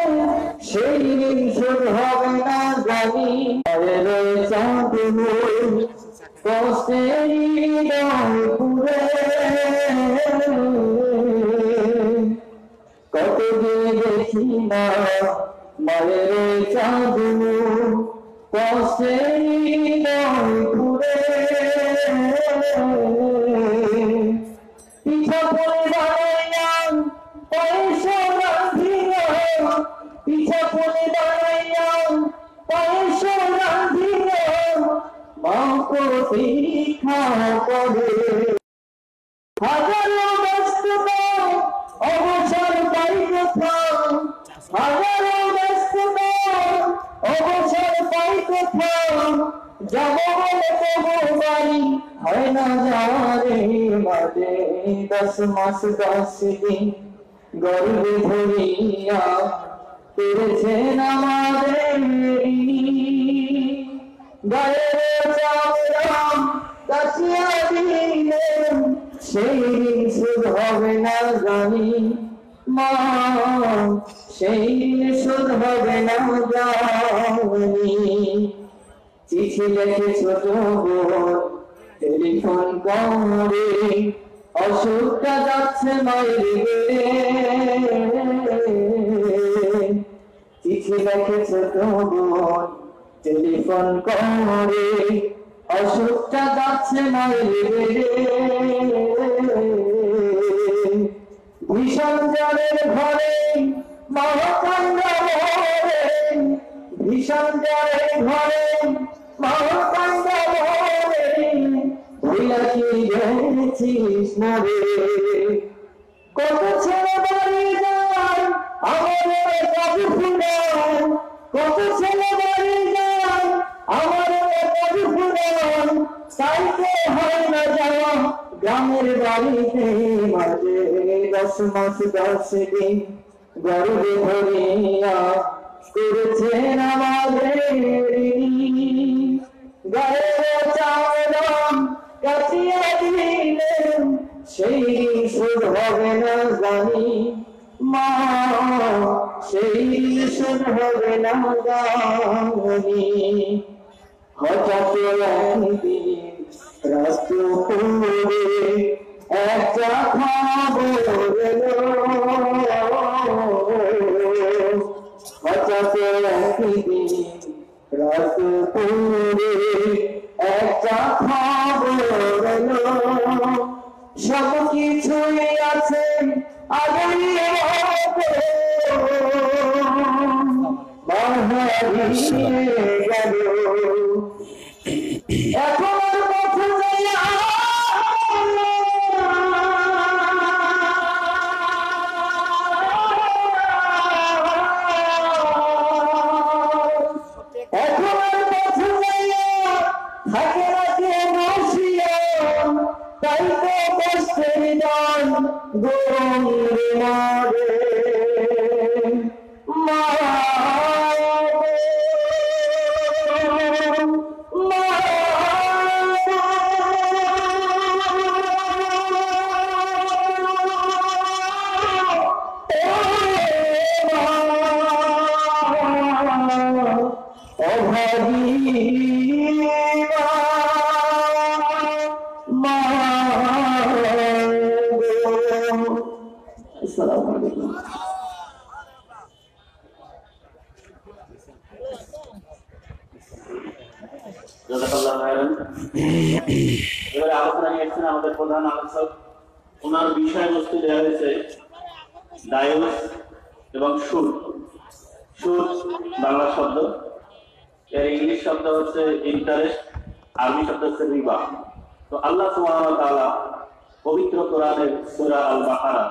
সেই দিন শোধ হবে না জানি। কষ্টের হৃদয় পুরে কত দিয়ে দেখি না মায়ের চাঁদ কষ্টের হৃদয় পুরে পিঠা পরে বানাইলাম পয়সা রাঁধিয়া পিঠা পরে বানাইলাম পয়সা রাঁধিয়া মা প্রতীক্ষা করে হাজারো ব্যস্ততা অবসর পাই কোথাও হাজারো ব্যস্ততা অবসর পাই কোথাও যাব বলে তবু বাড়ি হয় না যাওয়ারে মাঝে 10 মাস 10 দিন গর্ভে ধরিয়া করেছেন আমাদের গায়ের চামড়া কাটিয়া দিলেন সেই দিন শোধ হবে না জানি মা সেই দিন শোধ হবে না জানি চিঠি লেখে ছোট বোন টেলিফোন করে অসুখটা যাচ্ছে মায়ের চিঠি লেখে ছোট বোন টেলিফোন করে অসুখটা যাচ্ছে মায়ের ভীষণ জ্বরের ঘরে মা কান্না ভরে ভীষণ জ্বরের ঘরে মা কান্না ভরে ভুলা কি গেছিস না রে কত ছেলে বাড়ি যায় আমার কবি ফুরায় কত ছেলে বাড়ি যায় আমার কবি ফুরায় চাইতে হয় না যাওয়া গ্রামের বাড়িতে মাঝে 10 মাস 10 দিন গর্ভে ধরিয়া করেছেন আমাদের গায়ের চামড়া কাটিয়া দিলেন সেই দিন শোধ হবে না জানি মা সেই দিন শোধ হবে না জানি হঠাৎ একদিন রাষ্ট্রপুরে একটা খবর এলো হঠাৎ একদিন রাষ্ট্রপুরে একটা খবর এলো সব কিছুই আছে আগেই হারিয়ে গেল এখন পথে থাকে না কে বসিয়া তাই তো কষ্টের দান গৌরে মারে মা এবারে আলোচনা নিয়েছেন আমাদের প্রধান আলোচক ওনার বিষয়বস্তু দেওয়া হয়েছে ডায়োস এবং সুদ সুদ বাংলা শব্দ এর ইংলিশ শব্দ হচ্ছে ইন্টারেস্ট আরবি শব্দ হচ্ছে রিবা তো আল্লাহ সুবহানাহু ওয়া তাআলা পবিত্র কোরআনের সূরা আল বাকারা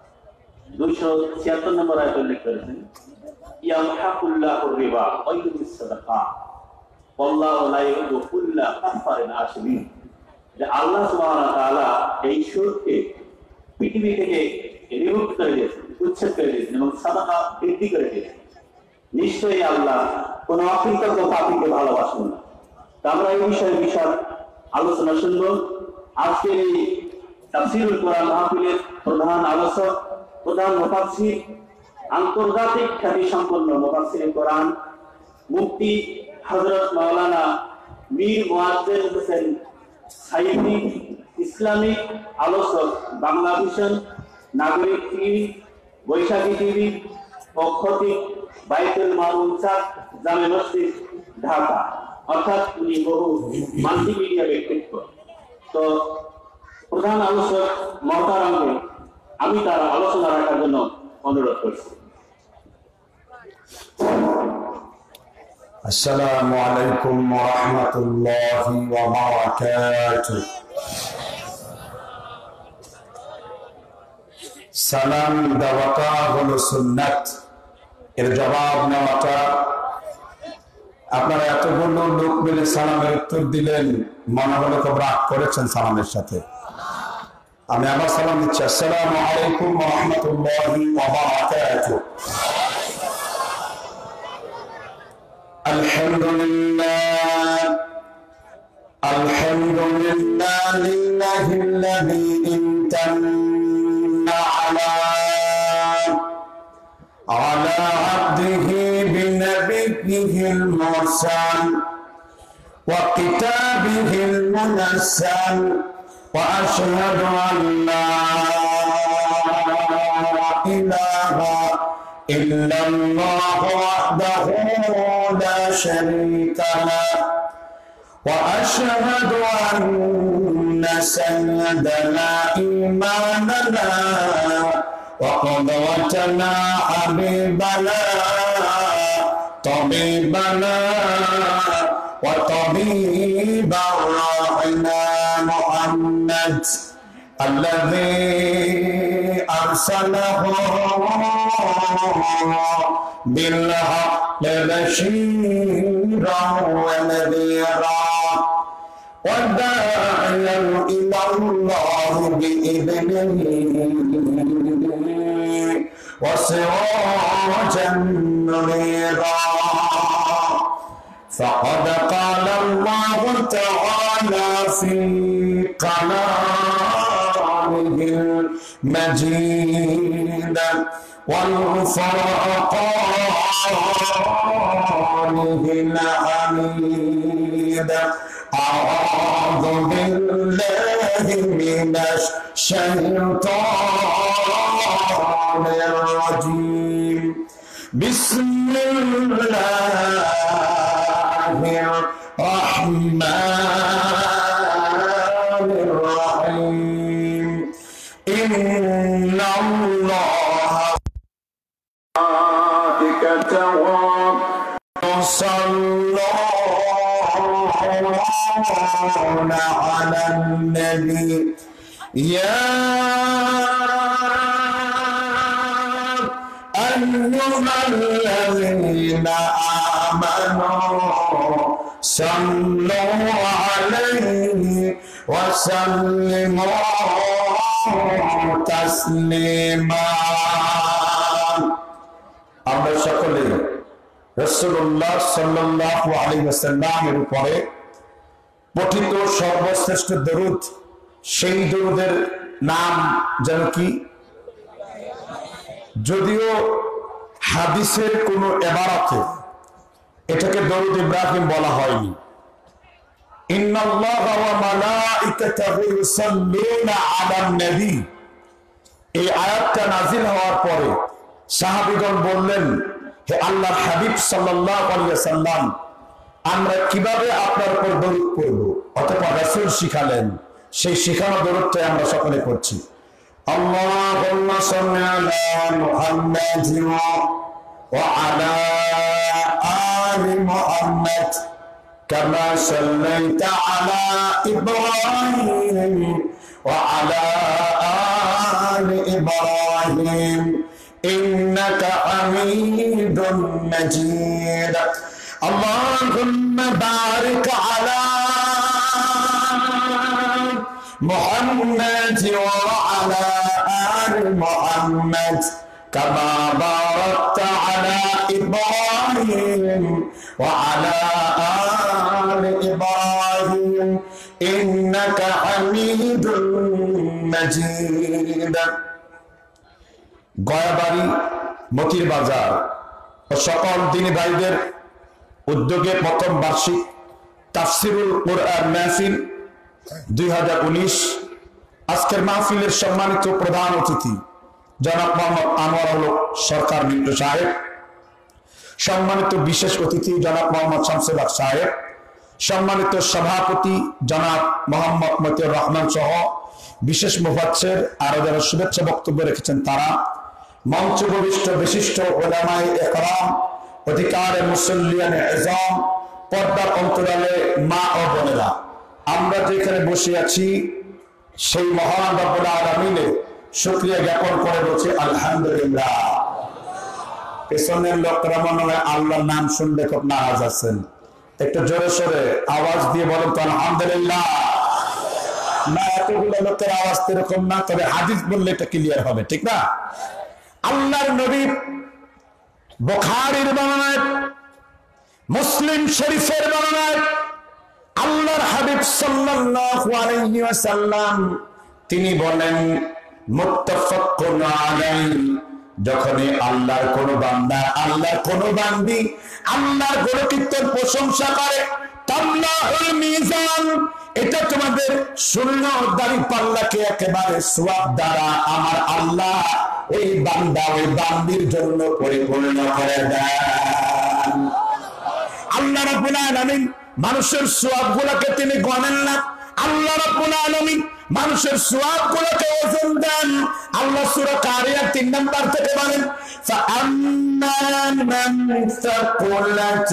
276 নম্বর আয়াতে উল্লেখ করেছেন ইয়ামহাকুল্লাহুর রিবা ওয়া ইউরবিস সাদাকাত আল্লাহ লা ইউহিব্বু কুল্লা কাফারিন আশিমিন যে আল্লাহ সুবহানাহু ওয়া তাআলা এই সুদকে পৃথিবী থেকে রিমুভ করে দিয়েছেন উচ্ছেদ করে দিয়েছেন এবং সাদাকা বৃদ্ধি করে দিয়েছেন নিশ্চয়ই আল্লাহ কোন অকৃতজ্ঞ পাপীকে ভালোবাসেন না আমরা এই বিষয়ে বিশাল আলোচনা শুনব আজকের এই তাফসীরুল কোরআন মাহফিলের প্রধান আলোচক প্রধান মুফাসসির আন্তর্জাতিক খ্যাতি সম্পন্ন মুফাসসিরে কোরআন মুফতি হযরত মাওলানা মীর মুয়াজ্জেল হোসেন সাইদি, ইসলামিক আলোচক, Bangla Vision, Nagorik TV, Boishakhi TV ও খতিব বাইতুল মামুন চাক, জামে মসজিদ, ঢাকা। অর্থাৎ উনি বহু মাল্টিমিডিয়া ব্যক্তিত্ব। তো প্রধান আলোচক মহতারামকে আমি তার আলোচনা রাখার জন্য অনুরোধ করছি। আসসালামু আলাইকুম ওয়া রাহমাতুল্লাহি ওয়া বারাকাতুহু। সালাম দেওয়াটা হলো সুন্নাত, এর জবাব নেওয়াটা। আপনারা এতগুলো লোক মিলে সালামের উত্তর দিলেন, মনে হলো খুব রাগ করেছেন সালামের সাথে। আমি আবার সালাম দিচ্ছি, আসসালামু আলাইকুম ওয়া রাহমাতুল্লাহি ওয়া বারাকাতুহু। আলহামদুলিল্লাহ আলহামদুলিল্লাহ লিল্লাহি ইমতান্না আলা আবদিহি বিনবিয়িহিল মুরসাল ওয়া কিতাবিহিল মুনাজ্জাল ওয়া আশহাদু আন লা ইলাহা ইল্লাল্লাহু ওয়াহদাহু লা শারীকা লাহু ওয়া আশহাদু আন্না সাইয়্যিদানা ইমামানা ওয়া qudwatana habibana tabibana wa tabiba ruhina Muhammad alladhi arsalahu bil haqqi bashiran wa nadhira wa da'iyan ila Allah bi idnihi wa sirajan munira. فقد قال الله تعالى في كلامه المجيد والفرقانه الحميد أعوذ بالله من الشيطان الرجيم بسم الله الرحمن الرحيم إن الله وملائكته يصلون على النبي يا أيها الذين آمنوا صلوا عليه وسلموا تسليما। আমরা সকলে রাসূলুল্লাহ সাল্লাল্লাহু আলাইহি ওয়াসাল্লামের উপরে পঠিত সর্বশ্রেষ্ঠ দরুদ, সেই দরুদের নাম যেন কি? যদিও হাদিসের কোন ইবারতে এটাকে দরুদ ইব্রাহিম বলা হয়নি। ইন্নাল্লাহা ওয়া মালাইকাতাহু ইউসাল্লুনা আলান নবী, এই আয়াতটা নাযিল হওয়ার পরে সাহাবীগণ বললেন, হে আল্লাহর হাবিব সাল্লাল্লাহু আলাইহি ওয়াসাল্লাম, আমরা কিভাবে আপনার উপর দরুদ পড়ব? অতঃপর রাসূল শিখালেন, সেই শিখানো দরুদটা আমরা সকলে করছি। আল্লাহুম্মা সাল্লি আলা মুহাম্মাদ ওয়া আলা আলি মুহাম্মাদ কামা সাল্লাইতা আলা ইব্রাহিম ওয়া আলা আলি ইব্রাহিম ইন্নাকা হামিদুম মাজিদ। আল্লাহুম্মা বারিক আলা মুহাম্মাদ ওয়া আলা আলি মুহাম্মাদ কামা বারাকতা আলা ইব্রাহিম ওয়া আলা আলি ইব্রাহিম ইন্নাকা হামিদুম মাজিদ। গয়াবাড়ি মতির বাজার ও সকল দিনী ভাইদের উদ্যোগে প্রথম বার্ষিক তাফসিরুল কুরআন মাহফিল 2019 আজকের মাহফিলের সম্মানিত প্রধান অতিথি জনাব মোহাম্মদ আনোয়ার হক সরকার মিন্টু সাহেব, সম্মানিত বিশেষ অতিথি জনাব মোহাম্মদ শামসুল হক সাহেব, সম্মানিত সভাপতি জনাব মোহাম্মদ মতিউর রহমান সহ বিশেষ মুফাসসির আরো যারা শুভেচ্ছা বক্তব্য রেখেছেন তারা, মঞ্চ উপবিষ্ট বিশিষ্ট উলামায়ে ইকরাম, অধিকারে মুসল্লিয়ানে ইজাম, পর্দার অন্তরালে মা ও বোনেরা, আমরা যেখানে বসে আছি সেই মহান রব্বুল আলামিনের শুকরিয়া জ্ঞাপন করে বলছি আলহামদুলিল্লাহ। পেছনের লোকরা মনে হয় আল্লাহর নাম শুনলে খুব নারাজ আছেন, একটু জোরে সোরে আওয়াজ দিয়ে বলেন তো আলহামদুলিল্লাহ। না, এতগুলো লোকের আওয়াজ এরকম না, তবে হাদিস বললে এটা ক্লিয়ার হবে, ঠিক না? আল্লাহর নবী বুখারীর বর্ণনায়, মুসলিম শরীফের বর্ণনায় আল্লাহর হাবিব সাল্লাল্লাহু আলাইহি ওয়াসাল্লাম তিনি বলেন, মুত্তাফাকুন আলাইহি, যখনই আল্লাহর কোন বান্দা, আল্লাহর কোন বান্দি আল্লাহর গুণকীর্তন প্রশংসা করে, তামলাউল মিজান, এটা তোমাদের শূন্য দাড়ি পাল্লাকে একেবারে সওয়াব দ্বারা আমার আল্লাহ ওই বান্দা ওই বান্দির জন্য পরিপূর্ণ করে দেন। আল্লাহ রাব্বুল আলামিন মানুষের সওয়াবগুলোকে তিনি গণেন না, আল্লাহ রাব্বুল আলামিন মানুষের সওয়াবগুলোকে ওজন দেন। আল্লাহ সূরা কারিয়ার 3 নম্বর থেকে বলেন, فَأَمَّا مَنْ ثَقُلَتْ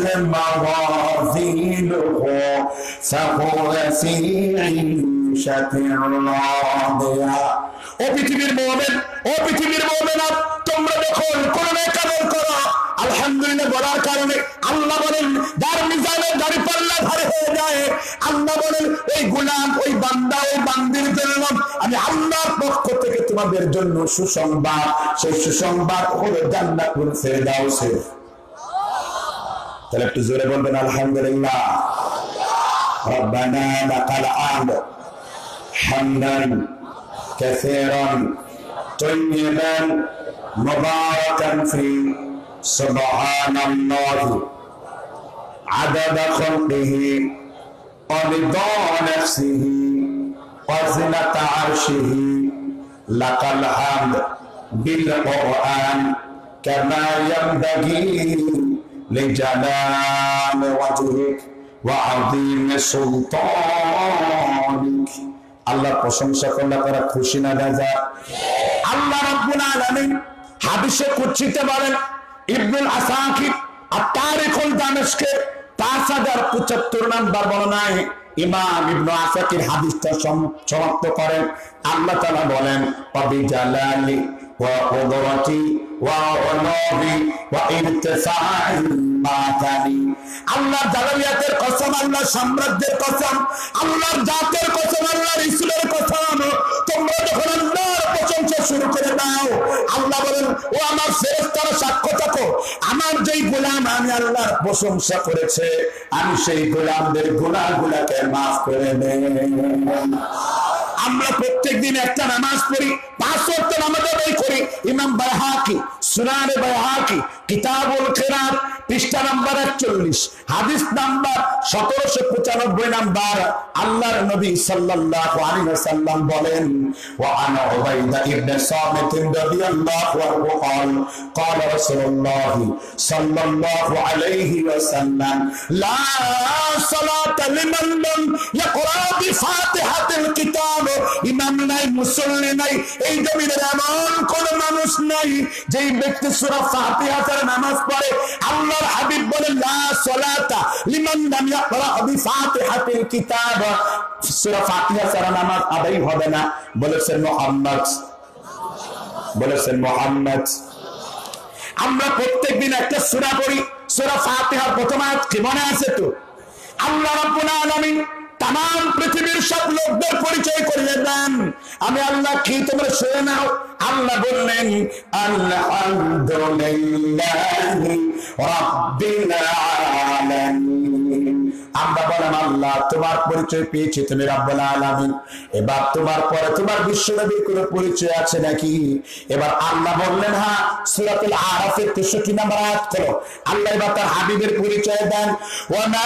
مَوَازِينُهُ فَهُوَ فِي عِيشَةٍ راضية। ও পৃথিবীর মুমিন, ও পৃথিবীর মুমিনা, তোমরা যখন কোন নেকামল করো আলহামদুলিল্লাহ বলার কারণে আল্লাহ বলেন যার মিজানের দাড়ি পাল্লা ভারী হয়ে যায়, আল্লাহ বলেন ওই গোলাম ওই বান্দা ওই বান্দির জন্য আমি আল্লাহর পক্ষ থেকে তোমাদের জন্য সুসংবাদ, সেই সুসংবাদ হলো জান্নাতুল ফেরদাউস। তাহলে একটু জোরে বলবেন আলহামদুলিল্লাহ। রব্বানা লাকাল হামদ হামদান কাসীরান তাইয়িবান মুবারাকান ফি সুবহানাল্লাহি আদাদা খালকিহি ওয়া রিদা নাফসিহি ওয়া জিনাতা আরশিহি লাকাল হামদ বিল কুরআন কামা ইয়ানবাগি লিজালালি ওয়াজহিক ওয়া আযীম সুলতানিক। আল্লাহর প্রশংসা করলে তারা খুশি না রাজা? আল্লাহ রাব্বুল আলামিন হাদিসে কুদসিতে বলেন, ইবনুল আসাকির আত-তারিখুল দামেশকের 5075 নম্বর বর্ণনায় ইমাম ইবনে আসাকির হাদিসটা সমাপ্ত করেন। আল্লাহ তাআলা বলেন, ওয়াবিজালালি ওয়া কুদরাতি ওয়া উলুবি ওয়া ইরতিফা'i মাকানি। আল্লাহর জালালিয়াতের কসম, আল্লাহর সাম্রাজ্যের কসম, আল্লাহর জাতের কসম, আল্লাহর রাসূলের কসম, তোমরা যখন আল্লাহর প্রশংসা শুরু করে দাও, আল্লাহ বলেন ও আমার ফেরেশতারা সাক্ষ্য থাকো, আমার যেই গোলাম আমি আল্লাহর প্রশংসা করেছে আমি সেই গোলামদের গুনাহগুলোকে মাফ করে দেব। আমরা প্রত্যেকদিন একটা নামাজ পড়ি, 5 ওয়াক্ত নামাজ আদায় করি। ইমাম বাইহাকি সুনানে বাইহাকি কিতাবুল কিরাত পৃষ্ঠা নাম্বার 41 হাদিস নাম্বার 1795 নাম্বার আল্লাহর নবী সাল্লাল্লাহু আলাইহি ওয়াসাল্লাম বলেন, ওয়া আনা উবাইদা ইবনে সামিত রাদিয়াল্লাহু আনহু قال قال رسول الله সাল্লাল্লাহু আলাইহি ওয়াসাল্লাম লা সালাতা লিমান লাম ইয়াকরা বিফাতিহাতিল কিতাব। ইমাম নাই, মুসল্লি নাই, এই জমিনের এমন কোন মানুষ নাই যেই ব্যক্তি সূরা ফাতিহা ছাড়া নামাজ পড়ে। আল্লাহর হাবিব বলেন, লা সালাতা লিমান লাম ইয়াকরা বিফাতিহাতিল কিতাব, সূরা ফাতিহা ছাড়া নামাজ আদায় হবে না। বলেছেন মুহাম্মদ, বলেছেন মুহাম্মদ। আমরা প্রত্যেকদিন একটা সূরা পড়ি, সূরা ফাতিহার প্রথম আয়াত কি মনে আছে তো? আল্লাহ রাব্বুল আলামিন तमाम পৃথিবীর সব লোকদের পরিচয় করিয়ে দেন, আমি আল্লাহ কি তোমরা শুনে নাও। আল্লাহ বললেন, আলহামদুলিল্লাহি রাব্বিল আলামিন। আমরা বললাম আল্লাহ তোমার পরিচয় পেয়েছি তুমি রব্বুল আলামিন। এবার তোমার পরে তোমার বিশ্বনবীর কোনো পরিচয় আছে নাকি? এবার আল্লাহ বললেন হ্যাঁ, সূরাতুল আরাফের 63 নম্বর আয়াত হলো আল্লাহ এবার তার হাবিবের পরিচয় দেন, ওয়া মা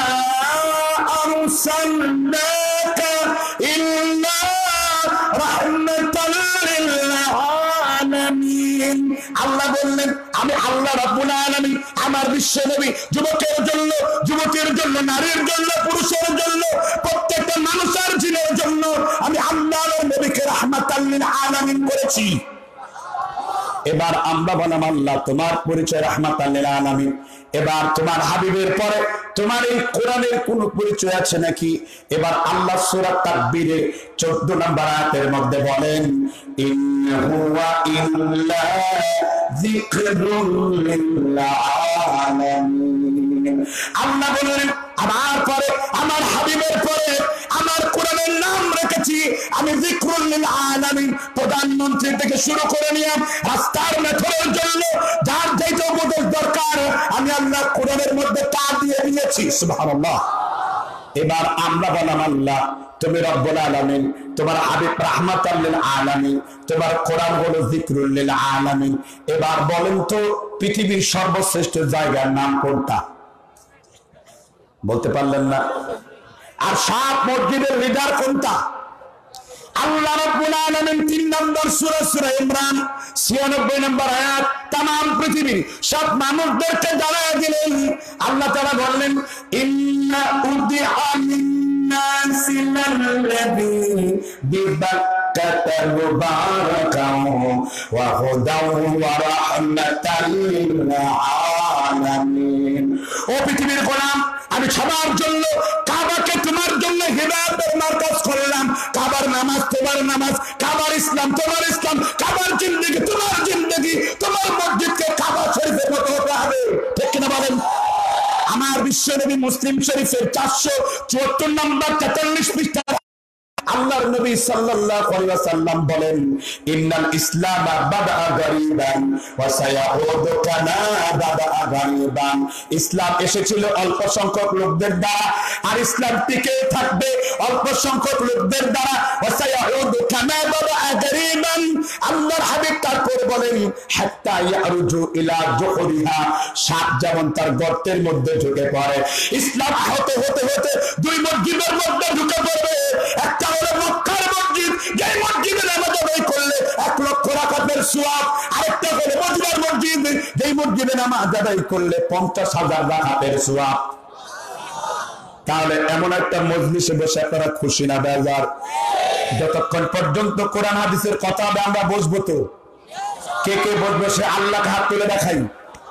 আরসালনাকা ইল্লা রাহমাতাল লিল আলামিন। আল্লাহ বললেন আমি আল্লাহ রাব্বুল আলামিন আমার বিশ্বনবী যুবকের জন্য, যুবতীর জন্য, নারীর জন্য, পুরুষের জন্য, প্রত্যেকটা মানুষের জিনের জন্য আমি আল্লাহর নবীকে রাহমাতাল লিল আলামিন করেছি। এবার আমরা বললাম আল্লাহ তোমার পরিচয় রাহমাতাল লিল আলামিন। এবার তোমার হাবিবের পরে তোমার এই কোরআনের কোন পরিচয় আছে নাকি? এবার আল্লাহ সূরা তাকবীরের 14 নম্বর আয়াতের মধ্যে বলেন ইন হুয়া ইল্লা যিকরুল লিল আলামিন। আল্লাহ বলেন আমার পরে আমার হাবিবের পরে আমার কোরআনের নাম রেখেছি আমি যিকরুল লিল আলামিন। প্রধানমন্ত্রী থেকে শুরু করে নিয়ে রাস্তার মেথরের জন্য যার যেটা উপদেশ দরকার আমি আল্লাহ কোরআনের মধ্যে তা দিয়ে দিয়েছি। সুবহানাল্লাহ। এবার আমরা বললাম আল্লাহ তুমি রব্বুল আলামিন, তোমার হাবিব রাহমাতাল লিল আলামিন, তোমার কোরআন হলো যিকরুল লিল আলামিন। এবার বলেন তো পৃথিবীর সর্বশ্রেষ্ঠ জায়গার নাম কোনটা? বলতে পারলেন না। আর 7 মসজিদের লিডার কোনটা? আল্লাহ রাব্বুল আলামিন 3 নম্বর সূরা সূরা ইমরান 96 নম্বর আয়াত तमाम পৃথিবীর সব মানুষদেরকে জানায় দিলেন। আল্লাহ তাআলা বললেন ইন্না উদিআ লিন-নাসি লাল্লাযী বিবাক্কাতা মুবারাকান ওয়া হুদান ওয়া রাহমাতাল লিল আলামিন। ও পৃথিবীর গোলাম আমি সবার জন্য কাবাকে তোমার জন্য হিদায়াতের মার্কাজ করলাম। কাবার নামাজ তোমার নামাজ, কাবার ইসলাম তোমার ইসলাম, কাবার জিন্দেগি তোমার জিন্দেগি, তোমার মসজিদকে কাবা শরীফের মতো হতে হবে। ঠিক কিনা বলেন? আমার বিশ্বনবী মুসলিম শরীফের 474 নম্বর 43 পৃষ্ঠা আল্লাহর নবী সাল্লাল্লাহু আলাইহি ওয়াসাল্লাম বলেন ইন্নাল ইসলাম বাদা গরিবান ওয়া সায়াউদু কামা বাদা গরিবান। ইসলাম এসেছিল অল্প সংখ্যক লোকদের দ্বারা আর ইসলাম টিকে থাকবে অল্প সংখ্যক লোকদের দ্বারা। ওয়া সায়াউদু কামা বাদা গরিবান। আল্লাহর হাবিব তারপর বলেন হাত্তা ইয়ারজু ইলা জুহরিহা, সাপ যেমন তার গর্তের মধ্যে ঢুকে পড়ে, ইসলাম হতে হতে হতে 2 মসজিদের মধ্যে ঢুকে পড়বে। একটা মক্কার মসজিদ, যে মসজিদে নামাজ আদায় করলে 1 লক্ষ রাকাতের সওয়াব, আরেকটা হলো মদিনার মসজিদ, যে মসজিদে নামাজ আদায় করলে 50,000 রাকাতের সওয়াব। তাহলে এমন একটা মজলিসে বসে আপনারা খুশি না বেজার? যতক্ষণ পর্যন্ত কোরআন হাদিসের কথা হবে আমরা বসবো তো। কে কে বসবে সে আল্লাহকে হাত তুলে দেখাই।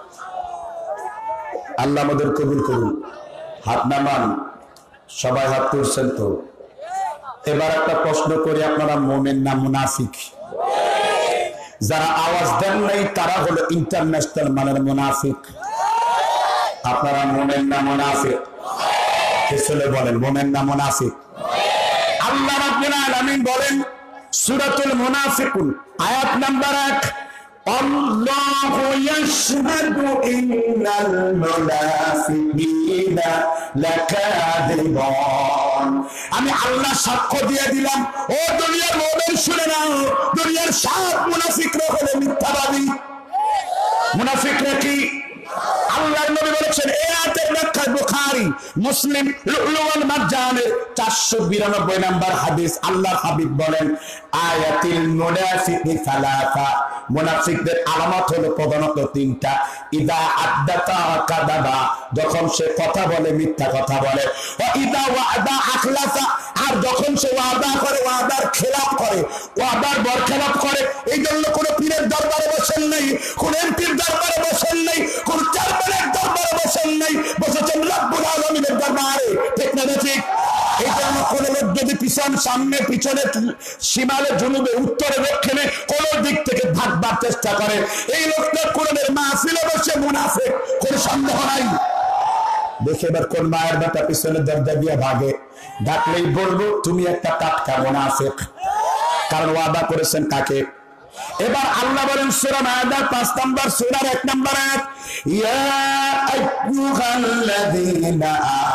আল্লাহ আমাদের কবুল করুন। হাত নামান, সবাই হাত তুলছেন তো। এবার একটা প্রশ্ন করি, আপনারা মুমিন না মুনাফিক? যারা আওয়াজ দেন নাই তারা হলো ইন্টারন্যাশনাল মানের মুনাফিক। আপনারা মুমিন না মুনাফিক? কিসলে বলেন মুমিন না মুনাফিক? আল্লাহ রাব্বুল আলামিন বলেন সূরাতুল মুনাফিকুন আয়াত নাম্বার 1 আল্লাহু ইয়াশহাদু ইন্নাল মুনাফিকিনা লাকাযিবুন। আমি আল্লাহ সাক্ষ্য দিয়ে দিলাম, ও দুনিয়ার মুমিন শুনে নাও, দুনিয়ার সব মুনাফিকরা হলো মিথ্যাবাদী। মুনাফিকরা কি? আল্লাহর নবী বলেছেন এই আয়াতের ব্যাখ্যা বুখারী মুসলিম লুলুল মারজানের 492 নম্বর হাদিস। আল্লাহর হাবিব বলেন আয়াতুল মুনাফিকি সালাসা, মুনাফিকদের আলামত হলো প্রধানত 3টা। ইদা আদ্দাতা কাযাবা, যখন সে কথা বলে মিথ্যা কথা বলে। ওয়া ইদা ওয়াদা আখলাসা, আর যখন সে ওয়াদা করে ওয়াদার খেলাফ করে, ওয়াদার বরখেলাপ করে। এই জন্য কোন পীরের দরবারে বসেন নাই, কোন এমপির দরবারে বসেন নাই, কোন চেয়ারম্যানের দরবারে বসেন নাই, বসেছেন রব্বুল আলামিনের দরবারে। ঠিক না ঠিক? এই জন্য কোন লোক যদি পিছন সামনে পিছনে সীমালে জুনুবে উত্তরে দক্ষিণে কোন দিক থেকে ভাগবার চেষ্টা করে, এই লোকটা কোরআনের মাহফিলে বসে মুনাফিক, কোন সন্দেহ নাই। দেখে এবার কোন মায়ের বেটা পিছনে দরজা দিয়ে ভাগে, ডাকলেই বলবো তুমি একটা টাটকা মুনাফিক, কারণ ওয়াদা করেছেন কাকে? এবার আল্লাহ বলেন সূরা মায়দার 5 নম্বর সূরার 1 নম্বর আয়াত ইয়া আইয়ুহাল্লাযীনা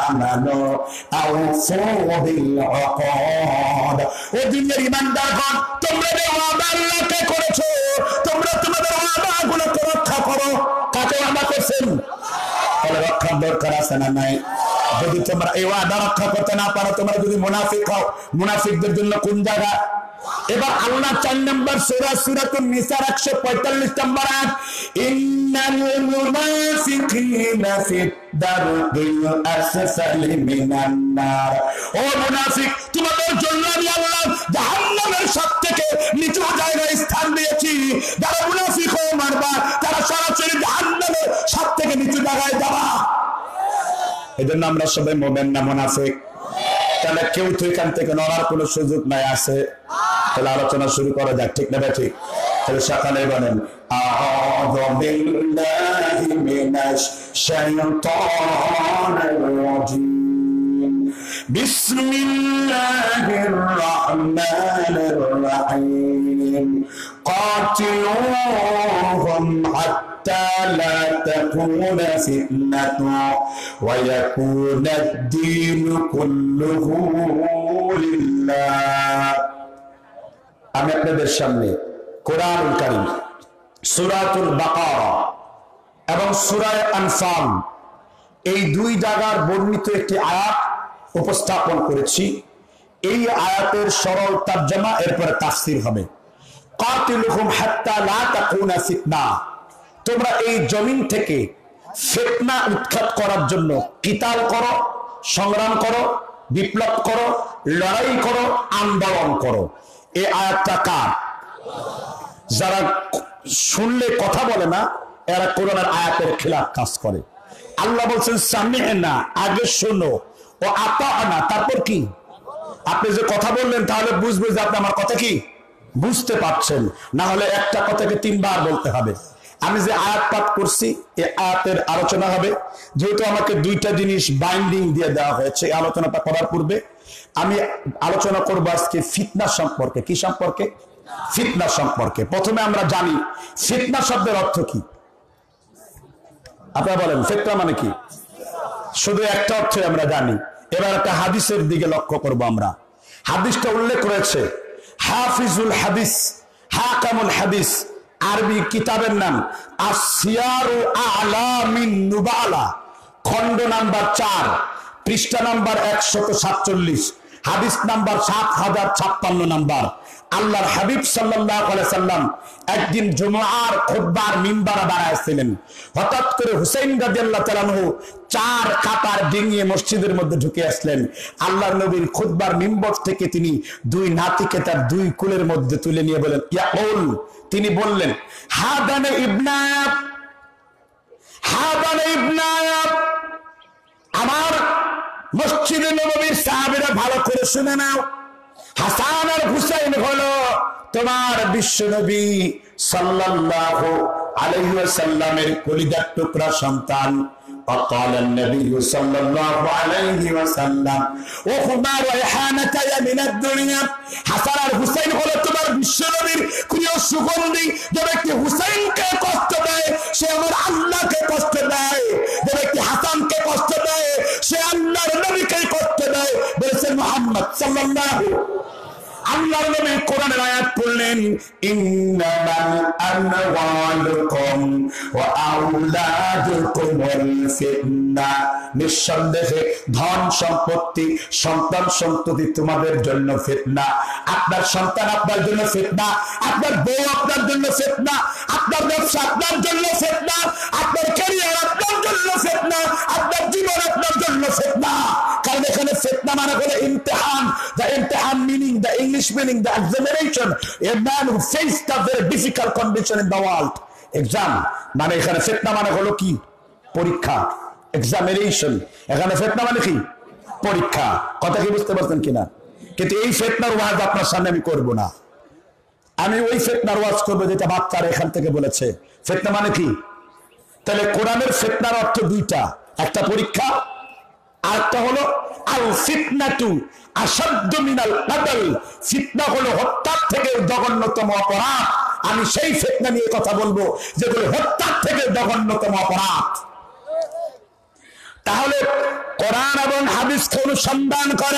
আমানু আউফু বিল উকুদ। ও দুনিয়ার ঈমানদারগণ, তোমরা যে ওয়াদা আল্লাহকে করেছো, তোমরা তোমাদের ওয়াদাগুলোকে রক্ষা করো। কাকে ওয়াদা করছেন? তাহলে রক্ষার দরকার আছে না নাই? যদি তোমরা এই ওয়াদা রক্ষা করতে না পারো, তোমরা যদি মুনাফিক হও, মুনাফিকদের জন্য কোন জায়গা? এবার আল্লাহ 4 নম্বর সূরা সূরাতুন নিসার 145 নম্বর আয়াত, ইন্নাল মুনাফিকিনা ফিদ দারকিল আসফালি মিনান নার। ও মুনাফিক, তোমাদের জন্য আমি আল্লাহ জাহান্নামের সবথেকে নিচু জায়গায় স্থান দিয়েছি। যারা মুনাফিক হয়ে মারবা, তারা সরাসরি জাহান্নামের সবথেকে নিচু জায়গায় যাবা। এজন্য আমরা সবাই মুমিন না মুনাফিক? তাহলে কেউ তো এখান থেকে নড়ার কোনো সুযোগ নাই, আছে? তাহলে আলোচনা শুরু করা যাক, ঠিক না ঠিক? তাহলে সকালে বলেন আউযু বিল্লাহি মিনাশ শাইতানির রাজিম, বিসমিল্লাহির রহমানির রহিম, قاتلوهم حتى لا تكون فتنة ويكون الدين كله لله। আমি আপনাদের সামনে কোরআনুল কারীম সূরাতুল বাকারা এবং সূরা আনফাল এই দুই জায়গার বর্ণিত একটি আয়াত উপস্থাপন করেছি। এই আয়াতের সরল তরজমা, এরপরে তাফসীর হবে। কাতিলুহুম হাত্তা লা তাকুনা ফিতনা, তোমরা এই জমিন থেকে ফিতনা উৎখাত করার জন্য কিতাল করো, সংগ্রাম করো, বিপ্লব করো, লড়াই করো, আন্দোলন করো। এই আয়াতটা কার? যারা শুনলে কথা বলে না, এরা কোরআনের আয়াতের খেলাফ কাজ করে। আল্লাহ বলছেন সামি'না, আগে শোনো, ও আতা'না, তারপর কি? আপনি যে কথা বললেন তাহলে বুঝবে যে আপনি আমার কথা কি বুঝতে পারছেন, না হলে একটা কথাকে 3 বার বলতে হবে। আমি যে আয়াত পাঠ করছি, এই আয়াতের আলোচনা হবে। যেহেতু আমাকে 2টা জিনিস বাইন্ডিং দিয়ে দেওয়া হয়েছে, এই আলোচনাটা করার পূর্বে আমি আলোচনা করবো আজকে ফিতনা সম্পর্কে। কি সম্পর্কে? ফিতনা সম্পর্কে। প্রথমে আমরা জানি ফিতনা শব্দের অর্থ কি। আপনারা বলেন ফিতনা মানে কি? শুধু একটা অর্থ আমরা জানি। এবার একটা হাদিসের দিকে লক্ষ্য করব আমরা। হাদিসটা উল্লেখ করেছে হাফিজুল হাদিস, হাকামুল হাদিস, আরবি কিতাবের নাম আসিয়ারু আ'লামিন নুবালা, খণ্ড নাম্বার 4, পৃষ্ঠা নাম্বার 147, হাদিস নাম্বার 7056 নাম্বার। আল্লাহর হাবিব সাল্লাল্লাহু আলাইহি সাল্লাম একদিন জুমআর খুতবার মিম্বারে দাঁড়াইছিলেন। হঠাৎ করে হুসাইন রাদিয়াল্লাহু তাআলা আনহু 4 কাতার ডিঙিয়ে মসজিদের মধ্যে ঢুকে আসলেন। আল্লাহর নবীর খুতবার মিম্বর থেকে তিনি 2 নাতিকে তার 2 কুলের মধ্যে তুলে নিয়ে বলেন ইয়াকুল, তিনি বললেন হাদানা ইবনাব, হাদানা ইবনাব, আমার মসজিদে নববীর সাহাবীরা ভালো করে শুনে নাও, হাসান আর হুসাইন হলো তোমার বিশ্বনবী সাল্লাল্লাহু আলাইহি ওয়াসাল্লামের কলিজার টুকরা সন্তান। وقال النبي صلى الله عليه وسلم وهما ريحانتي من الدنيا, হাসান আর হুসাইন হলো তোমার বিশ্বনবীর প্রিয় সুগন্ধি। যে ব্যক্তি হুসাইনকে কষ্ট দেয় সে আমার আল্লাহকে কষ্ট দেয়, যে ব্যক্তি হাসানকে কষ্ট দেয় সে আল্লাহর নবীকে কষ্ট দেয়। বলেছেন মুহাম্মদ সাল্লাল্লাহু। আল্লাহর নবী কোরআনের আয়াত পড়লেন ইন্নামাল আমওয়ালুকুম ওয়া আওলাদুকুমুল ফিতনা, নিঃসন্দেহে ধন সম্পত্তি, সন্তান সন্ততি তোমাদের জন্য ফিতনা। আপনার সন্তান আপনার জন্য ফিতনা, আপনার বউ আপনার জন্য ফিতনা, আপনার ব্যবসা আপনার জন্য ফিতনা, আপনার ক্যারিয়ার আপনার জন্য ফিতনা, আপনার জীবন আপনার জন্য ফিতনা। কারণ এখানে ফিতনা মানে হলো ইমতিহান। The imtihan meaning, the English meaning, the examination. A man who faced a very difficult condition in the world. Exam মানে এখানে ফিতনা মানে হলো কি? পরীক্ষা, এক্সামিনেশন। এখানে ফিতনা মানে কি? পরীক্ষা। কথা কি বুঝতে পারছেন কিনা? কিন্তু এই ফিতনার ওয়াজ আপনার সামনে আমি করব না। আমি ওই ফিতনার ওয়াজ করব যেটা বাচ্চারা এখান থেকে বলেছে। ফিতনা মানে কি? তাহলে কোরআনের ফিতনার অর্থ 2টা, একটা পরীক্ষা আর একটা হলো আল ফিতনাতু আশাদ্দু মিনাল কতল। ফিতনা হলো হত্যার থেকে জঘন্যতম অপরাধ। আমি সেই ফিতনা নিয়ে কথা বলবো যেগুলো হত্যার থেকে জঘন্যতম অপরাধ। তাহলে কোরআন এবং হাদিসকে অনুসন্ধান করে,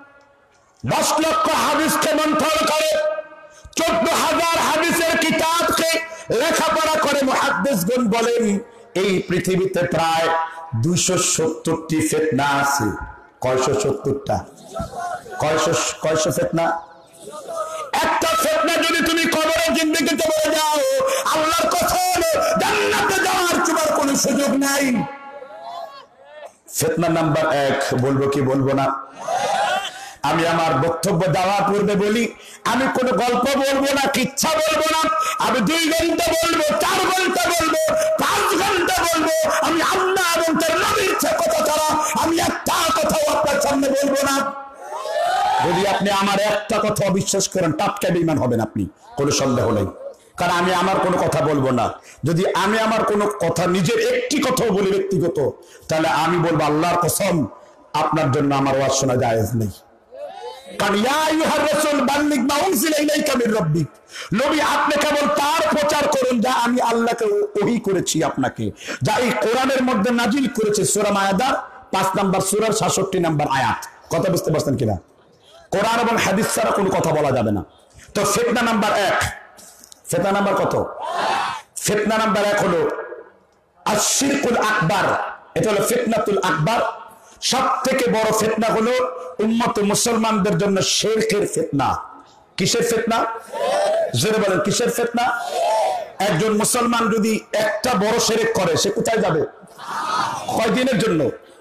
10 লক্ষ হাদিসকে মন্থন করে, 14,000 হাদিসের কিতাবকে লেখাপড়া করে মুহাদ্দিসগণ বলেন এই পৃথিবীতে প্রায় 270টি ফিতনা আছে। কয়শো 70টা? কয়শো ফিতনা? একটা ফিতনা যদি তুমি কবরের জিন্দেগিতে বলে যাও, আল্লাহর কসম জান্নাতে যাওয়ার তোমার কোনো সুযোগ নাই। ফিতনা নাম্বার 1 বলবো কি বলবো না? আমি আমার বক্তব্য দেওয়ার পূর্বে বলি, আমি কোনো গল্প বলবো না, কিচ্ছা বলবো না। আমি 2 ঘন্টা বলবো, 4 ঘন্টা বলবো, 5 ঘন্টা বলবো। আমি আল্লাহ এবং তার নবীর কথা ছাড়া আমি একটা কথাও আপনার সামনে বলবো না। যদি আপনি আমার একটা কথা অবিশ্বাস করেন, টাটকা বেঈমান হবেন আপনি, কোনো সন্দেহ নেই। কারণ আমি আমার কোনো কথা বলবো না। যদি আমি আমার কোনো কথা, নিজের একটি কথাও বলি ব্যক্তিগত, তাহলে আমি বলবো আল্লাহর কসম আপনার জন্য আমার ওয়াজ শোনা জায়েজ নেই। কারণ ইয়া আইয়ুহার রাসূল বাল্লিগ মা উনজিলা ইলাইকা মির রাব্বিক, নবী আপনি কেবল তার প্রচার করুন যা আমি আল্লাহকে ওহী করেছি আপনাকে, যা এই কোরআনের মধ্যে নাজিল করেছে। সূরা মায়েদা 5 নম্বর সূরার 66 নম্বর আয়াত। কথা বুঝতে পারছেন কিনা? কোরআন এবং হাদিস ছাড়া কোনো কথা বলা যাবে না। তো ফিতনা নাম্বার 1, ফিতনা নাম্বার কত? ফিতনা নাম্বার 1 হলো আশ-শিরকুল আকবার। এটা হলো ফিতনাতুল আকবার। সব থেকে বড় ফিতনা হলো উম্মত মুসলমানদের জন্য শিরকের ফিতনা। কিসের ফিতনা? জোরে বলেন, কিসের ফিতনা? একজন মুসলমান যদি একটা বড় শিরক করে, সে কোথায় যাবে? কয়দিনের জন্য?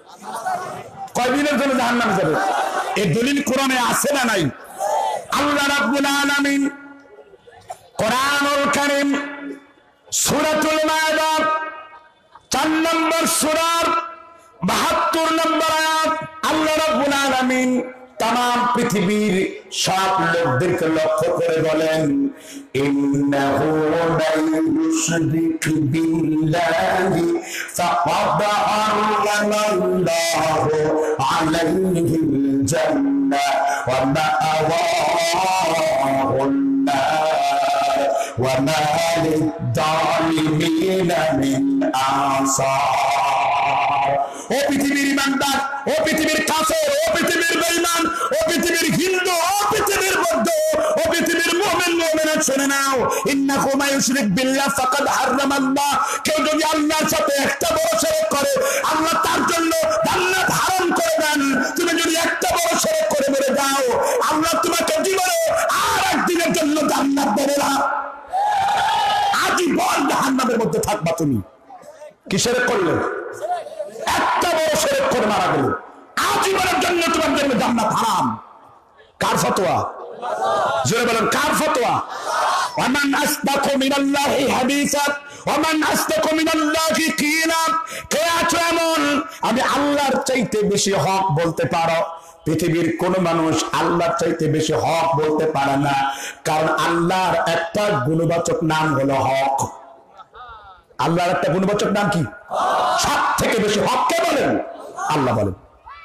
কয়দিনের জন্য জাহান্নামে যাবে? এই দলিল কোরআনে আছে না নাই? আল্লাহ রাব্বুল আলামিন কোরআনুল কারীম সূরাতুল মায়েদা 4 নম্বর সূরার 72 নম্বর আয়াত, আল্লাহ রাব্বুল আলামিন तमाम পৃথিবীর সব লোকদেরকে লক্ষ্য করে বলেন, ইন্নাহু লাইয়ুশরিকু বিল্লাহি ফাকাদ হারামাল্লাহু আলাইহিল জান্নাহ ওয়া মা'ওয়াহুন নার ওয়া মা লিয-যালিমিনা মিন আনসার। ও পৃথিবীর ইমানদার, ও পৃথিবীর কাফের, ও পৃথিবীর বেঈমান, ও পৃথিবীর হিন্দু, ও পৃথিবীর বৌদ্ধ, ও পৃথিবীর মুমিন মুমিনাত, শুনে নাও, ইন্নাহু মা ইউশরিক বিল্লাহ ফাকাদ হারামাল্লাহ। কেউ যদি আল্লাহর সাথে একটা বড় শিরক করে, আল্লাহ তার জন্য জান্নাত হারাম করে দেন। তুমি যদি একটা বড় শিরক করে মরে যাও, আল্লাহ তোমাকে জীবনে আর একদিনের জন্য জান্নাত দেবে না, আজীবন জাহান্নামের মধ্যে থাকবা তুমি। কি শিরক করলে? একটা বড় শিরক করে মারা গেল, আজীবনের জন্য তোমার জন্য জান্নাত হারাম। কার ফতোয়া? জোরে বলেন, কার ফতোয়া? ওয়ামান আসদাকু মিনাল্লাহি হাদিসা ওয়ামান আসদাকু মিনাল্লাহি কিলা। কে আছো এমন আমি আল্লাহর চাইতে বেশি হক বলতে পারো? পৃথিবীর কোন মানুষ আল্লাহর চাইতে বেশি হক বলতে পারে না, কারণ আল্লাহর একটা গুণবাচক নাম হলো হক। আল্লাহর একটা গুণবাচক নাম কি? সব থেকে বেশি হক কে বলেন? আল্লাহ বলেন।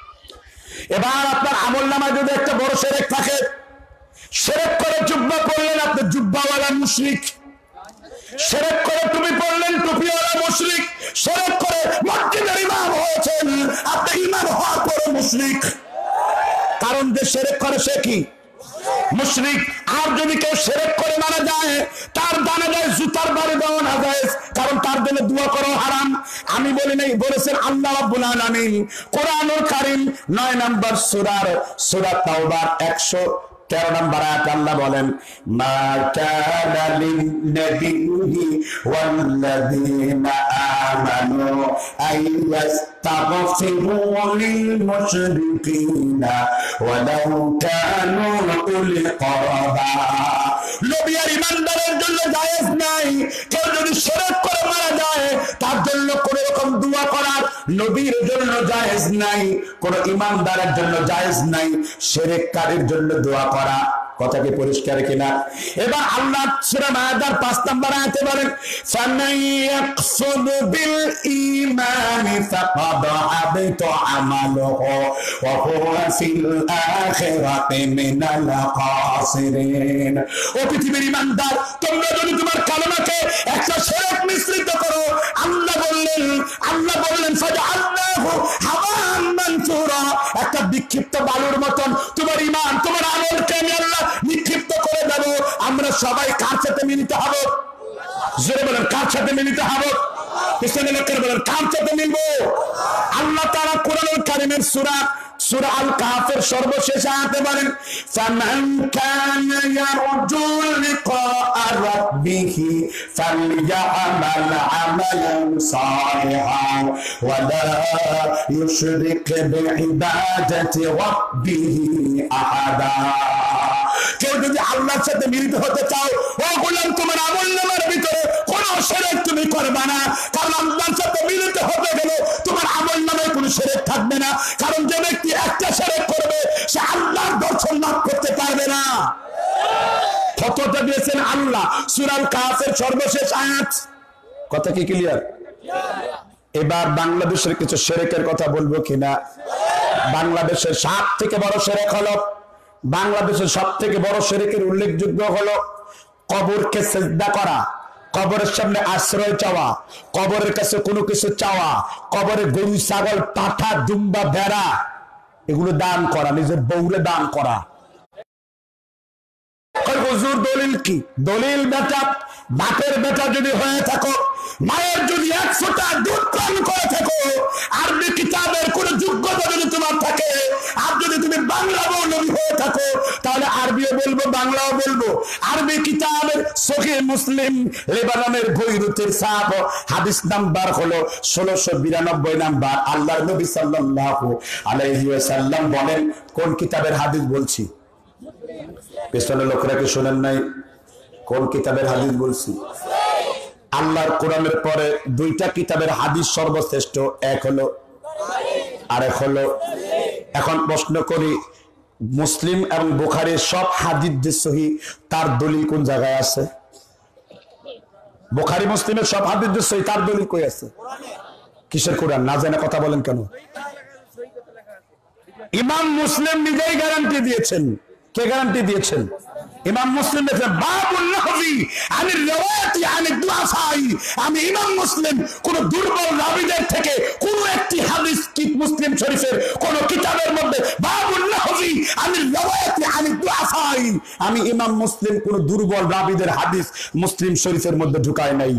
এবার আপনার আমলনামায় যদি একটা বড় শিরক থাকে, শিরক করে জুব্বা পরলেন, আপনি জুব্বাওয়ালা মুশরিক। শিরক করে টুপি পরলেন, টুপিওয়ালা মুশরিক। শিরক করে মসজিদের ইমাম হয়েছেন, আপনি ইমাম হওয়ার পরে মুশরিক। কারণ যে শিরক করে সে কি? মুশরিক। আর যদি কেউ শিরক করে মারা যায়, তার জানাজায় জুতার বাড়ি দেওয়া না যায়, কারণ তার জন্য দোয়া করা হারাম। আমি বলি নাই, বলেছেন আল্লাহ রাব্বুল আলামিন কোরআনুল কারীম 9 নম্বর সূরা তাওবার 113 নম্বর আয়াত আল্লাহ বলেন, মা কানা লিন-নাবিয়্যি ওয়াল-লাযীনা আমানু আইয়াস্তাগফিরু লিল-মুশরিকিনা ওয়ালাউ কানু উলি কুরবা। নবী আর ঈমানদারের জন্য জায়েজ নাই কেউ যদি শিরক করে মারা যায়, তার জন্য কোন রকম দোয়া করার নবীর জন্য জায়েজ নাই, কোন ঈমানদারের জন্য জায়েজ নাই শিরককারীর জন্য দোয়া করা। কথা কি পরিষ্কার কিনা? এবার আল্লাহ সূরা মায়দার 5 নম্বর আয়াতে বলেন ফামান ইয়াকফুর বিল ঈমানি ফাকাদ হাবিতা আমালুহু ওয়া হুয়া ফিল আখিরাতি মিনাল খাসিরিন। ও পৃথিবীর ঈমানদার, তোমরা যদি তোমার কালেমাকে একটা শিরক মিশ্রিত করো, আল্লাহ বললেন ফাজআলনাহু হাওয়ান মানসুরা, একটা বিক্ষিপ্ত বালুর মতন তোমার ঈমান তোমার আমলকে আমি আল্লাহ নিক্ষিপ্ত করে দেব। আমরা সবাই কার সাথে মিলিত হব? জোরে বলেন, কার সাথে মিলিত হব? পিছনে লোকের বলেন, কার সাথে মিলবো? আল্লাহ তাআলা কোরআনুল কারীমের সূরা আল কাহফের সর্বশেষ আয়াতে বলেন ফামান কানা ইয়ারজু লিকা রাব্বিহি ফালইআমাল আমালান সালিহান ওয়া লা ইউশরিক বিইবাদাতি রাব্বিহি আহাদা। কেউ যদি আল্লাহর সাথে মিলিত হতে চাও, ও গোলাম, তোমার আমলনামার ভিতরে কোনো শিরক তুমি করবে না, কারণ আল্লাহর সাথে মিলিত হতে গেলে তোমার আমলনামায় কোনো শিরক থাকবে না, কারণ যে ব্যক্তি একটা শিরক করবে সে আল্লাহর দর্শন লাভ করতে পারবে না। ফতোয়া দিয়েছেন আল্লাহ সূরা আল কাহফের সর্বশেষ আয়াত। কথা কি ক্লিয়ার? এবার বাংলাদেশের কিছু শিরকের কথা বলবো কিনা? বাংলাদেশের সবথেকে বড় শিরক হলো, বাংলাদেশের সবথেকে বড় শিরকের উল্লেখযোগ্য হলো কবরকে সিজদা করা, কবরের সামনে আশ্রয় চাওয়া, কবরের কাছে কোনো কিছু চাওয়া, কবরে গরু ছাগল পাঠা দুম্বা ভেড়া এগুলো দান করা, নিজের বউরে দান করা। হুজুর দলিল কি? দলিল বেটা, বাপের বেটা যদি হয়ে থাকো, মায়ের যদি 1 ফোঁটা দুধ পান করে থাকো, আরবি কিতাবের কোন যোগ্যতা যদি তোমার থাকে, আর যদি তুমি বাংলা মৌলবী হয়ে থাকো, তাহলে আরবিও বলবো বাংলাও বলবো। আরবি কিতাবের সহিহ মুসলিম লেবাননের বৈরুতের সাহাব হাদিস নাম্বার হলো 1692 নাম্বার। আল্লাহর নবী সাল্লাল্লাহু আলাইহি ওয়াসাল্লাম বলেন, কোন কিতাবের হাদিস বলছি? পেছনের লোকেরা কি শোনেন নাই? কোন কিতাবের হাদিস বলছি? আল্লাহর কোরআনের পরে 2টা কিতাবের হাদিস সর্বশ্রেষ্ঠ, এক হলো আর এক হলো। এখন প্রশ্ন করি, মুসলিম এবং বুখারীর সব হাদিস যে সহিহ, তার দলিল কোন জায়গায় আছে? বুখারী মুসলিমের সব হাদিস যে সহিহ, তার দলিল কই আছে? কিসের কোরআন? না জানা কথা বলেন কেন? ইমাম মুসলিম নিজেই গ্যারান্টি দিয়েছেন। কে গ্যারান্টি দিয়েছেন? ইমাম মুসলিম লিখেছেন বাবুল নাহজি আনির রিওয়ায়াতি আনিদ দুআফাই। আমি ইমাম মুসলিম কোন দুর্বল রাবীদের থেকে কোন একটি হাদিস কি মুসলিম শরীফের কোন কিতাবের মধ্যে বাবুল নাহজি আনির রিওয়ায়াতি আনিদ দুআফাই, আমি ইমাম মুসলিম কোন দুর্বল রাবীদের হাদিস মুসলিম শরীফের মধ্যে ঢুকায় নাই।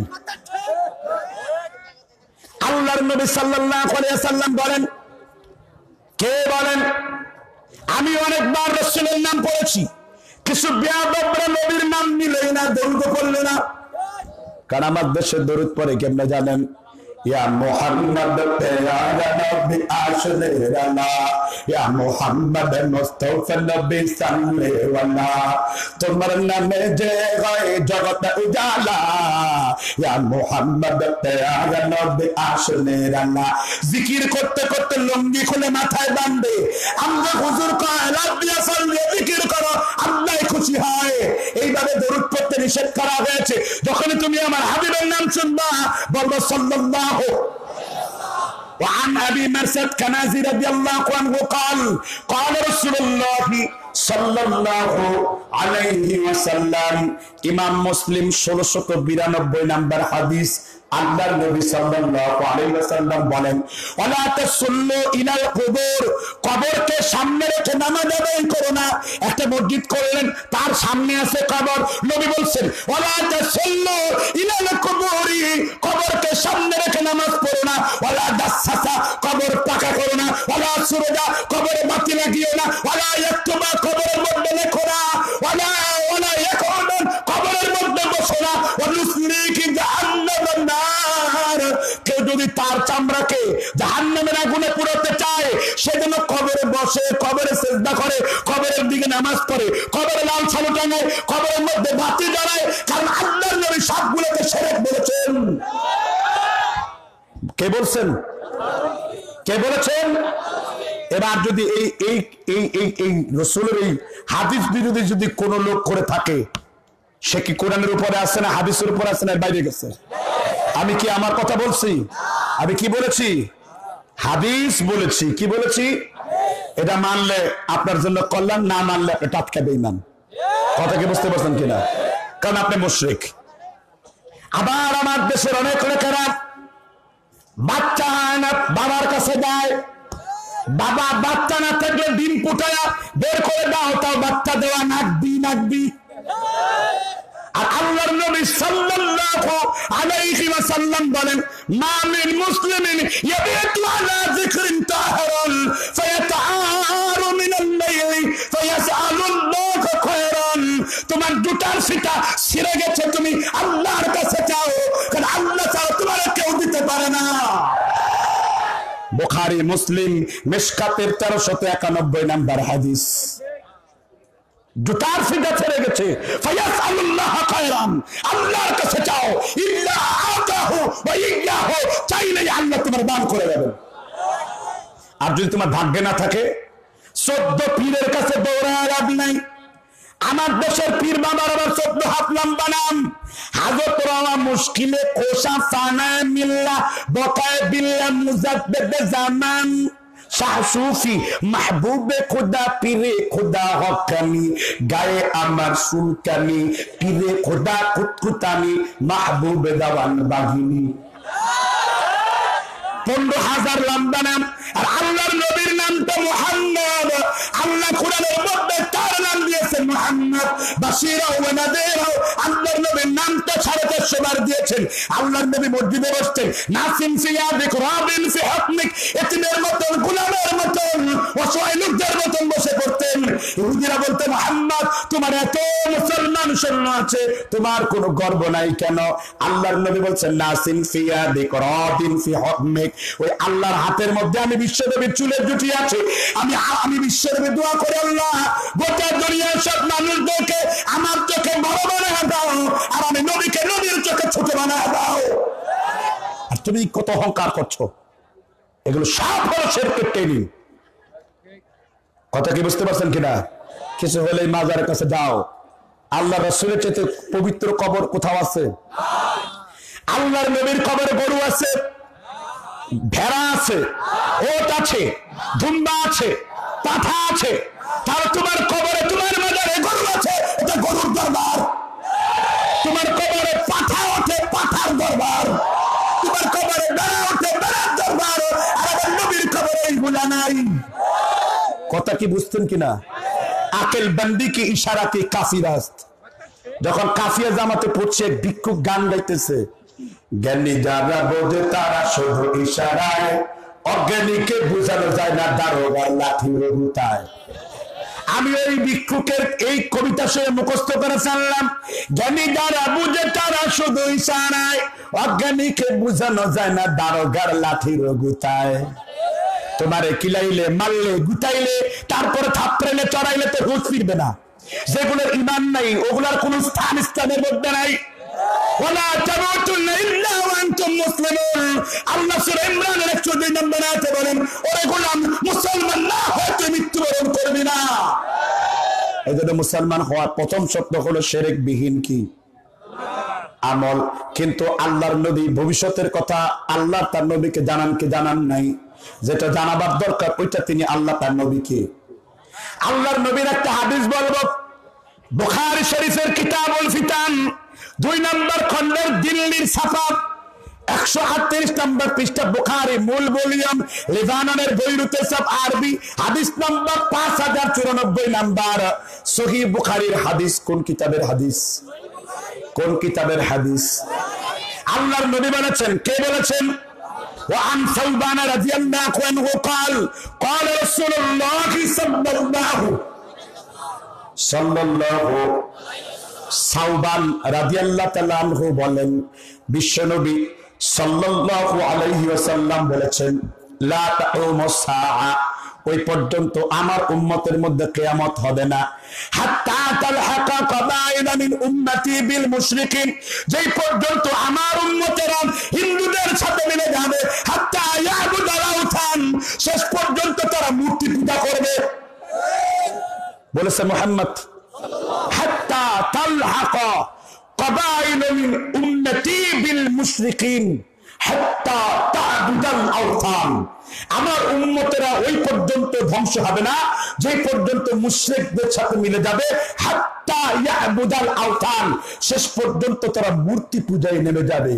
আল্লাহর নবী সাল্লাল্লাহু আলাইহি ওয়াসাল্লাম বলেন, কে বলেন? আমি অনেকবার রাসূলের নাম পড়েছি, কিছু বেয়াদবরা নবীর নাম নিলেই না, দরুদ পড়লে না। কারণ আমার দেশে দরুদ পড়ে কেমনে জানেন? ইয়া মুহাম্মদ পেয়ারা নবী আসলে রানা, ইয়া মুহাম্মদ মুস্তাফা নবী সাল্লাল্লাহু, তোমার নামে যে হয় জগৎ উজালা, ইয়া মুহাম্মদ পেয়ারা নবী আসলে রানা। জিকির করতে করতে লুঙ্গি খুলে মাথায় বাঁধে, আমরা হুজুর কয় রাব্বিয়া সাল্লি জিকির করো, আল্লাহ খুশি হয়। এইভাবে দরুদ পড়তে নিষেধ করা হয়েছে। যখন তুমি আমার হাবিবের নাম শুনবা, বলবো সাল্লাল্লাহু। وعن أبي مرثد كنازي رضي الله عنه قال قال رسول الله صلى الله عليه وسلم। ইমাম মুসলিম 1692 নাম্বার হাদিস। আল্লাহর নবী সাল্লাল্লাহু আলাইহি ওয়াসাল্লাম বলেন, ওয়ালা তাসাল্লু ইলাল কুবুর, কবরকে সামনে রেখে নামাজ আদায় করো না। একটা মসজিদ করলেন, তার সামনে আছে কবর, নবী বলছেন ওয়ালা তাসাল্লু ইলাল কুবুরি, কবরকে সামনে রেখে নামাজ পড়ো না। ওয়ালা দাসাসা, কবর পাকা করো না। ওয়ালা সুরজা, কবরে বাতি লাগিও না। ওয়ালা ইয়াকতুবা, কবরের মধ্যে লেখো না। ওয়ালা ইয়াকুদুন, কবরের মধ্যে বসো না। ওয়ানুসলিকি জাহান্নামান নার, কেউ যদি তার চামড়াকে জাহান্নামের আগুনে পুড়াতে চায়, সেজন্য কবরে বসে, কবরে সিজদা করে, কবরের দিকে নামাজ পড়ে, কবরে লাল ছালু টাঙায়, কবরের মধ্যে বাতি জ্বালায়। কারণ আল্লাহর নবী সবগুলোকে শিরক বলেছেন। কে বলছেন? কে বলেছেন? এবার যদি এই এই এই এই এই রাসূলের এই হাদিস বিরোধী যদি কোন লোক করে থাকে, সে কি কোরআনের উপরে আছে না হাদিসের উপরে আছে না বাইরে গেছে? আমি কি আমার কথা বলছি? আমি কি বলেছি? হাদিস বলেছি। কি বলেছি? এটা মানলে আপনার জন্য কল্যাণ, না মানলে আপনি টাটকা বেঈমান। কথা কি বুঝতে পারছেন কিনা? কারণ আপনি মুশরিক। আবার আমার দেশের অনেক লোকেরা বাচ্চা হয় না, বাবার কাছে যায়, বাবা বাচ্চা না থাকলে ডিম ফুটায়া বের করে দাও, তাও বাচ্চা দেওয়া নাকবি নাকবি। আর আল্লাহর নবী সাল্লাল্লাহু আলাইহি ওয়াসাল্লাম বলেন, মা মিন মুসলিমিন ইয়াবিতু আলা যিকরিন তাহরান ফায়াতাআরু মিনাল লাইলি ফায়াসআলুল্লাহ খায়রান। তোমার দুটার ফিতা ছিঁড়ে গেছে, তুমি আল্লাহর কাছে চাও, কারণ আল্লাহ ছাড়া তোমার কেউ দিতে পারে না। বুখারী মুসলিম মিশকাতের 1391 নাম্বার হাদিস। জুতার ফিতা ছেড়ে গেছে, ফায়াসআলুল্লাহ খায়রান, আল্লাহর কাছে চাও, ইল্লা আতাহু ওয়া ইয়াহু, চাইলে আল্লাহ তোমার দান করে দেবেন। আর যদি তোমার ভাগ্যে না থাকে, 14 পীরের কাছে দৌড়ায় লাভ নাই। আমার দেশের পীর বাবার আবার 14 হাত লম্বা নাম, হাজত রাওয়া মুশকিলে কোশা ফানায়ে মিল্লা বকায়ে বিল্লাহ মুজাদ্দিদ জামান শাহ সুফি মাহবুবে খুদা পীরে খুদা হকানি, গায়ে আমার সুলকানি, পীরে খুদা কুতকুতানি, মাহবুবে দাওয়ান বাগিনী। 15,000 লম্বা নাম। আর আল্লাহর নবীর নামটা মুহাম্মদ। আল্লাহ কোরআনের মধ্যে তার নাম দিয়েছেন মুহাম্মদ, বাশীরা ওয়া নাযীরা। আল্লাহর নবীর নামটা 450 বার দিয়েছেন। আল্লাহর নবী মসজিদে বসতেন, নাসিম ফিয়াদিক রাবিন ফি হুকমিক, এতিমের মতন, গোলামের মতন, অসহায় লোকদের মতন বসে পড়তেন। ইহুদিরা বলতে, মুহাম্মদ তোমার এত মুসলমান সৈন্য আছে, তোমার কোনো গর্ব নাই কেন? আল্লাহর নবী বলছেন, নাসিম ফিয়াদিক রাবিন ফি হুকমিক, ওই আল্লাহর হাতের মধ্যে আমি বিশ্বনবীর চুলের জুটি আছে। আমি বিশ্বনবী দোয়া করে, আল্লাহ গোটা দুনিয়ার সব মানুষদেরকে আমার চোখে বড় বানায় দাও, আর আমি নবীকে নবীর চোখে ছোট বানায় দাও। আর তুমি কত অহংকার করছো, এগুলো সব হলো শিরকের ট্রেনিং। কথা কি বুঝতে পারছেন কিনা? কিছু হলেই মাজারের কাছে যাও। আল্লাহ রাসূলের চেয়ে পবিত্র কবর কোথাও আছে? আল্লাহর নবীর কবরে গরু আছে, ভেড়া আছে, ওট আছে, দুম্বা আছে, পাঠা আছে, তার তোমার কবরে, তোমার মাজারে গরু আছে, এটা গরুর দরবার। তোমার কবরে পাঠা ওঠে, পাঠার দরবার। তোমার কবরে বেড়া ওঠে, বেড়ার দরবার। আর আমার নবীর কবরে এইগুলা নাই। কথা কি বুঝতেন কিনা? আকেল বন্দি কি ইশারা কি কাফিরাস্ত। যখন কাফিয়া জামাতে পড়ছে, ভিক্ষুক গান গাইতেছে, জ্ঞানী যারা বোঝে তারা শুধু ইশারায়, অজ্ঞানীকে বোঝানো যায় না দারোগার লাঠির গুতায়। আমি ওই ভিক্ষুকের এই কবিতা শুনে মুখস্থ করে ফেললাম, জ্ঞানী যারা বুঝে তারা শুধু ইশারায়, অজ্ঞানীকে বোঝানো যায় না দারোগার লাঠির গুতায়। তোমারে কিলাইলে, মারলে, গুতাইলে, তারপরে থাপড়াইলে, চড়াইলে তো হুঁশ ফিরবে না। যেগুলোর ঈমান নাই, ওগুলার কোন স্থান ইসলামের মধ্যে নাই। ওয়ালা তামুতুন্না ইল্লা ওয়া আনতুম মুসলিমুন। আল্লাহ সূরা ইমরানের 102 নম্বর আয়াতে বলেন, ওরে গোলাম, মুসলমান না হয়ে তুই মৃত্যুবরণ করবি না। এজন্য মুসলমান হওয়ার প্রথম শর্ত হলো শিরকবিহীন কি আমল। কিন্তু আল্লাহর নবী ভবিষ্যতের কথা আল্লাহ তার নবীকে জানান কি জানান নাই? যেটা জানাবার দরকার ওইটা তিনি আল্লাহ তার নবীকে। আল্লাহর নবীর একটা হাদিস বলবো, বুখারী শরীফের কিতাবুল ফিতান 2 নম্বর খণ্ডের দিল্লির ছাপা 138 নম্বর পৃষ্ঠা, বুখারী মূল ভলিউম, লেবাননের বৈরুতে সব আরবি, হাদিস নম্বর 5094 নম্বর, সহিহ বুখারীর হাদিস। কোন কিতাবের হাদিস? কোন কিতাবের হাদিস? আল্লাহর নবী বলেছেন। কে বলেছেন? وعن ثوبان رضي الله عنه قال قال رسول الله صلى الله সাওবান রাদিয়াল্লাহু তাআলা আনহু বলেন, বিশ্বনবী সাল্লাল্লাহু আলাইহি ওয়াসাল্লাম বলেছেন, লা তাকুমুস সাআ, ওই পর্যন্ত আমার উম্মতের মধ্যে কিয়ামত হবে না, হাত্তা তালহাকা কাবাইলা মিন উম্মতি বিল মুশরিকিন, যেই পর্যন্ত আমার উম্মতেরা হিন্দুদের সাথে মিলে যাবে, হাত্তা ইয়াবুদুল আওথান, শেষ পর্যন্ত তারা মূর্তি বলেছে মুহাম্মদ, হাত্তা তালহাকা কবাইল মিন উম্মতি বিল মুশরিকিন হাত্তা তা'বুদাল আওতান। আমার উম্মতেরা ওই পর্যন্ত ধ্বংস হবে না যে পর্যন্ত মুশরিকদের সাথে মিলে যাবে, হাত্তা ইয়া'বুদাল আওতান, শেষ পর্যন্ত তারা মূর্তি পূজায় নেমে যাবে।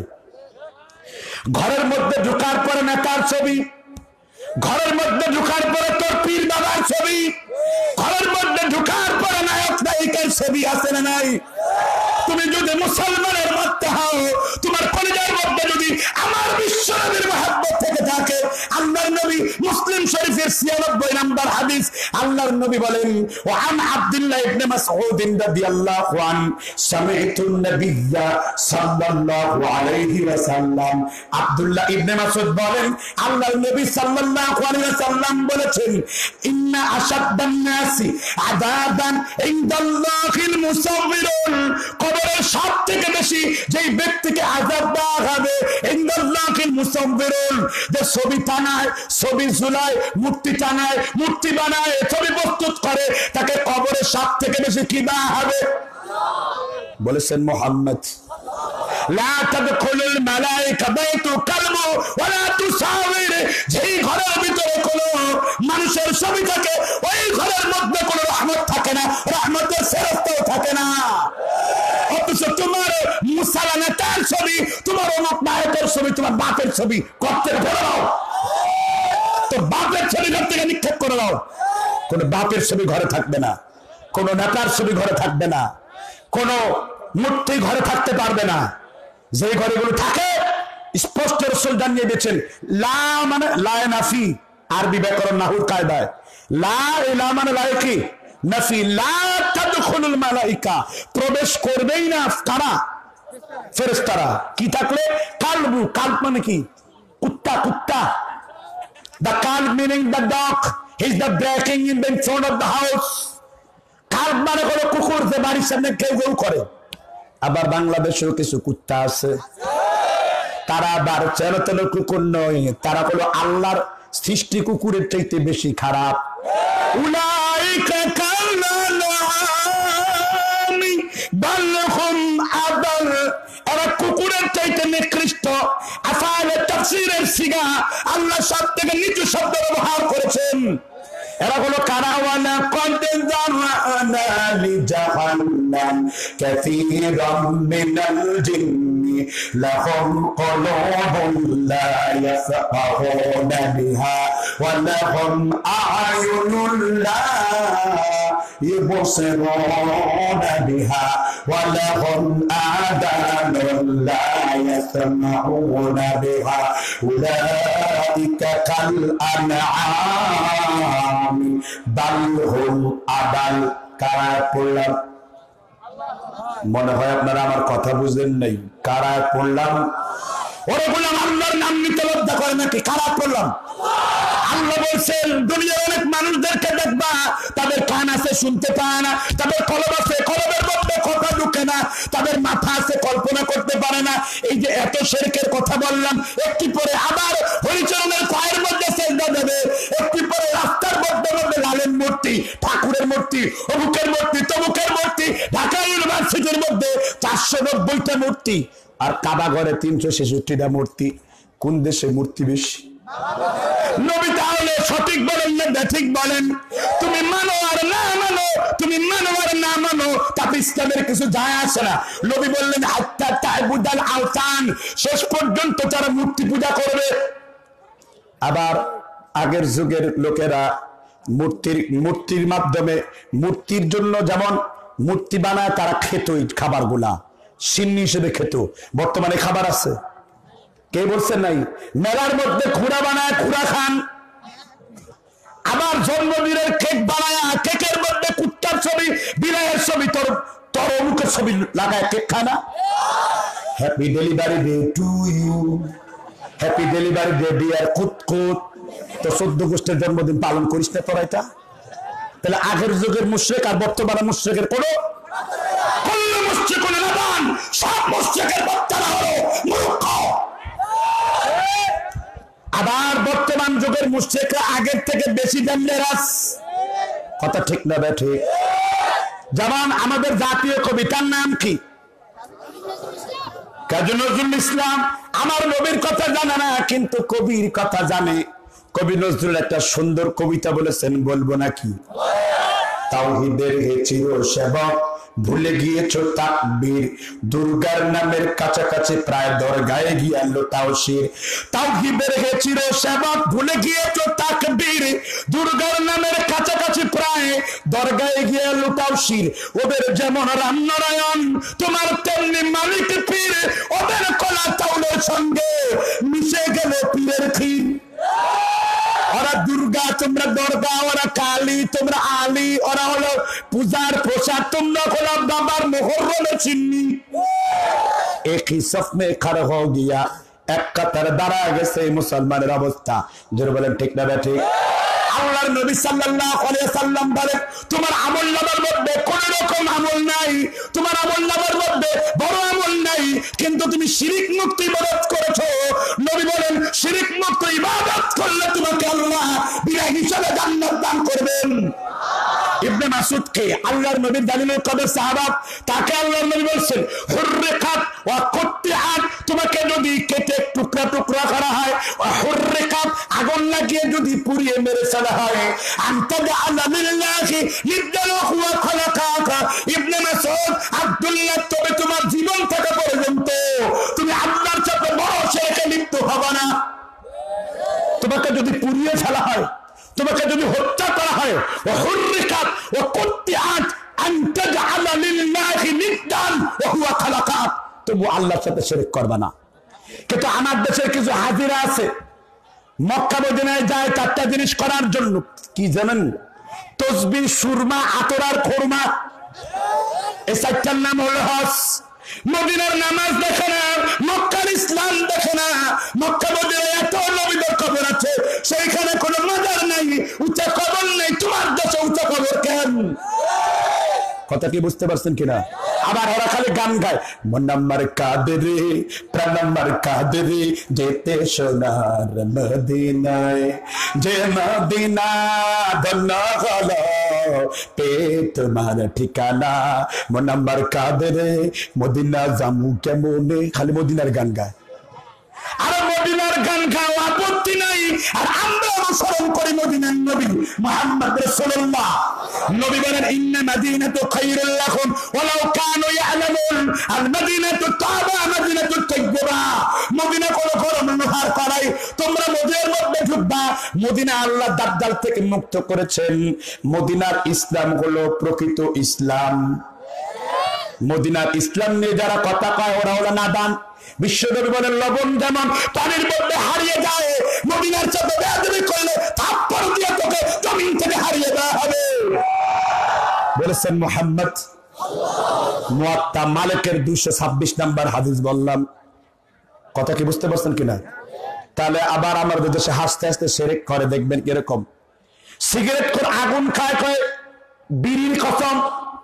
ঘরের মধ্যে ঢোকার পরে নেতার ছবি, ঘরের মধ্যে ঢোকার পরে তোর পীর বাবার ছবি, ঘরের মধ্যে ঢোকার পরে নায়ক নায়িকার ছবি আছে না নাই? তুমি যদি মুসলমানের মধ্যে হও, তোমার কলিজার মধ্যে যদি আমার বিশ্বনবীর মহব্বত থেকে থাকে, আল্লাহর নবী মুসলিম শরীফের 96 নম্বর হাদিস, আল্লাহর নবী বলেন, ওয়া আন আব্দুল্লাহ ইবনে মাসউদ রাদিয়াল্লাহু আন সামি'তুন নাবিয়্যা সাল্লাল্লাহু আলাইহি ওয়াসাল্লাম, আব্দুল্লাহ ইবনে মাসউদ বলেন আল্লাহর নবী সাল্লাল্লাহু আলাইহি ওয়াসাল্লাম বলেছেন, ইন্না আশাদ্দান নাসি আযাবান ইনদাল্লাহিল মুসাওবিরুন, কবরের সবথেকে বেশি যেই ব্যক্তিকে আযাব দেওয়া হবে, ইনদাল্লাহিল মুসাওবিরুন, যে ছবি টানায়, ছবি ঝুলায়, মূর্তি টানায়, মূর্তি বানায়, ছবি প্রস্তুত করে, তাকে কবরের সবথেকে বেশি কি দেওয়া হবে? বলেছেন মুহাম্মদ, লা তাদখুলুল মালায়েকা বাইতু কালবু ওয়া লা তুসাওয়ির, যেই ঘরের ভিতরে কোনো মানুষের ছবি থাকে ওই ঘরের মধ্যে কোনো রহমত থাকে না, রহমতের ফেরেশতাও থাকে না। অথচ তোমার মুসালা নেতার ছবি, তোমার অমুক নায়কের ছবি, তোমার বাপের ছবি করতে করে দাও, তো বাপের ছবি ঘর থেকে নিক্ষেপ করে দাও। কোন বাপের ছবি ঘরে থাকবে না, কোন নেতার ছবি ঘরে থাকবে না, কোন মূর্তি ঘরে থাকতে পারবে না। যে ঘরেগুলো থাকে স্পষ্ট রাসূল জানিয়ে দিয়েছেন, লা মানে লা নাফি, আরবি ব্যাকরণ নাহুর কায়দায় লা ইলা মানে লা কি নাফি, লা তাদখুলুল মালাইকা, প্রবেশ করবেই না কারা? ফেরেশতারা। কি থাকলে? কালবু, কালব মানে কি? কুত্তা, কুত্তা। The calf meaning the dog, is the barking in the front of the house. কালব মানে হলো কুকুর, যে বাড়ির সামনে কেউ কেউ করে। আবার বাংলাদেশেও কিছু কুত্তা আছে, তারা আবার চেরতল কুকুর নয়, তারা হলো আল্লাহর সৃষ্টি কুকুরের চাইতে বেশি খারাপ। উলাইকা কাল্লানি বাল হুম আদাল, এরা কুকুরের চাইতে নিকৃষ্ট। আফালে তাফসীরের সিগা আল্লাহ সবথেকে নিচু শব্দ ব্যবহার করেছেন। এরা হলো কারা? ওয়ালা কদ যারানা লিজাহান্নাম কাসীরাম মিনাল জিন্নি লাহুম কুলুবুন লা ইয়াফকাহুনা বিহা ওয়া লাহুম আ'য়ুনুন লা ইবসিরুনা বিহা ওয়া লাহুম আযানুন লা ইয়াসমাউনা বিহা উলাইকা কাল আনআম বাল হুম আদাল। কারা পড়লাম? মনে হয় আপনারা আমার কথা বুঝলেন নাই। কারা পড়লাম? ওরে বললাম আল্লাহর নাম নিতে লজ্জা করে নাকি? কারা পড়লাম? আল্লাহ বলছেন, দুনিয়ার অনেক মানুষদেরকে দেখবা, তাদের কান আছে শুনতে পায় না, তাদের কলব আছে কলবের মধ্যে কথা ঢুকে না, তাদের মাথা আছে কল্পনা করতে পারে না। এই যে এত শিরকের কথা বললাম, একটি পরে আবার হরিচরণের পায়ের মধ্যে সেজদা দেবে, একটি পরে রাস্তার মধ্যে মধ্যে লালের মূর্তি, ঠাকুরের মূর্তি, অমুকের মূর্তি, তমুকের মূর্তি, ঢাকা ইউনিভার্সিটির মধ্যে 490টা মূর্তি, আর কাবা ঘরে 366টা মূর্তি। কোন দেশে মূর্তি বেশি? নবী তাহলে সঠিক বলেন না ব্যাঠিক বলেন? তুমি মানো আর না মানো, তুমি মানো আর না মানো, তাতে ইসলামের কিছু যায় আসে না। নবী বললেন হাত্তা তা'বুদাল আওতান, শেষ পর্যন্ত তারা মূর্তি পূজা করবে। আবার আগের যুগের লোকেরা মূর্তির মাধ্যমে, মূর্তির জন্য যেমন মূর্তি বানায়, তারা খেত এই খাবারগুলা, সিন্নি হিসেবে খেত। বর্তমানে খাবার আছে? কে বলছেন নাই? মেলার মধ্যে খুঁড়া বানায়, খুঁড়া খান। আবার জন্মদিনের কেক বানায়, কেকের মধ্যে কুত্তার ছবি, বিড়ালের ছবি, তোর অমুকের ছবি লাগায় কেক খানা। Happy delivery day to you, happy delivery day dear Kutkut. তো 14 গোষ্ঠীর জন্মদিন পালন করিস না তোরা? এটা তাহলে আগের যুগের মুশরিক আর বর্তমানে মুশরিকের কোনো মুশরিক কোনো নাদান, সব মুশরিকের বাচ্চারা হলো মূর্খ। আবার বর্তমান যুগের মুশরিকরা আগের থেকে বেশি ডেঞ্জারাস। কথা ঠিক না? ঠিক। যেমন আমাদের জাতীয় কবিতার নাম কি? কাজী নজরুল ইসলাম। আমার নবীর কথা জানে না, কিন্তু কবির কথা জানে। কবি নজরুল একটা সুন্দর কবিতা বলেছেন, বলবো নাকি? তাওহীদের হে চির সেবক, ভুলে গিয়েছ তাকবীর, দুর্গার নামের কাছাকাছি প্রায় দরগায় গিয়ে লুটাওশির। তাওহীদের হে চির সেবক, ভুলে গিয়েছ তাকবীর, দুর্গার নামের কাছাকাছি প্রায় দরগায় গিয়ে লুটাওশির। ওদের যেমন রামনারায়ণ, তোমার তেমনি মালিক পীর, ওদের কলা চাউলের সঙ্গে মিশে গেল পীরের ক্ষীর। ওরা দুর্গা, তোমরা দুর্গা, ওরা কালী, তোমরা আলী, ওরা হলো পূজার প্রসাদ, তোমরা হলো বাবার মোহরমের চিন্নি। একই স্বপ্নে খাড়া হয়ে গিয়া এক কাতার দাঁড়া গেছে মুসলমানের অবস্থা। জোরে বলেন ঠিক না ঠিক? আল্লাহর নবী সাল্লাল্লাহু আলাইহি সাল্লাম বলেন, তোমার আমলনামার মধ্যে কোন রকম আমল নাই, তোমার আমলনামার মধ্যে বড় আমল নাই, কিন্তু তুমি শিরক মুক্ত ইবাদত করেছো। নবী বলেন, শিরক মুক্ত ইবাদত করলে তোমাকে আল্লাহ বিনা হিসাবে জান্নাত দান করবেন। ইবনে মাসউদ কে আল্লাহর নবীর দালিলুল কদর সাহাবা, তাকে আল্লাহর নবী বলেন, হুররিকাত ওয়া কুতিআত, তোমাকে যদি কেটে টুকরা টুকরা করা হয়, ওয়া হুররিকাত, আগুন লাগিয়ে যদি পুড়িয়ে মেরে ফেলা হয়, আনতা জাআলা লিল্লাহি নিদ্দান ওয়া হুয়া খালাকাকা। ইবনে মাসউদ, আব্দুল্লাহ, তবে তোমার জীবন থাকা পর্যন্ত তুমি আল্লাহর সাথে বড় শিরকে লিপ্ত হবে না। তোমাকে যদি পুড়িয়ে ফেলা হয়, তোমাকে যদি হত্যা করা হয়, ওয়া হুররিকাত ওয়া কুতিআত আনতা জাআলা লিল্লাহি নিদ্দান ওয়া হুয়া খালাকাক, তবু আল্লাহর সাথে শিরক করবে না। কিন্তু আমার দেশের কিছু হাজিরা আছে, মক্কা মদিনায় যায় চারটা জিনিস করার জন্য। কি জানেন? তসবিহ, সুরমা, আতর আর খুরমা। এই চারটার নাম হলো হজ। মদিনার নামাজ দেখে না, মক্কার ইসলাম দেখে না। মক্কা মদিনায় এত নবীদের কবর আছে, সেইখানে কোনো মাজার নাই, উঁচা কবর নেই। তোমার দেশে উঁচা কবর কেন? কথা কি বুঝতে পারছেন কিনা? আবার ওরা খালি গান গায়, মনাম্মার কাদেরে প্রাণাম্মার কাদেরে, যেতে সোনার মদিনায়, যে মদিনা ধন্য হলো পে তোমার ঠিকানা। মনাম্মার কাদেরে মদিনা জামু কেমনে, খালি মদিনার গান গায়। আর মদিনার গান গাও আপত্তি নাই, আর আমরা অনুসরণ করি মদিনার নবী মুহাম্মদ রাসূলুল্লাহ। নবী বলেন, ইন্না মাদিনাতু খায়রুল লাকুম ওয়ালাউ কানু ইয়ালামুন, আল মাদিনাতু তাবা মাদিনাতু তাইয়্যিবা। মদিনা কোনো গরম অনুহার করাই, তোমরা মদিনার মধ্যে ঢুকবা। মদিনা আল্লাহ দাজ্জাল থেকে মুক্ত করেছেন। মদিনার ইসলাম হলো প্রকৃত ইসলাম। মদিনার ইসলাম নিয়ে যারা কথা কয়, ওরা হলো নাদান। বিশ্বনবী বলেন, লবণ যেমন পানির মধ্যে হারিয়ে যায়, মদিনার সাথে বেয়াদবি করলে থাপ্পড় দিয়ে তোকে জমিন থেকে হারিয়ে দেওয়া হবে বলেছেন মুহাম্মদ। মুয়াত্তা মালিকের 226 নম্বর হাদিস বললাম। কথা কি বুঝতে পারছেন কিনা? তাহলে আবার আমাদের দেশে হাসতে হাসতে শিরক করে, দেখবেন কিরকম। সিগারেট করে আগুন খায়, কয় বিড়ির কসম।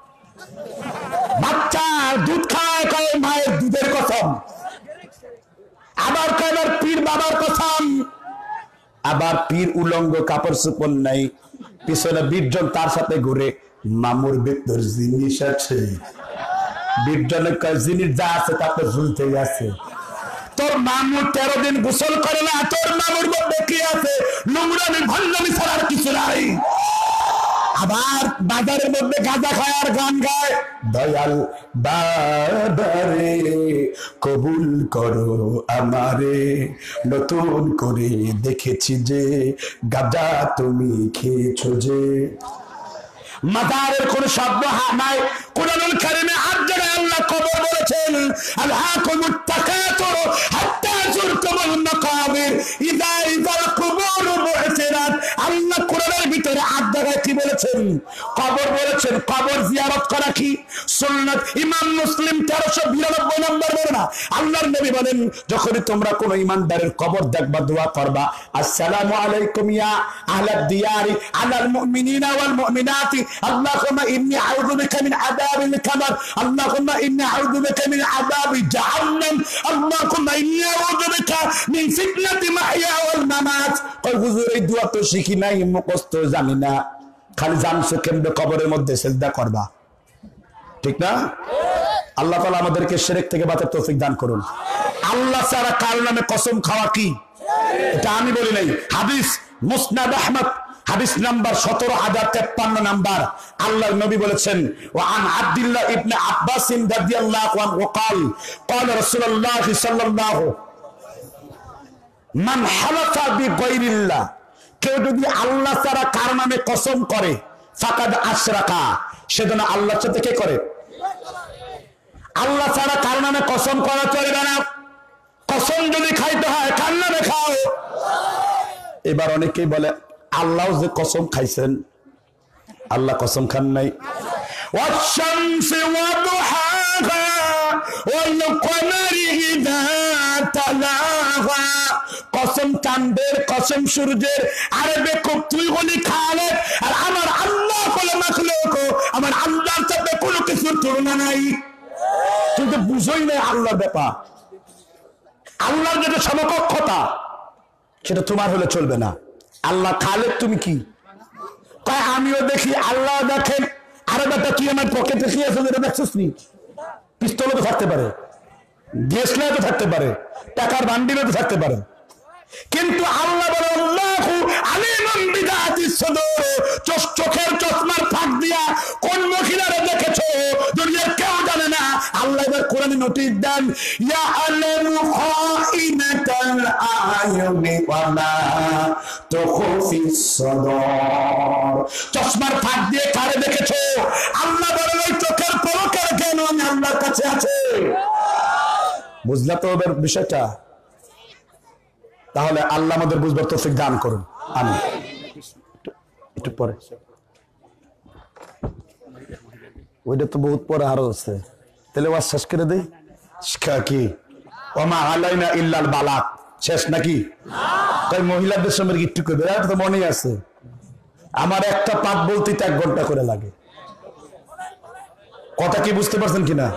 বাচ্চা দুধ খায়, কয় মায়ের দুধের কসম। আবার কয়বার পীর বাবার কসম। আবার পীর উলঙ্গ, কাপড় চোপড় নাই, পিছনে বীরজন তার সাথে ঘুরে, মামুর ভিতর জিনিস আছে। বীরজনের কয় জিনিস যা আছে তাতে ঝুলতে আছে। তোর মামু 13 দিন গোসল করে না, তোর মামুর মধ্যে কি আছে? নোংরামি ভণ্ডামি ছাড়ার কিছু নাই। আবার বাজারের মধ্যে গাঁজা খায় আর গান গায়, দয়াল বাবারে কবুল করো আমারে, নতুন করে দেখেছি যে গাঁজা তুমি খেয়েছো যে। মাজারের কোন শব্দ নাই। কুরআনুল কারীমে 8 জায়গায় আল্লাহ কবর বলেছেন, আলহাকুমুত তাকাতুর হাত্তা যুরতুমুল মাকাবির ইযাল কুবুর বু'থিরাত। আল্লাহ কোরআনের ভিতরে 8 জায়গায় কি বলেছেন? কবর বলেছেন। কবর জিয়ারত করা কি সুন্নাত। ইমাম মুসলিম 1392 নম্বর বর্ণনা। আল্লাহর নবী বলেন, যখনই তোমরা কোন ঈমানদারের কবর দেখবা, দোয়া করবা, আসসালামু আলাইকুম ইয়া আহলাদ দিয়ারি আলাল মুমিনিনা ওয়াল মুমিনাতি, আল্লাহুম্মা ইন্নী আউযু বিকা মিন আযাবিল কবর, আল্লাহুম্মা ইন্নী আউযু বিকা মিন আযাবি জাহান্নাম, আল্লাহুম্মা ইন্নী আউযু বিকা মিন ফিতনাতি মাহইয়া ওয়াল মামাত। কই হুজুর, এই দোয়া তো শিখি নাই, মুখস্থ জানি না, খালি জানছো কেমনে কবরের মধ্যে সিজদা করবা। ঠিক না? আল্লাহ তাআলা আমাদেরকে শিরক থেকে বাঁচার তৌফিক দান করুন। আল্লাহ ছাড়া কার নামে কসম খাওয়া কি? এটা আমি বলি নাই, হাদিস মুসনাদ আহমদ হাদিস নাম্বার 17053 নাম্বার। আল্লাহর নবী বলেছেন, ওয়া আন আব্দুল্লাহ ইবনে আব্বাস রাদিয়াল্লাহু আনহু قال قال رسول الله صلى الله মান হালাফা বিগাইরিল্লাহ, কেউ যদি আল্লাহ ছাড়া কার নামে কসম করে, ফাকাদ আশরাকা, সেজন্য আল্লাহর সাথে কে করে? আল্লাহ ছাড়া কার নামে কসম করা চলবে না। কসম যদি খাইতে হয় কার নামে খাও। এবার অনেকেই বলে আল্লাহ যে কসম খাইছেন, আল্লাহ কসম খান নাই। ওয়াশ-শামসি ওয়া-দুহাহা ওয়াল-কমারি ইযা তালাহা, কসম চাঁদের, কসম সূর্যের। আরে বেকুব, তুই বলি খালেক, আর আমার আল্লাহ বলে মাখলুক, আমার আল্লাহর সাথে কোনো কিছুর তুলনা নাই। তুই তো বুঝোই না আল্লাহর ব্যাপার। আল্লাহর যেটা সমকক্ষতা সেটা তোমার হলে চলবে না। আল্লাহ খালেক, তুমি কি? কয় আমিও দেখি, আল্লাহ দেখেন। আরে বেটা, তুই আমার পকেটে কি আছে যেটা দেখছিস নি? পিস্তলও তো থাকতে পারে, ডিএসএলআর তো থাকতে পারে, টাকার বান্ডিলও তো থাকতে পারে, কিন্তু আল্লাহ বলে আল্লাহু আলিমুন বিযাতিস সুদূর, চোখের চশমার ফাঁক দিয়া কোন মহিলারে দেখেছো দুনিয়ার কেউ জানে না। আল্লাহ এবার কোরআনে নোটিশ দেন, ইয়া আলামু খাইনাতাল আয়ুনি ওয়া মা তুখফিস সুদূর, চশমার ফাঁক দিয়ে কারে দেখেছো? আল্লাহ বলেন ওই চোখের পলকের জ্ঞান আমি আল্লাহর কাছে আছে। বুঝলা তো ওদের বিষয়টা? তাহলে আল্লাহ আমাদের বুঝবার তৌফিক দান করুন। আমি একটু পরে, ওইটা তো বহুত পরে আরো আছে, তাহলে ওয়াজ শেষ করে দেই। কি ওমা আলাইনা ইল্লাল বালাগ, শেষ নাকি? তাই মহিলাদের সঙ্গে একটু করে দেয়, তো মনেই আছে। আমার একটা পাঠ বলতে 1 ঘন্টা করে লাগে। কথা কি বুঝতে পারছেন কিনা?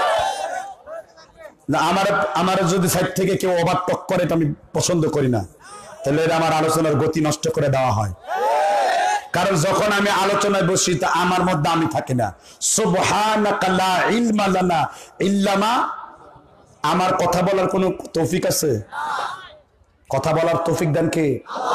না, আমার যদি সাইড থেকে কেউ ওভারটক করে, এটা আমি পছন্দ করি না। তাহলে এটা আমার আলোচনার গতি নষ্ট করে দেওয়া হয়। কারণ যখন আমি আলোচনায় বসি তা আমার মধ্যে আমি থাকি না। সুবহানাকা লা ইলমা লানা ইল্লা মা, আমার কথা বলার কোনো তৌফিক আছে? কথা বলার তৌফিক দেন কে?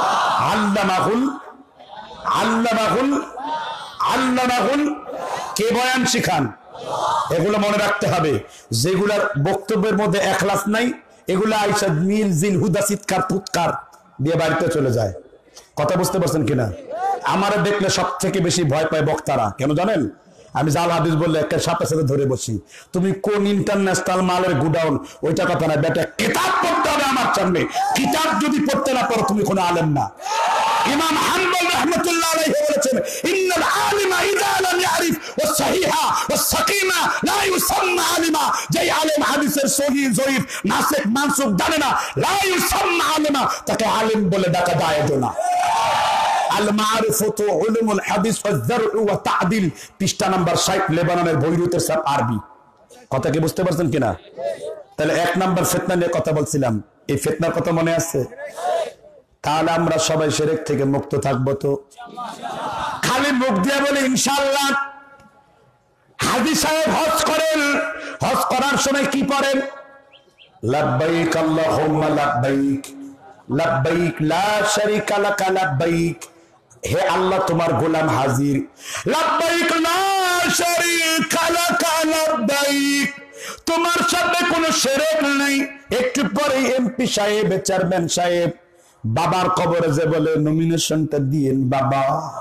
আল্লামাহুল কে বয়ান শিখান? এগুলো মনে রাখতে হবে। যেগুলার বক্তব্যের মধ্যে এখলাস নাই, এগুলো আইসা মিল জিল হুদা চিৎকার ফুৎকার দিয়ে বাড়িতে চলে যায়। কথা বুঝতে পারছেন কিনা? আমার দেখলে সব থেকে বেশি ভয় পায় বক্তারা। কেন জানেন? আমি জাল হাদিস বললে একটা সাথে সাথে ধরে বসি। তুমি কোন ইন্টারন্যাশনাল মালের গুডাউন, ওইটা কথা না বেটা, কিতাব পড়তে হবে আমার সামনে। কিতাব যদি পড়তে না পারো তুমি কোনো আলেম না। ইমাম হাম্বল রাহমাতুল্লাহ আলাইহি বলেছেন, ইন্নাল আলিমা ইযা লাম ইয়ারিফ ওয়াস সাহিহা ওয়াস সাকিমা লা ইউসাম্মা আলিমা। যে আলেম হাদিসের সহিহ জয়ীফ নাসিখ মানসুখ জানে না, লা ইউসাম্মা আলিমা, তাকে আলেম বলে ডাকা যায় না। আল মারিফাতু উলুমুল হাদিস ওয়াজ যারউ ওয়া তা'দিল, পৃষ্ঠা নাম্বার 60, লেবাননের বৈরুতের সব আরবি। কথা কি বুঝতে পারছেন কিনা? তাহলে 1 নাম্বার ফিতনা নিয়ে কথা বলছিলাম, এই ফিতনার কথা মনে আছে? তাহলে আমরা সবাই শিরক থেকে মুক্ত থাকবো তো? খালি মুখ দিয়ে বলে ইনশাআল্লাহ। হাজী সাহেব হজ করেন, হজ করার সময় কি পড়েন? লাব্বাইক আল্লাহুম্মা লাব্বাইক, লাব্বাইক লা শারীকা লাকা লাব্বাইক, হে আল্লাহ তোমার গোলাম হাজির। লাব্বাইক লা শারীকা লাকা লাব্বাইক, তোমার সাথে কোনো শিরক নেই। একটু পরে এমপি সাহেব, চেয়ারম্যান সাহেব বাবার কবরে যে বলে নমিনেশনটা দিয়েন বাবা,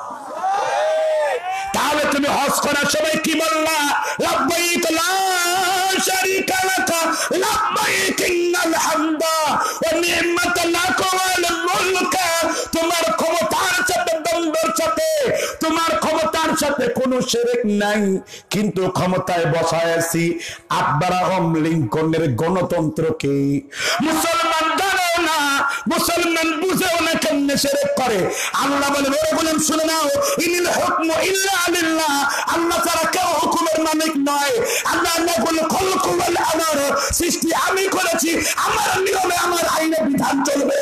তাহলে তুমি হজ করার সময় কি বললা? লাব্বাইক লা শারীকা লাকা লাব্বাইক ইন্নাল হামদা ওয়া নি'মাতা লাকা ওয়াল মুলক। তোমার ক্ষমতার সাথে দ্বন্দ্বের সাথে, তোমার ক্ষমতার সাথে কোনো শিরক নাই, কিন্তু ক্ষমতায় বসায়ছি আব্রাহাম লিঙ্কনের গণতন্ত্রকে। মুসলমান জানে না, মুসলমান বুঝেও না কেমনে শিরক করে। আল্লাহ বলে, ওরে গোলাম শুনে নাও, ইনিল হুকমু ইল্লা লিল্লাহ, আল্লাহ ছাড়া কেউ হুকুমের মালিক নয়। আল্লাহ লাহুল খালকু ওয়াল আমর, সৃষ্টি আমি করেছি, আমার নিয়মে আমার আইনে বিধান চলবে।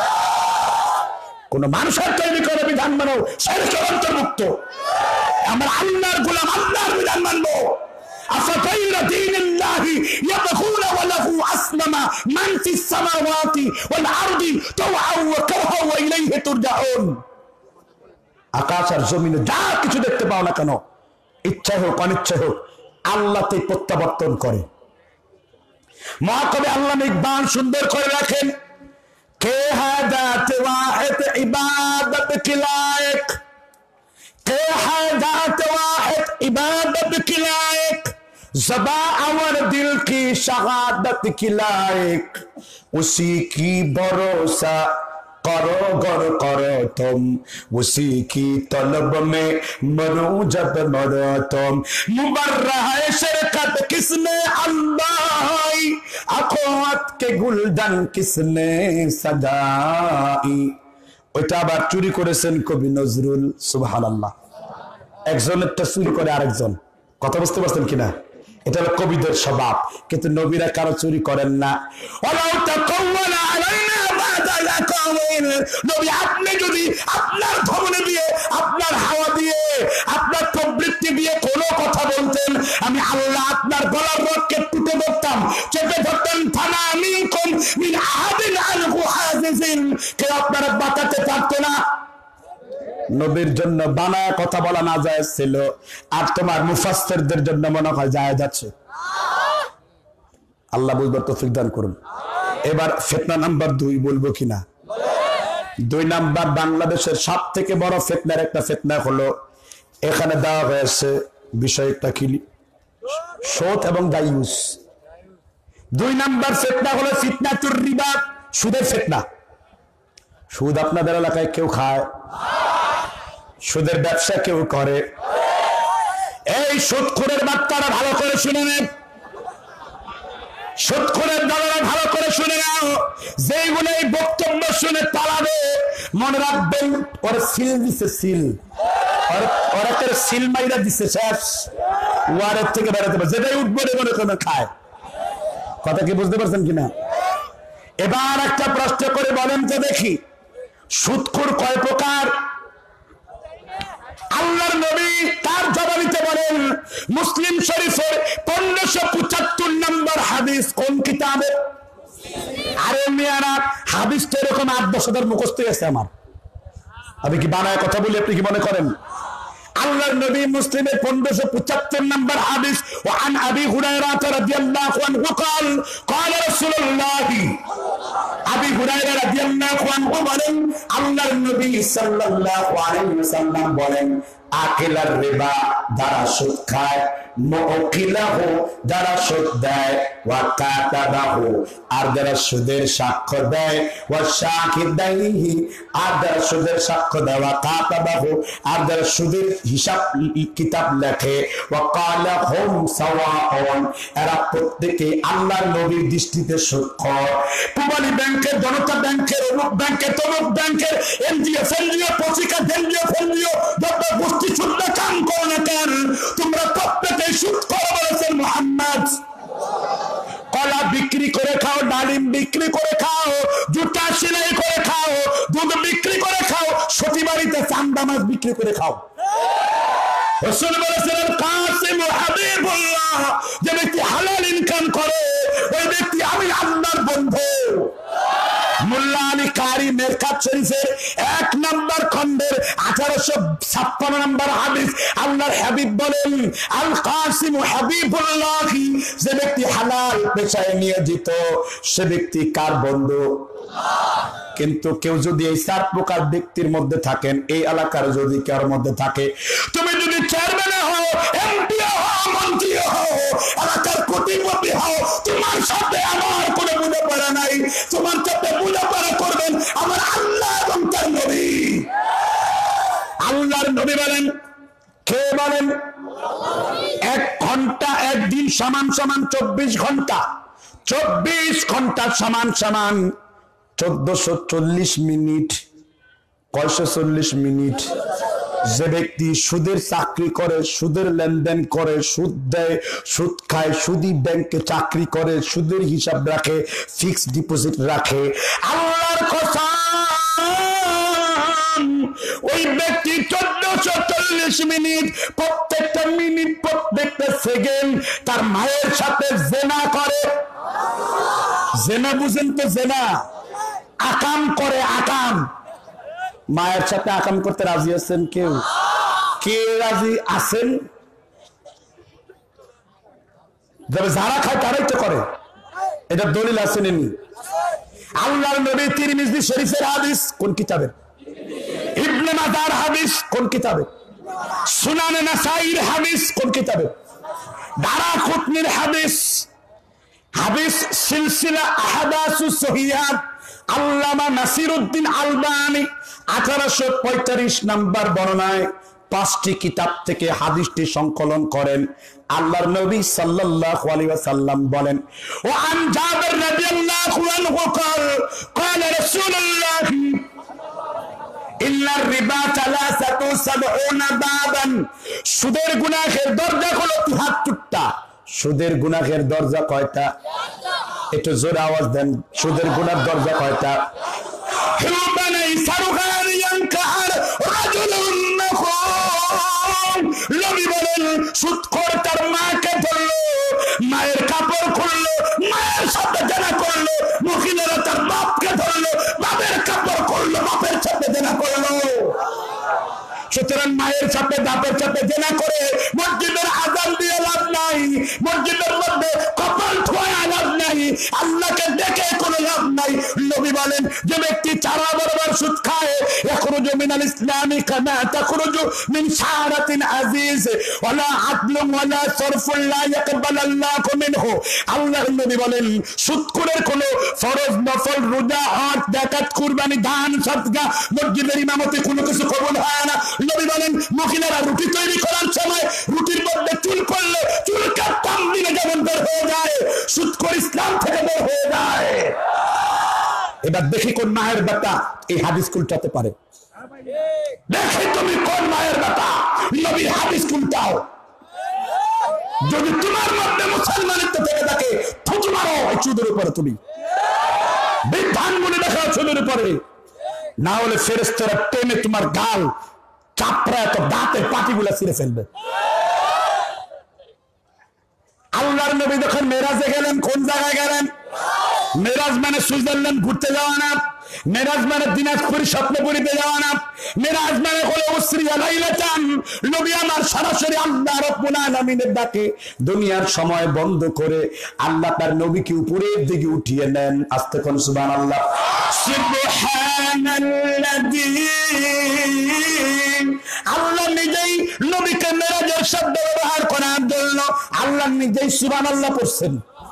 কোন মানুষের তৈরি করে বিধান মানো শিরকের অন্তর্ভুক্ত। আমরা আল্লাহর গোলাম, আল্লাহর বিধান মানবো। আফাগাইরা দীনিল্লাহি ইয়াবগুনা ওয়া লাহু আসলামা মান ফিস সামাওয়াতি ওয়াল আরদি তাওআন ওয়া কারহা ওয়া ইলাইহি তুরজাউন। আকাশ আর জমিনে যা কিছু দেখতে পাও না কেন, ইচ্ছা হোক অনিচ্ছা হোক, আল্লাহতেই প্রত্যাবর্তন করে। মহাকবি আল্লামা ইকবাল সুন্দর করে রাখেন, কে হাদাত ওয়াহিদ ইবাদত কি লায়েক, কে হাদাত ওয়াহিদ ইবাদত কি লায়েক, ज़बा और दिल की शहादत की लायक, उसी की भरोसा करो गर करो तुम, उसी की तलब में मरो जब मरो तुम। मुबर्रा है शरकत किसने अल्लाह, अखोत के गुलदन किसने सजाई। ওইটা আবার চুরি করেছেন কবি নজরুল, সুবহানাল্লাহ। একজনের তো চুরি করে আরেকজন, কথা বুঝতে পারছেন কিনা? এটা হলো কবিদের স্বভাব, কিন্তু নবীরা কারো চুরি করেন না। নবী আপনি যদি আপনার ধমনী দিয়ে, আপনার হাওয়া দিয়ে, আপনার প্রবৃত্তি দিয়ে কোনো কথা বলতেন, আমি আল্লাহ আপনার গলার রগকে টুটে ধরতাম, চেপে ধরতাম। ফানা মিনকুম মিন আহাদিন আনহু হাজিজিন, কেউ আপনারা বাঁচাতে পারতো না। নবীর জন্য বানায় কথা বলা না যায় ছিল, আর তোমার মুফাসসিরদের জন্য মনে হয় যায় যাচ্ছে। আল্লাহ বুঝবার তৌফিক দান করুন। এবার ফিতনা নাম্বার 2 বলবো কিনা? 2 নাম্বার বাংলাদেশের সব থেকে বড় ফিতনার একটা ফিতনা হলো, এখানে দেওয়া হয়েছে বিষয়টা কি, সুদ এবং দায়ুস। 2 নাম্বার ফিতনা হলো ফিতনাতুর রিবা, সুদের ফিতনা। সুদ আপনাদের এলাকায় কেউ খায়? সুদের ব্যবসা কেউ করে? এই সুদখোরের বাচ্চারা ভালো করে শুনে নেন, সুদখোরের দলেরা ভালো করে শুনে নাও। যেইগুলো এই বক্তব্য শুনে পালাবে, মনে রাখবেন ওরা সিল দিছে, সিল ওরা সিল মাইরা দিছে, শেষ। ওয়ারের থেকে বেরোতে পারে, যেটাই উঠবে মনে করে খায়। কথা কি বুঝতে পারছেন কিনা? এবার একটা প্রশ্ন করে বলেন তো দেখি, সুদখোর কয় প্রকার? আল্লাহর নবী তার জবাবিতে বলেন, মুসলিম শরীফের 1575 নম্বর হাদিস কোন কিতাবে? আরে মিয়ারা, হাদিস তো এরকম 8-10 মুখস্থ আছে আমার, আমি কি বানায় কথা বলি আপনি কি মনে করেন? আল্লাহর নবী মুসলিমের 1575 নম্বর হাদিস, ওয়া আন আবি হুরায়রা রাদিয়াল্লাহু আনহু قال قال رسول الله, আবি হুরায়রা রাদিয়াল্লাহু আনহু বলেন, আল্লাহর নবী সাল্লাল্লাহু আলাইহি ওয়াসাল্লাম বলেন, আকিলার রিবা, যারা সুদ খায়, মুকিলাহু, যারা সুদ দেয়, ওয়া কাতাবাহু, আর যারা সুদের সাক্ষ্য দেয়, ওয়া শাহিদাইহি, আর যারা সুদের সাক্ষ্য দেয়, ওয়া কাতাবাহু, আর যারা সুদের হিসাব কিতাব লেখে, ওয়া ক্বালা হুম সাওয়াউন, এরা প্রত্যেকই আল্লাহর নবীর দৃষ্টিতে সুদখোর। পূবালী ব্যাংকের, জনতা ব্যাংকের, অমুক ব্যাংকের, তমুক ব্যাংকের, এনজিও ফেনজিও, পত্রিকা দেনজিও ফেনজিও, যত গোষ্ঠী সুদ কাম করো না কেন, তোমরা প্রত্যেকেই সুদখোর বলেছেন মুহাম্মদ। কলা বিক্রি করে খাও, ডালিম বিক্রি করে খাও, জুতা সেলাই করে খাও, দুধ বিক্রি করে খাও, সতী বাড়িতে চান্দা মাছ বিক্রি করে খাও। রাসূল বলেছেন, কাসিম হাবিবুল্লাহ, যে ব্যক্তি হালাল ইনকাম করে ওই ব্যক্তি আমি আল্লাহর বন্ধু। মোল্লা আলী কারি মেরকাত শরীফের 1 নম্বর খণ্ডের 1856 নম্বর হাদিস, আল্লাহর হাবিব বলেন, আল কাসিম হাবিবুল্লাহ, যে ব্যক্তি হালাল পেশায় নিয়োজিত সে ব্যক্তি কার বন্ধু? কিন্তু কেউ যদি এই 4 প্রকার ব্যক্তির মধ্যে থাকেন, এই এলাকার যদি কার মধ্যে থাকে, তুমি যদি চেয়ারম্যান হও, এমপি হও, মন্ত্রী হও, এলাকার কোটিপতি হও, তোমার সাথে আমার কোনো বোঝাপড়া নাই। তোমার সাথে বোঝাপড়া করবেন আমার আল্লাহ এবং তার নবী। আল্লাহর নবী বলেন, কে বলেন? 1 ঘন্টা, 1 দিন সমান সমান 24 ঘন্টা, 24 ঘন্টা সমান সমান 1440 মিনিট, 540 মিনিট। যে ব্যক্তি সুদের চাকরি করে, সুদের লেনদেন করে, সুদ দেয়, সুদ খায়, সুদী ব্যাংকে চাকরি করে, সুদের হিসাব রাখে, ফিক্সড ডিপোজিট রাখে, আল্লাহর কসম ওই ব্যক্তি 1440 40 মিনিট, প্রত্যেকটা মিনিট প্রত্যেকটা সেকেন্ড তার মায়ের সাথে জেনা করে। জেনা বুঝেন তো? জেনা আকাম করে। আকাম মায়ের সাথে আকাম করতে রাজি আছেন? কেউ কে রাজি আছেন? যারা খায় তারাই তো করে। এটা দলিল আছে নি? আল্লাহর নবী তিরমিজি শরীফের হাদিস কোন কিতাবে? ইবনে মাজার হাদিস কোন কিতাবে? সুনানে নাসাইর হাদিস কোন কিতাবে? দারাকুতনির হাদিস, হাদিস সিলসিলা আহাদাসুস সহিহাত আল্লামা নাসিরউদ্দিন আলবানী 1845 নাম্বার বর্ণনায় 5টি কিতাব থেকে হাদিসটি সংকলন করেন। আল্লাহর নবী সাল্লাল্লাহু আলাইহি ওয়াসাল্লাম বলেন, ওয়া আন জাবির রাদিয়াল্লাহু আনহু قال رسول الله ইন্নার রিবা 73 বাবান। সুদের গুনাহের দরজা হলো 73টা। সুদের গুনাহের দরজা কয়টা? একটু জোরে আওয়াজ দেন। সুদের গুনার দরজা কয়টা? নবী বলেন, সুদখোর তার মাকে ধরলো, মায়ের কাপড় খুললো, মায়ের সাথে জেনা করলো। মহিলারা তার বাপকে ধরলো, বাপের কাপড় খুললো, বাপের সাথে জেনা করলো। সুতরাং মায়ের সাথে বাপের সাথে জেনা করে মসজিদের আযান দিয়ে লাভ নাই, মসজিদের মধ্যে কপাল ধোয়া লাভ নাই, আল্লাহকে ডেকে কোনো লাভ নাই। নবী বলেন, যে ব্যক্তি চারা বরাবর সুদ খায়, ইয়াখরুজু মিনাল ইসলামি কামা তাখরুজু মিন শারাতিন আজিজ ওয়ালা আদলুন ওয়ালা সরফুন লা ইয়াকবালাল্লাহু মিনহু। আল্লাহর নবী বলেন, সুদখোরের কোনো ফরজ নফল রোজা হজ যাকাত কুরবানি দান সদকা মসজিদের ইমামতি কোনো কিছু কবুল হয় না। নবী বলেন, মহিলারা রুটি তৈরি করার সময় রুটির মধ্যে চুল করলে চুলটা টান দিলে যেমন বের হয়ে যায়, সুদখোর ইসলাম থেকে বের হয়ে যায়। এবার দেখি কোন মায়ের বেটা এই হাদিস উল্টাতে পারে। দেখি তুমি কোন মায়ের বেটা নবীর হাদিস উল্টাও। যদি তোমার মধ্যে মুসলমানিত্ব থেকে থাকে, থুতু মারো এই চুদের উপরে। তুমি বিধান মনে দেখাও চুদের উপরে, না হলে ফেরেশতারা টেনে তোমার গাল চাপড়া তো দাঁতের পাটিগুলা ছিঁড়ে ফেলবে। আল্লাহর নবী যখন মেরাজে গেলেন, কোন জায়গায় গেলেন? মেরাজ মানে সুইজারল্যান্ড ঘুরতে যাওয়া না, মেরাজ মানে দিনাজপুর স্বপ্নপুরীতে যাওয়া না, মেরাজ মানে হলো উসরিয়া লাইলাতান। নবী আমার সরাসরি আল্লাহ রাব্বুল আলামিনের ডাকে দুনিয়ার সময় বন্ধ করে আল্লাহ তার নবীকে উপরের দিকে উঠিয়ে নেন। আস্তে কোন সুবহানাল্লাহ। সুবহানাল্লাযী, আল্লাহ নিজেই নবীকে মেরাজের শব্দ ব্যবহার করার জন্য আল্লাহ নিজেই সুবহানাল্লাহ পড়ছেন।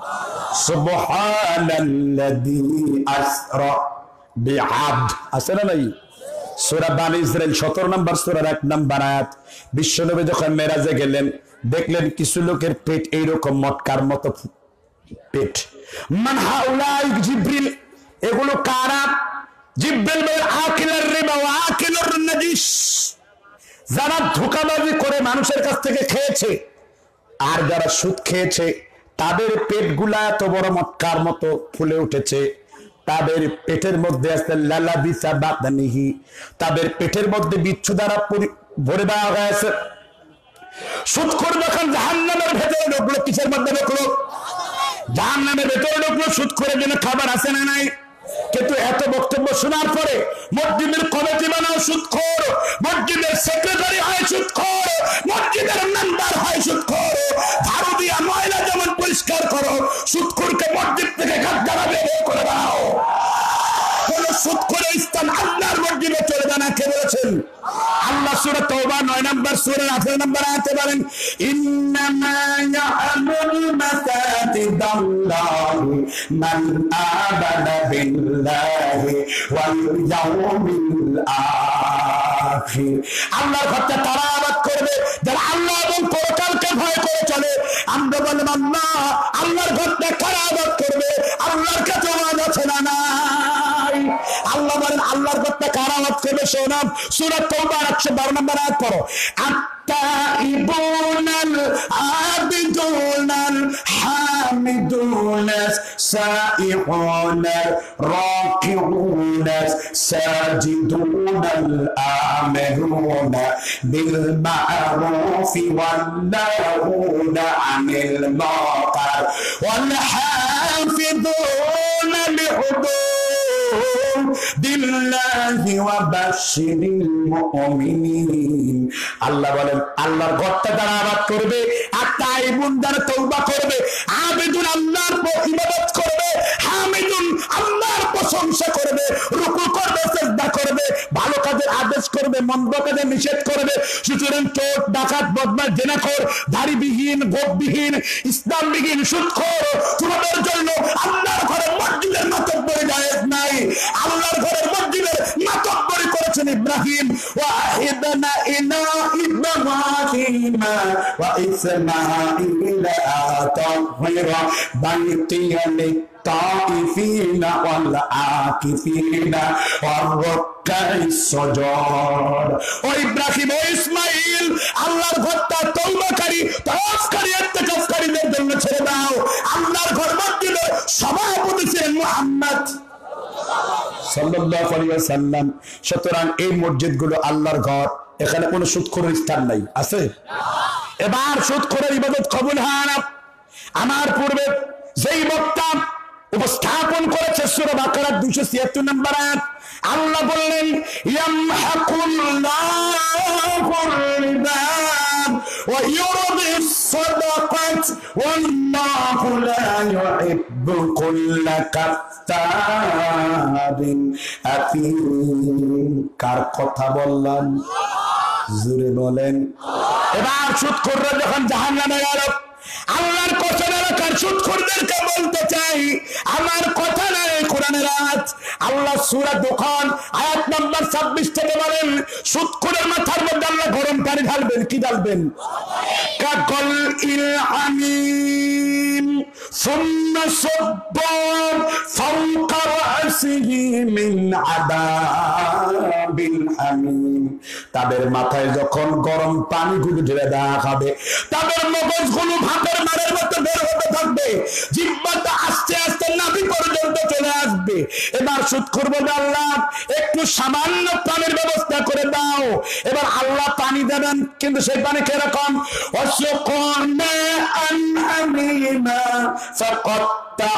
সুবহানাল্লাযী আসরা বিআবদ। আছে না নাই? সূরা বানী ইসরাইল 17 নম্বর সূরার 1 নম্বর আয়াত। বিশ্বনবী যখন মেরাজে গেলেন, দেখলেন কিছু লোকের পেট এইরকম মটকার মতো পেট। মান হাউলাই জিবরিল, এগুলো কারা? জিবরিল বলে, আকিলার রিবা ওয়া আকিলুর নাজিস, যারা ধোঁকাবাজি করে মানুষের কাছ থেকে খেয়েছে আর যারা সুদ খেয়েছে, তাদের পেটগুলা এত বড় মটকার মতো ফুলে উঠেছে। তাদের পেটের মধ্যে আছে লালাবিসা বাতনিহি, তাদের পেটের মধ্যে বিচ্ছু দ্বারা ভরে দেওয়া হয়েছে। সুদখোর যখন জাহান্নামের ভেতরে ঢুকলো, কিসের মধ্যে ঢুকলো? জাহান্নামের ভেতরে ঢুকলো। সুদখোরের জন্য খাবার আছে না নাই? কিন্তু এত বক্তব্য শোনার পরে মসজিদের কমিটি বানাও সুদখোর, মসজিদের সেক্রেটারি হয় সুদখোর, মসজিদের মেম্বার হয় সুদখোর। ঝাড়ু দিয়া ময়লা যেমন পরিষ্কার করো, সুদখোরকে মসজিদ থেকে গাদ্দারা বের করে দাও। কোন সুদখোরের স্থান আল্লাহর মসজিদে চলবে না। কে বলেছেন? আল্লাহ সূরা তাওবা 9 নম্বর সূরার 18 নম্বর আয়াতে বলেন, ইন্নামা ইয়া'মুরু মাসাজিদাল্লাহি মান আমানা বিল্লাহি ওয়াল ইয়াউমিল আখির। আল্লাহর ঘরটা তারা আবাদ করবে যারা আল্লাহ এবং পরকালকে ভয় করে চলে। আমরা বললাম, আল্লাহ আল্লাহর ঘরটা কারা আবাদ করবে? আল্লাহর কাছে ওয়াজ আছে না নাই? আল্লাহ বলেন, আল্লাহর ঘরটা কারা আবাদ করবে? শোনাম, সূরা তাওবা 112 নম্বর আয়াত পড়ো। আত-তাইবুনাল আবিদুনাল হামিদুনাস সাইহুনার রাকিউনাস সাজিদুনাল ইয়া'মুরুনা বিল মা'রুফি ওয়া ইয়ানহাউনা আনিল মুনকার ওয়াল হাফিযুনা লিহুদুদিল্লাহি ওয়া বাশশিরিল মুমিনিন। আল্লাহ বলেন আল্লাহর ঘরটা যারা আবাদ করবে আর তাইবুন যারা তওবা করবে, আবেদুন আল্লাহর ইবাদত করবে, হামিদুন আল্লাহর প্রশংসা করবে, রুকু করবে, সিজদা করবে, ভালো কাজের আদেশ করবে, মন্দ কাজের নিষেধ করবে। সুতরাং চোর, ডাকাত, বদমাশ, জেনাখোর, দাড়িবিহীন, গোঁফবিহীন, ইসলামবিহীন, সুদখোর তোমাদের জন্য আল্লাহর ঘরে মসজিদের মাতব্বরি জায়েজ নাই। আল্লাহর ঘরের মসজিদের মাতব্বরি করেছেন ইব্রাহিম। ওয়াহিদনা ইলা ইব্রাহিম ওয়া ইসমাঈল আতাহিরা বাইতিয়া লিত-তাইফিনা ওয়াল আকিফিনা ওয়ার রুকআইস সুজুদ। ও ইব্রাহিম, ও ইসমাঈল, আল্লাহর ঘরটা তওবাকারী, তাওয়াফকারী, ইতিকাফকারীদের জন্য ছেড়ে দাও। আল্লাহর ঘর মসজিদের সভাপতি ছিলেন মুহাম্মদ সাল্লাল্লাহু আলাইহি ওয়াসাল্লাম। সুতরাং এই মসজিদগুলো আল্লাহর ঘর, এখানে কোনো সুদখোরের স্থান নাই, আছে? এবার সুদখোরের ইবাদত কবুল হয় না। আমার পূর্বে যেই বক্তা উপস্থাপন করেছে সূরা বাকারা 276 নম্বর আয়াত, আল্লাহ বললেন ইয়ামহাকুল্লাহুর রিবা ওয়া ইউরবিস সাদাকাত ওয়াল্লাহু লা ইউহিব্বু কুল্লা কাফতারিন আথীম। কার কথা বললাম? জোরে বলেন। এবার সুদখোররা যখন জাহান্নামে গেল, আল্লাহর কসম এলাকার সুদখোরদেরকে বলতে চাই, আমার কথা নাই, কোরআনের আয়াত। আল্লাহ সূরা দুখান আয়াত নাম্বার 26 থেকে বলেন, সুদখোরের মাথার মধ্যে আল্লাহ গরম পানি ঢালবেন। কি ঢালবেন? কাকল ইল হামিম সুম্মা সাব্বা ফাওকা রাসিহি মিন আযাবিল হামিম। তাদের মাথায় যখন গরম পানিগুলো ঢেলে দেওয়া হবে, তাদের মগজগুলো ভাতের মারের মতো বের হতে থাকবে, জিহ্বাটা আস্তে আস্তে নাভি পর্যন্ত চলে আসবে। এবার সুদখোর বলবে, আল্লাহ একটু সামান্য পানির ব্যবস্থা করে দাও। এবার আল্লাহ পানি দেবেন, কিন্তু সেই পানি কিরকম? ওয়াসুকনা আন হামিমা ফাকাত্তা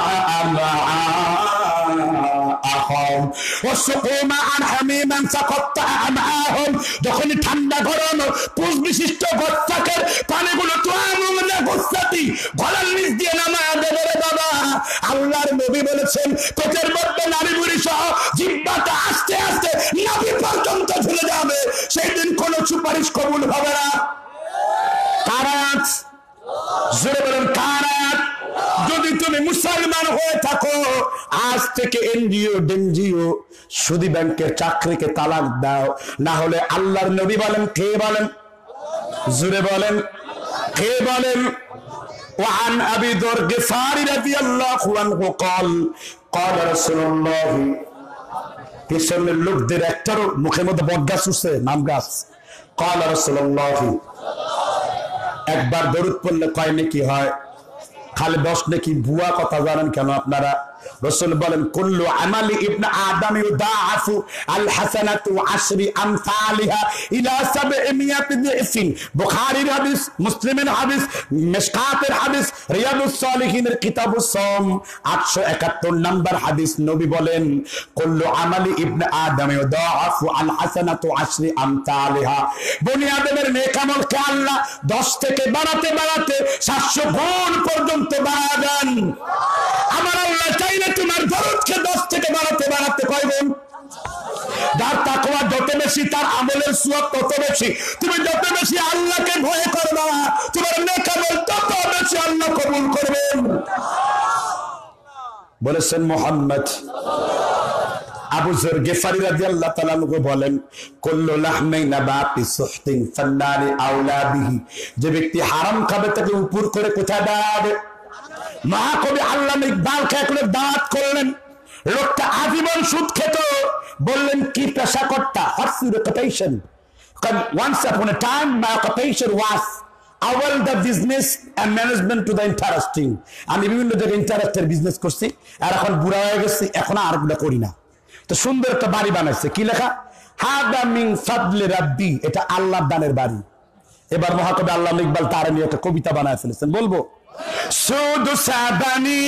আমআআহুম ওয়াসুকুমা আন হামিমান ফাকাত্তা আমআআহুম। যখন ঠান্ডা গরম পুষ বিশিষ্ট গচ্ছাকের পানিগুলো তো আমলে গচ্ছাতি গলার নিচ দিয়ে নামায়া দেবে রে বাবা। আল্লাহর নবী বলেছেন, পেটের মধ্যে নারী বুড়ি সহ জিহ্বাটা আস্তে আস্তে নাভি পর্যন্ত ঝুলে যাবে, সেই দিন কোন সুপারিশ কবুল হবে না। কারাত জোরে বলেন, কারাত। যদি তুমি মুসলমান হয়ে থাকো, আজ থেকে এনজিও ডেনজিও সুদী ব্যাংকের চাকরিকে তালাক দাও। না হলে আল্লাহর নবী বলেন, কে বলেন? জোরে বলেন, কে বলেন? وعن أبي ذر الغفاري رضي الله عنه قال قال رسول الله পিছনের লোকদের একটারও মুখের মধ্যে বটগাছ উঠছে, নাম গাছ। قال رسول الله একবার দরুদ পড়লে কয় নেকি হয়? খালি 10 নেকি। ভুয়া কথা জানেন কেন আপনারা? রাসূল বলেন, কুল্লু আমালি ইবনে আদম ইউদাআফু আল হাসানাতু আশরি আমসালিহা ইলা 700 দিফিন। বুখারীর হাদিস, মুসলিমের হাদিস, মিশকাতের হাদিস, রিয়াদুস সালিহিনের কিতাবুস সাওম 871 নম্বর হাদিস। নবী বলেন, কুল্লু আমালি ইবনে আদম ইউদাআফু আল হাসানাতু আশরি আমসালিহা। বনি আদমের নেক আমলকে আল্লাহ 10 থেকে বাড়াতে বাড়াতে 700 গুণ পর্যন্ত বাড়াবেন। আমার আল্লাহ চাইলে তোমার দরদকে 10 থেকে বাড়াতে বাড়াতে কয় গুণ? যার তাকওয়া যত বেশি, তার আমলের সওয়াব তত বেশি। তুমি যত বেশি আল্লাহকে ভয় করবা, তোমার নেক আমল তত বেশি আল্লাহ কবুল করবেন। বলেছেন মুহাম্মদ। আবু যর গিফারি রাদিয়াল্লাহু তাআলা আনহু বলেন, কুল্লু লাহমি নাবাতি সুহতিন ফান্নারি আওলা বিহি। যে ব্যক্তি হারাম খাবে তাকে উপর করে কোথায় দাঁড়াবে? মহাকবি আল্লামা ইকবাল খেয়ে দাঁত করলেন, লোকটা আজীবন সুদ খেত। বললেন, কি পেশা করতা? What's your occupation? Once upon a time my occupation was all the business and management to the interesting. আমি বিভিন্ন জায়গায় ইন্টারেস্টের বিজনেস করছি, আর এখন বুড়া হয়ে গেছি, এখন আর ওগুলো করি না। তো সুন্দর একটা বাড়ি বানাইছে, কি লেখা? হাদা মিন ফাদলি রাব্বি, এটা আল্লাহর দানের বাড়ি। এবার মহাকবি আল্লামা ইকবাল তার নিয়ে একটা কবিতা বানায় ফেলেছেন, বলবো? শুধু সাবানি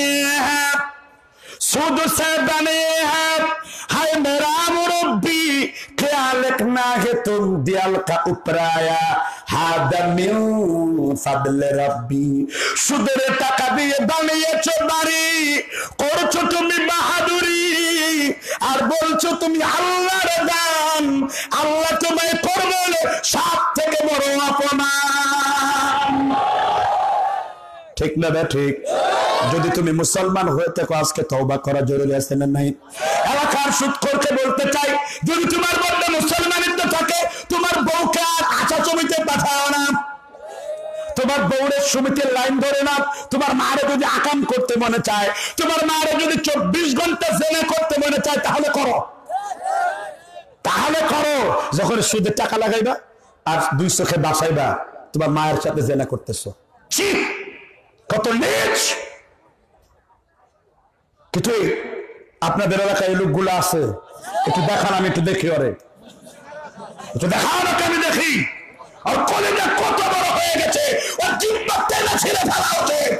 শুধু সাবানি হায় মেরা মুরব্বি ख्यालक ना है तुम दियाल का उपराया हादा मिन फादल रब्बी। সুদের টাকা দিয়ে বানিয়েছো বাড়ি, করছো তুমি বাহাদুরি, আর বলছো তুমি আল্লাহর দান। আল্লাহ তোমায় করবেন সব থেকে বড় অপমান। ঠিক না বে ঠিক? যদি তুমি মুসলমান হয়ে থাকো আজকে তওবা করা জরুরি আছে না নাই? এলাকার সুদখোরকে বলতে চাই, যদি তোমার মধ্যে মুসলমানিত্ব থাকে তোমার বউকে আর আচা জমিতে পাঠাও না, তোমার বউরের সমিতির লাইন ধরে না। তোমার মারে যদি আকাম করতে মনে চায়, তোমার মারে যদি 24 ঘন্টা জেনা করতে মনে চায়, তাহলে করো, তাহলে করো। যখন সুদের টাকা লাগাইবা আর 2 চোখে বাসাইবা তোমার মায়ের সাথে জেনা করতেছো, কত নীচ। কিন্তু আপনাদের এলাকায় এই লোকগুলো আছে, একটু দেখান, আমি একটু দেখি, ওরে একটু দেখাও না, আমি দেখি। আর কলেজা কত বড় হয়ে গেছে, ওর জিহ্বা টেনে ছিঁড়ে ফেলা উচিত।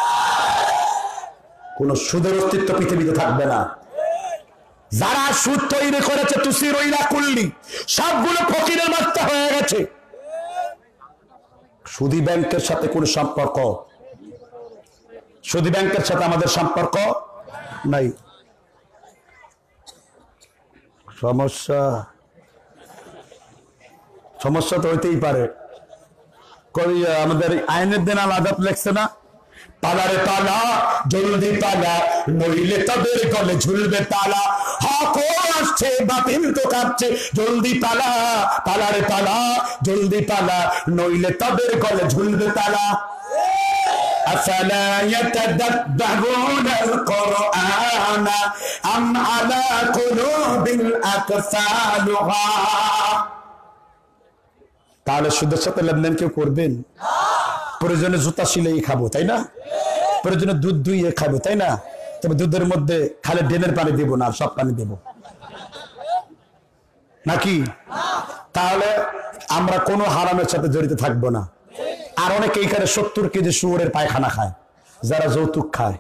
কোন সুদের অস্তিত্ব পৃথিবীতে থাকবে না। যারা সুদ তৈরি করেছে তুসির ওইলা কুল্লি, সবগুলো ফকিরের মাত্রা হয়ে গেছে। সুদী ব্যাংকের সাথে কোন সম্পর্ক, সুদী ব্যাংকের সাথে আমাদের সম্পর্ক নাই। সমস্যা সমস্যা তো হইতেই পারে। আমাদের আইনের দিন আলাদা লেখছে না, পালারে পালা জলদি পালা নইলে তাদের গলে ঝুলবে তালা। হক আসছে বাতিল তো কাঁপছে, জলদি পালা পালারে পালা জলদি পালা নইলে তাদের গলে ঝুলবে তালা। أفلا يتدبرون القرآن أم على قلوب أقفالها। তাহলে সুদের সাথে লেনদেন কেউ করবেন? প্রয়োজনে জুতা সিলাই খাবো, তাই না? প্রয়োজনে দুধ দুইয়ে খাবো, তাই না? তবে দুধের মধ্যে খালি ড্রেনের পানি দেবো না, সব পানি দেবো নাকি? তাহলে আমরা কোনো হারামের সাথে জড়িত থাকবো না। আর অনেকে এইখানে 70 কেজি শুয়োরের পায়খানা খায়, যারা যৌতুক খায়,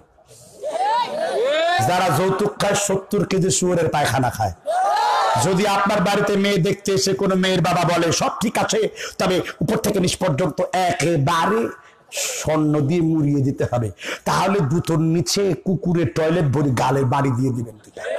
যারা যৌতুক খায় 70 কেজি শুয়োরের পায়খানা খায়। যদি আপনার বাড়িতে মেয়ে দেখতে এসে কোনো মেয়ের বাবা বলে সব ঠিক আছে, তবে উপর থেকে নিচ পর্যন্ত একেবারে স্বর্ণ দিয়ে মুড়িয়ে দিতে হবে, তাহলে দুটোর নিচে কুকুরের টয়লেট ভরি গালে বাড়ি দিয়ে দিবেন,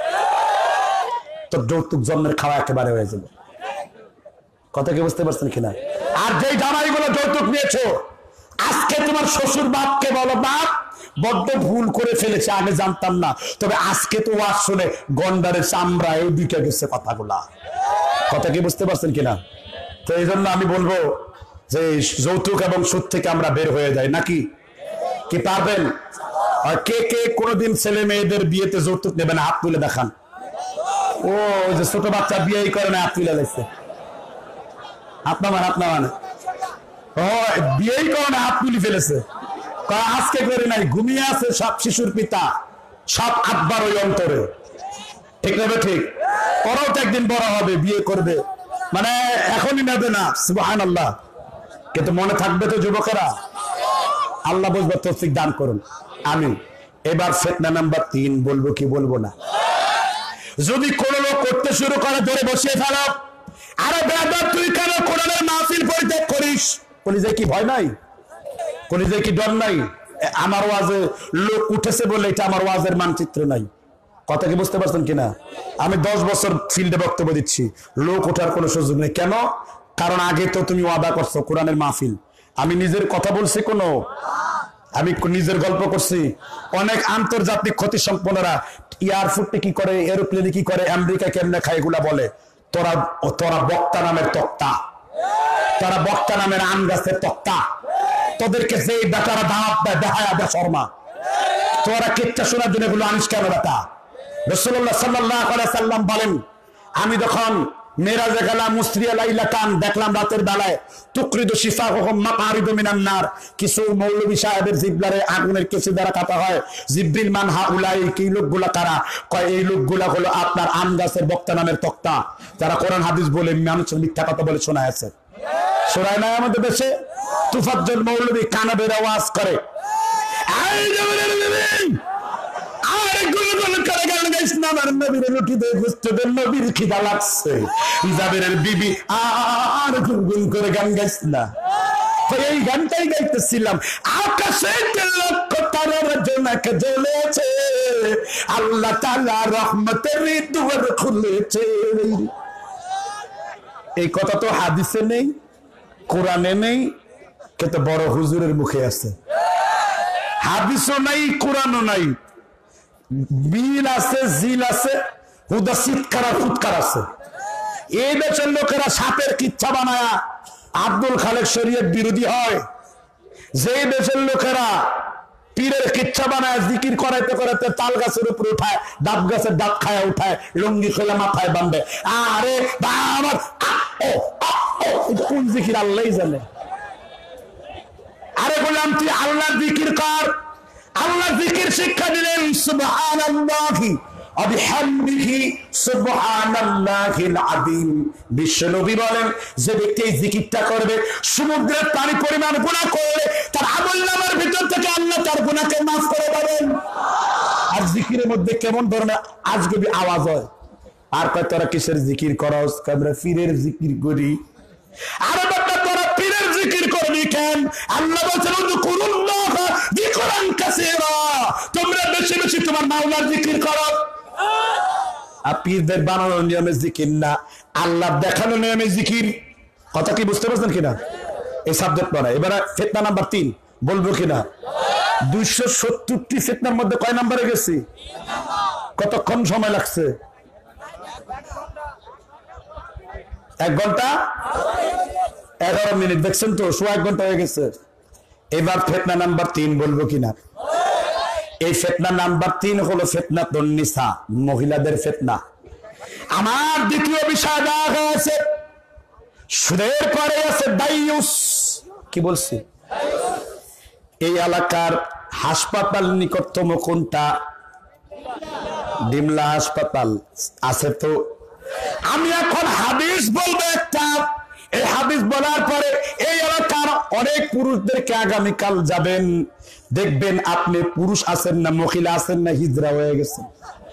তো যৌতুক জন্মের খাওয়া একেবারে হয়ে যাবে। কথা কি বুঝতে পারছেন কিনা? আর যে জামাইগুলো যৌতুক নিয়েছো, আজকে তোমার শ্বশুর বাপকে বলো, বাপ বড্ড ভুল করে ফেলেছে, আগে জানতাম না, তবে আজকে তো ওয়াজ শুনে গন্ডারের চামড়া এই দিকে গেছে কথাগুলা। কথা কি বুঝতে পারছেন কিনা? তো এই জন্য আমি বলবো যে যৌতুক এবং সুদ থেকে আমরা বের হয়ে যাই, নাকি? কি পারবেন? আর কে কে কোনোদিন ছেলে মেয়েদের বিয়েতে যৌতুক নেবেন? হাত তুলে দেখান। ও ওই যে ছোট বাচ্চা বিয়েই করে না, হাত তুলে লাগছে। আপনার মানে বিয়েই করে না, হাত তুলে ফেলেছে। আজকে করে নাই, ঘুমিয়ে আছে সব শিশুর পিতা, সব আব্বার ওই অন্তরে। ঠিক না? ঠিক। ওরাও তো একদিন বড় হবে, বিয়ে করবে, মানে এখনই নেবে না, সুবহানাল্লাহ। কিন্তু মনে থাকবে তো যুবকেরা। আল্লাহ বুঝবার তৌফিক দান করুন, আমিন। এবার ফিতনা নাম্বার 3 বলবো কি বলবো না? যদি কোন লোক করতে শুরু করে ধরে বসিয়ে ফেলো, আরে বেয়াদব তুই কেন কোরআনের মাহফিল পরিত্যাগ করিস? কলিজায় কি ভয় নাই? কলিজায় কি ডর নাই? আমার ওয়াজে লোক উঠেছে বলে এটা আমার ওয়াজের মানচিত্র নাই। কথা কি বুঝতে পারছেন কিনা? আমি 10 বছর ফিল্ডে বক্তব্য দিচ্ছি, লোক ওঠার কোনো সুযোগ নেই। কেন? কারণ আগে তো তুমি ওয়াদা করছো কোরআনের মাহফিল। আমি নিজের কথা বলছি কোনো? আমি নিজের গল্প করছি? অনেক আন্তর্জাতিক ক্ষতি সম্পন্নরা এয়ারফোর্টে কি করে, এরোপ্লেনে কি করে, আমেরিকা কেমনে খায়, এগুলা বলে। তোরা বক্তা নামের তক্তা, তোরা বক্তা নামের আম গাছের তক্তা, তোদেরকে যে বেটারা দাওয়াত দেয় বেহায়া বেশরমা, তোরা কিচ্ছা শোনার জন্য এগুলো আনিস কেন বেটা? রাসূলুল্লাহ সাল্লাল্লাহু আলাইহি সাল্লাম বলেন, আমি যখন মেরাজে গেলাম মুসরিয়া লাইলা কান দেখলাম রাতের বেলায় তুকরিদু শিফাহুম মাকারিদু মিনান নার, কিছু মৌলভী সাহেবের জিবলারে আগুনের কেসি দ্বারা কাটা হয়। জিবরিল মান হাউলাই, কি লোকগুলা কারা? কয় এই লোকগুলা হলো আপনার আম গাছের বক্তা নামের তক্তা, যারা কোরআন হাদিস বলে মানুষের মিথ্যা কথা বলে শোনা আছে। শোনায় না আমাদের দেশে? তুফাজ্জল মৌলভী কানে বের আওয়াজ করে, এই জমিনের বিবি আর গুলগুল করে গান গাইছ না, আমার নবীর লুটি দে গোস্তদের নবীর খিদা লাগছে। জাবেরের বিবি আর গুলগুল করে গান গাইছ না। তো এই গানটাই গাইতেছিলাম, আকাশে লক্ষ তারার জোনাক জ্বলেছে, আল্লাহ তাআলা রহমতের দুয়ার খুলেছে। এই কথা তো হাদিসে নেই, কোরআনে নেই, কিন্তু বড় হুজুরের মুখে আছে। হাদিসও নাই, কোরআনও নাই, বিল আছে, জিল আছে, হুদা চিৎকার আর ফুৎকার আছে। এই দেশের লোকেরা সাপের কিচ্ছা বানায়া আব্দুল খালেক শরীয়ত বিরোধী হয়, যে দেশের লোকেরা পীরের কিচ্ছা বানায় জিকির করাইতে করাইতে তাল গাছের উপরে উঠায়, ডাব গাছের ডাব খায় উঠায়, লুঙ্গি খোলা মাথায় বাঁধে। আরে আমার কোন জিকির আল্লাহই জানে। আরে বললাম তুই আল্লাহ জিকির কর, আল্লাহ জিকির শিক্ষা দিলেন, সুবহানাল্লাহি ওয়া বিহামদিহি সুবহানাল্লাহিল আযীম। বিশ্বনবী বলেন, যে ব্যক্তি এই জিকিরটা করবে, সমুদ্রের পানি পরিমাণ গুনাহ করলে তার আমলনামার ভিতর থেকে আল্লাহ তার গুনাহকে মাফ করে দেবেন। আর জিকিরের মধ্যে কেমন ধরনের আজগবি আওয়াজ হয়। আর কয় তোরা কিসের জিকির করস? আমরা পীরের জিকির করি। আরে বাবা তোরা পীরের জিকির করবি কেন? আল্লাহ বলেছেন উযকুরুল্লাহ যিকরান কাসীরা, তোমরা বেশি বেশি তোমার মাওলার জিকির করো। আর পীরদের বানানো নিয়মে জিকির না, আল্লাহ দেখানো নিয়মে জিকির। কথা কি বুঝতে পারছেন কিনা? এই সাবজেক্ট পড়া। এবারে ফিতনা নাম্বার 3 বলবো কিনা? 270টি ফিতনার মধ্যে কয় নম্বরে গেছি? কতক্ষণ সময় লাগছে? 1 ঘন্টা 11 মিনিট। দেখছেন তো, 1 ঘন্টা হয়ে গেছে। এবার ফিতনা নাম্বার 3 বলবো কিনা? এই ফিতনা নাম্বার 3 হলো ফিতনাতুন নিসা, মহিলাদের ফিতনা। আমার দ্বিতীয় বিষয় দেওয়া হয়েছে, সুদের পরে আছে দাইয়ুস। কি বলছি? এই এলাকার হাসপাতাল নিকটতম কোনটা? ডিমলা হাসপাতাল আছে তো। আমি এখন হাদিস বলবো একটা, এই হাদিস বলার পরে এই এলাকার অনেক পুরুষদেরকে আগামীকাল যাবেন, দেখবেন আপনি পুরুষ আছেন না মহিলা আছেন না হিজড়া হয়ে গেছেন।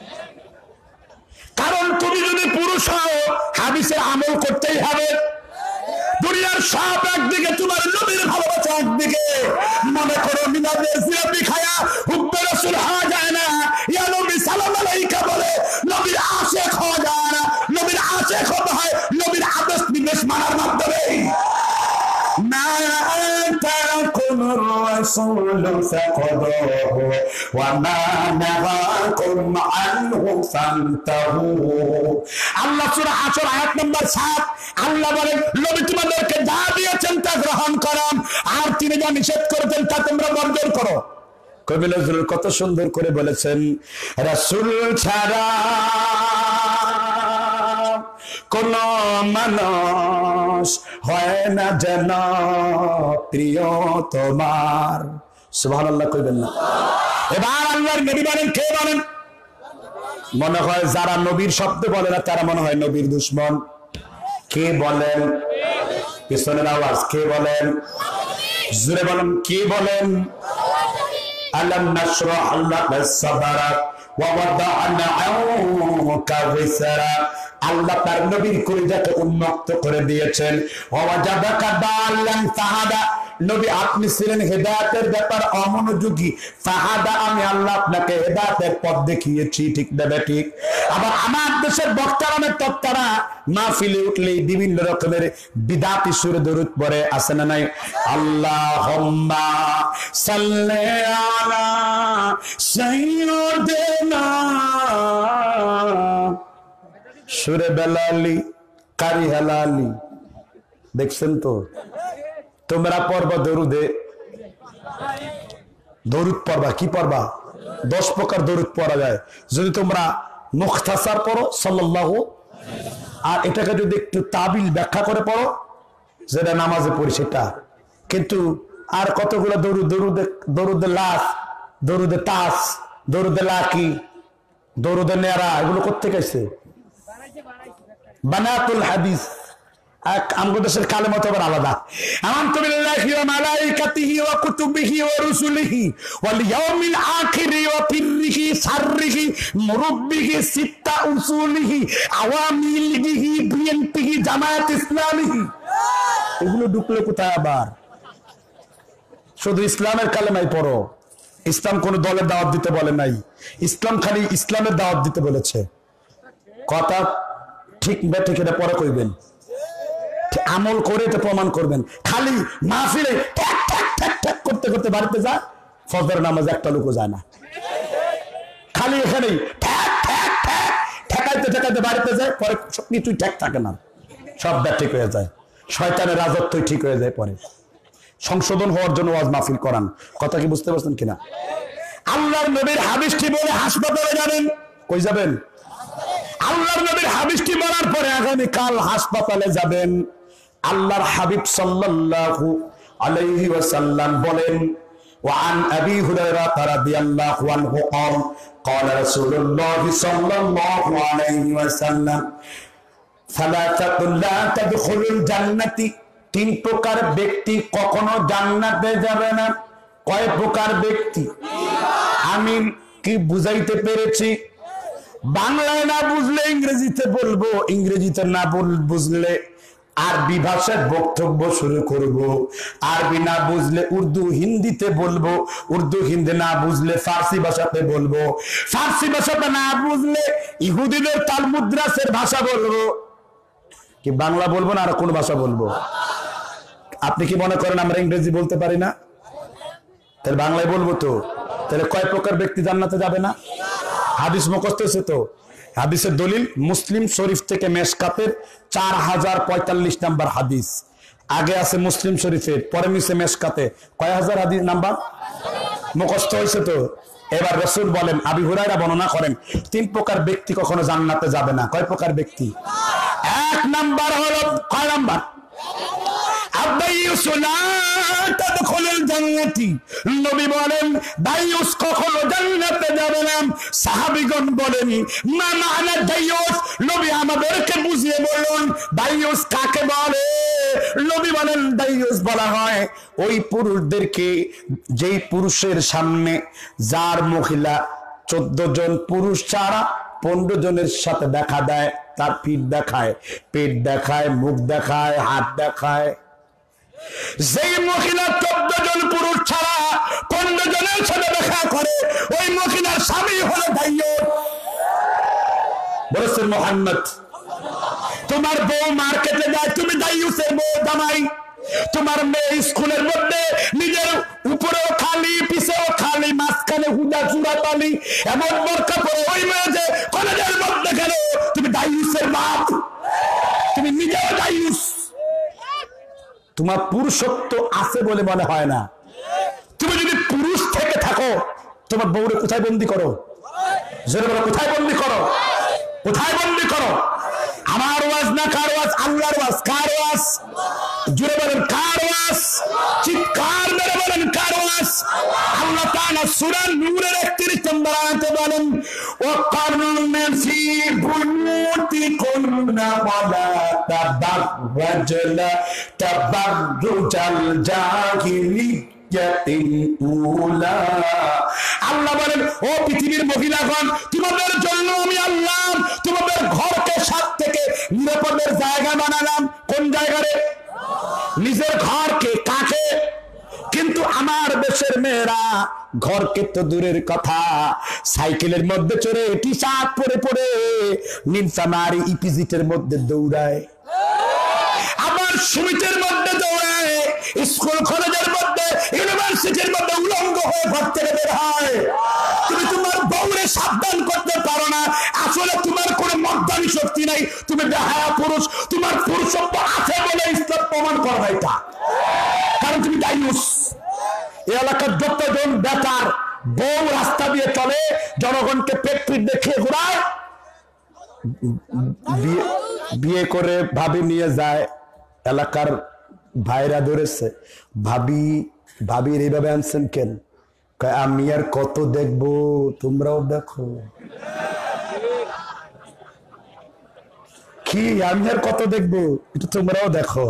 কারণ তুমি যদি পুরুষ হও, হাদিসের আমল করতেই হবে। দুনিয়ার সব একদিকে, তোমার নবীর ভালোবাসা একদিকে। মনে করো মিলাদের জিলাপি খায়া হুব্বে রাসূল হওয়া যায় না, ইয়া নবী সালাম আলাইকা বলে নবীর আশিক হওয়া যায় না। নবীর আশিক হতে হয় নবীর আদেশ নির্দেশ মানার মাধ্যমে। না তাকুনুর রাসূল ফাকাদাহু ওয়া মা নাহাকুম আনহু ফান্তাহু। আল্লাহ সূরা হাশর আয়াত নাম্বার 7 আল্লাহ বলেন, নবী তোমাদেরকে যা দিয়েছেন তা গ্রহণ করো, আর তিনি যা নিষেধ করেছেন তা তোমরা বর্জন করো। কবি নজরুল কত সুন্দর করে বলেছেন, রাসূল ছাড়া কোন মানুষ হয় না যেন প্রিয় তোমার। সুবহানাল্লাহ কইবেন না? এবার আল্লাহর নবী বলেন, কে বলেন? মনে হয় যারা নবীর শব্দ বলে না তারা মনে হয় নবীর দুশমন। কে বলেন? পিছনের আওয়াজ, কে বলেন? জোরে বলেন, কে বলেন? আলাম নাশরাহ লাকা সাদরাক ওয়া ওয়াদা'না আনকা বিসরাক। আল্লাহ তার নবীর কলিজাকে উন্মুক্ত করে দিয়েছেন। ওয়া ওয়াজাদাকা দাল্লান ফাহাদা, নবী আপনি ছিলেন হেদায়েতের ব্যাপার অমনোযোগী, ফাহাদা আমি আল্লাহ আপনাকে হেদায়েতের পথ দেখিয়েছি। ঠিক না ঠিক? আবার আমার দেশের বক্তারা তত্তারা মাহফিলে উঠলেই বিভিন্ন রকমের বিদাতি সুরে দরুদ পড়ে, আছে না নাই? আল্লাহুম্মা সাল্লি আলা সাইয়্যিদিনা সুরে বেলালি কারি হালালি। দেখছেন তো? তোমরা পড়বা দরুদে, দরুদ পড়বা। কি পড়বা? 10 প্রকার দরুদ পড়া যায়। যদি তোমরা মুখতাসার পড়ো সাল্লাল্লাহু আর এটাকে যদি একটু তাবিল ব্যাখ্যা করে পড়ো, যেটা নামাজে পড়ি সেটা। কিন্তু আর কতগুলো দরুদে লাখ, দরুদে তাস, দরুদে লাকি, দরুদে নেরা, এগুলো কোত্থেকে আসছে? বানাতুল হাদিস। আমাদের দেশের কালেমা তো আবার আলাদা। আমানতু বিল্লাহি ওয়া মালাইকাতিহি ওয়া কুতুবিহি ওয়া রুসুলিহি ওয়াল ইয়াউমিল আখিরি ওয়া ফিররিহি সাররিহি মুরব্বিহি সিত্তা উসুলিহি আওয়ামিলিহি বিএনপিহি জামায়াত ইসলামিহি। এগুলো ঢুকলো কোথায় আবার? শুধু ইসলামের কালেমাই পড়ো। ইসলাম কোন দলের দাওয়াত দিতে বলে নাই, ইসলাম খালি ইসলামের দাওয়াত দিতে বলেছে। কথা ঠিক বেঠিক এটা পরে কইবেন, আমল করে তো প্রমাণ করবেন। খালি মাহফিলে ঠ্যাক ঠ্যাক ঠ্যাক ঠ্যাক করতে করতে বাড়িতে যায়, ফজর নামাজ একটা লোকও যায় না। খালি এখানেই ঠ্যাক ঠ্যাক ঠ্যাক ঠেকাইতে ঠেকাইতে বাড়িতে যায়, পরে কিছুই ঠেক থাকে না, সব ঠিক হয়ে যায়, শয়তানের রাজত্বই ঠিক হয়ে যায়। পরে সংশোধন হওয়ার জন্য ওয়াজ মাহফিল করান। কথা কি বুঝতে পারছেন কিনা? আল্লাহর নবীর হাদিসটি বলে হাসপাতালে যাবেন। কই যাবেন? আল্লাহর নবীর হাদিসটি বলার পরে আগামী কাল হাসপাতালে যাবেন। আল্লাহর হাবিব সাল্লাল্লাহু আলাইহি ওয়াসাল্লাম বলেন, وعن أبي هريرة رضي الله عنه قال قال رسول الله صلى الله عليه وسلم ثلاثة لا تدخلوا الجنة। তিন প্রকার ব্যক্তি কখনো জান্নাতে যাবে না। কয় প্রকার ব্যক্তি? আমি কি বুঝাইতে পেরেছি? বাংলায় না বুঝলে ইংরেজিতে বলবো, ইংরেজিতে না বুঝলে আরবি ভাষায় বক্তব্য শুরু করব, আরবি না বুঝলে উর্দু হিন্দিতে বলবো, উর্দু হিন্দি না বুঝলে ফার্সি ভাষাতে বলবো, ফার্সি ভাষাতে না বুঝলে ইহুদিদের তালমুদ্রাসের ভাষা বলবো। কি বাংলা বলবো না আর কোন ভাষা বলবো? আপনি কি মনে করেন আমরা ইংরেজি বলতে পারি না? তাহলে বাংলায় বলবো তো। তাহলে কয় প্রকার ব্যক্তি জান্নাতে যাবে না? হাদিস মুখস্থ হয়েছে তো। হাদিসের দলিল মুসলিম শরীফ থেকে মেশকাতের 4045 নাম্বার হাদিস। আগে আছে মুসলিম শরীফের, পরে নিচে মেশকাতে। কয় হাজার হাদিস নাম্বার মুখস্থ হয়েছে তো। এবার রাসূল বলেন, আবু হুরায়রা বর্ণনা করেন, তিন প্রকার ব্যক্তি কখনো জান্নাতে যাবে না। কয় প্রকার ব্যক্তি? এক নাম্বার হলো, কয় নাম্বার? নবী বলেন দাইয়ুস কখনো জান্নাতে যাবে না। সাহাবীগণ বলেন মা মানা দাইয়ুস? নবী আমাদেরকে বুঝিয়ে বলুন দাইয়ুস কাকে বলে? নবী বলেন দাইয়ুস বলা হয় ওই পুরুষদেরকে যেই পুরুষের সামনে যার মহিলা 14 জন পুরুষ ছাড়া 15 জনের সাথে দেখা দেয়, তার পিঠ দেখায়, পেট দেখায়, মুখ দেখায়, হাত দেখায়। যেই মহিলা 14 জন পুরুষ ছাড়া 15 জনের সাথে দেখা করে, ওই মহিলার স্বামী হলো দাইয়ুস। বলেছেন মুহাম্মদ। তোমার বউ মার্কেটে যায়, তুমি দাইয়ুসের বউ জামাই। তোমার মেয়ে স্কুলের মধ্যে নিজের উপরেও খালি, পিছেও খালি, মাঝখানে হুদা চূড়া তালি, এমন বোরকা পরে ওই মেয়ে যে কলেজের মধ্যে গেল, তুমি দাইয়ুসের বাপ, তুমি নিজেও দাইয়ুস। তোমার পুরুষত্ব আছে বলে মনে হয় না। তুমি যদি পুরুষ থেকে থাকো, তোমার বউরে কোথায় বন্দি করো? জোরে বলো, কোথায় বন্দি করো? কোথায় বন্দি করো? আমার ওয়াজ না কার ওয়াজ? আল্লাহর ওয়াজ। কার ওয়াজ? জোরে বলেন কার ওয়াজ? চিৎকার মেরে বলেন কার ওয়াজ? আল্লাহ তাআলা সূরা নূরের 31 নম্বর আয়াতে বলেন ওয়াকারনা ফি বুয়ুতিকুন্না ওয়ালা তাবাররাজনা তাবাররুজাল জাহিলিয়াতিল উলা। আল্লাহ বলেন ও পৃথিবীর মহিলাগণ, তোমাদের জন্য আমি আল্লাহ তোমাদের ঘরকে সাত থেকে নিরাপদের জায়গা বানালাম। কোন জায়গায়? নিজের ঘরকে। কাকে? কিন্তু আমার দেশের মেয়েরা ঘরকে তো দূরের কথা, সাইকেলের মধ্যে চড়ে টি শার্ট পরে পরে নীলফামারী ইপিজিটের মধ্যে দৌড়ায়, আবার সুমিতের মধ্যে দৌড়ায়, স্কুল কলেজের মধ্যে ইউনিভার্সিটির মধ্যে উলঙ্গ হয়ে ঘর থেকে বের হয়। তুমি তোমার বউরে সাবধান করতে পারো না। আসলে তোমার কোনো মর্দানি শক্তি নাই, তুমি বেহায়া পুরুষ। তোমার পুরুষত্ব আছে বলে ইসলাম প্রমাণ করে না এটা, কারণ তুমি দাইয়ুস। এই এলাকার যতজন বেকার বউ রাস্তা দিয়ে চলে, জনগণকে পেট পিট দেখিয়ে ঘুরায়, বিয়ে করে ভাবি নিয়ে যায়, এলাকার ভাইরা ধরেছে, ভাবির এইভাবে আনছেন কেন? আমি আর কত দেখবো, তোমরাও দেখো। কি আমি আর কত দেখবো, এটা তোমরাও দেখো।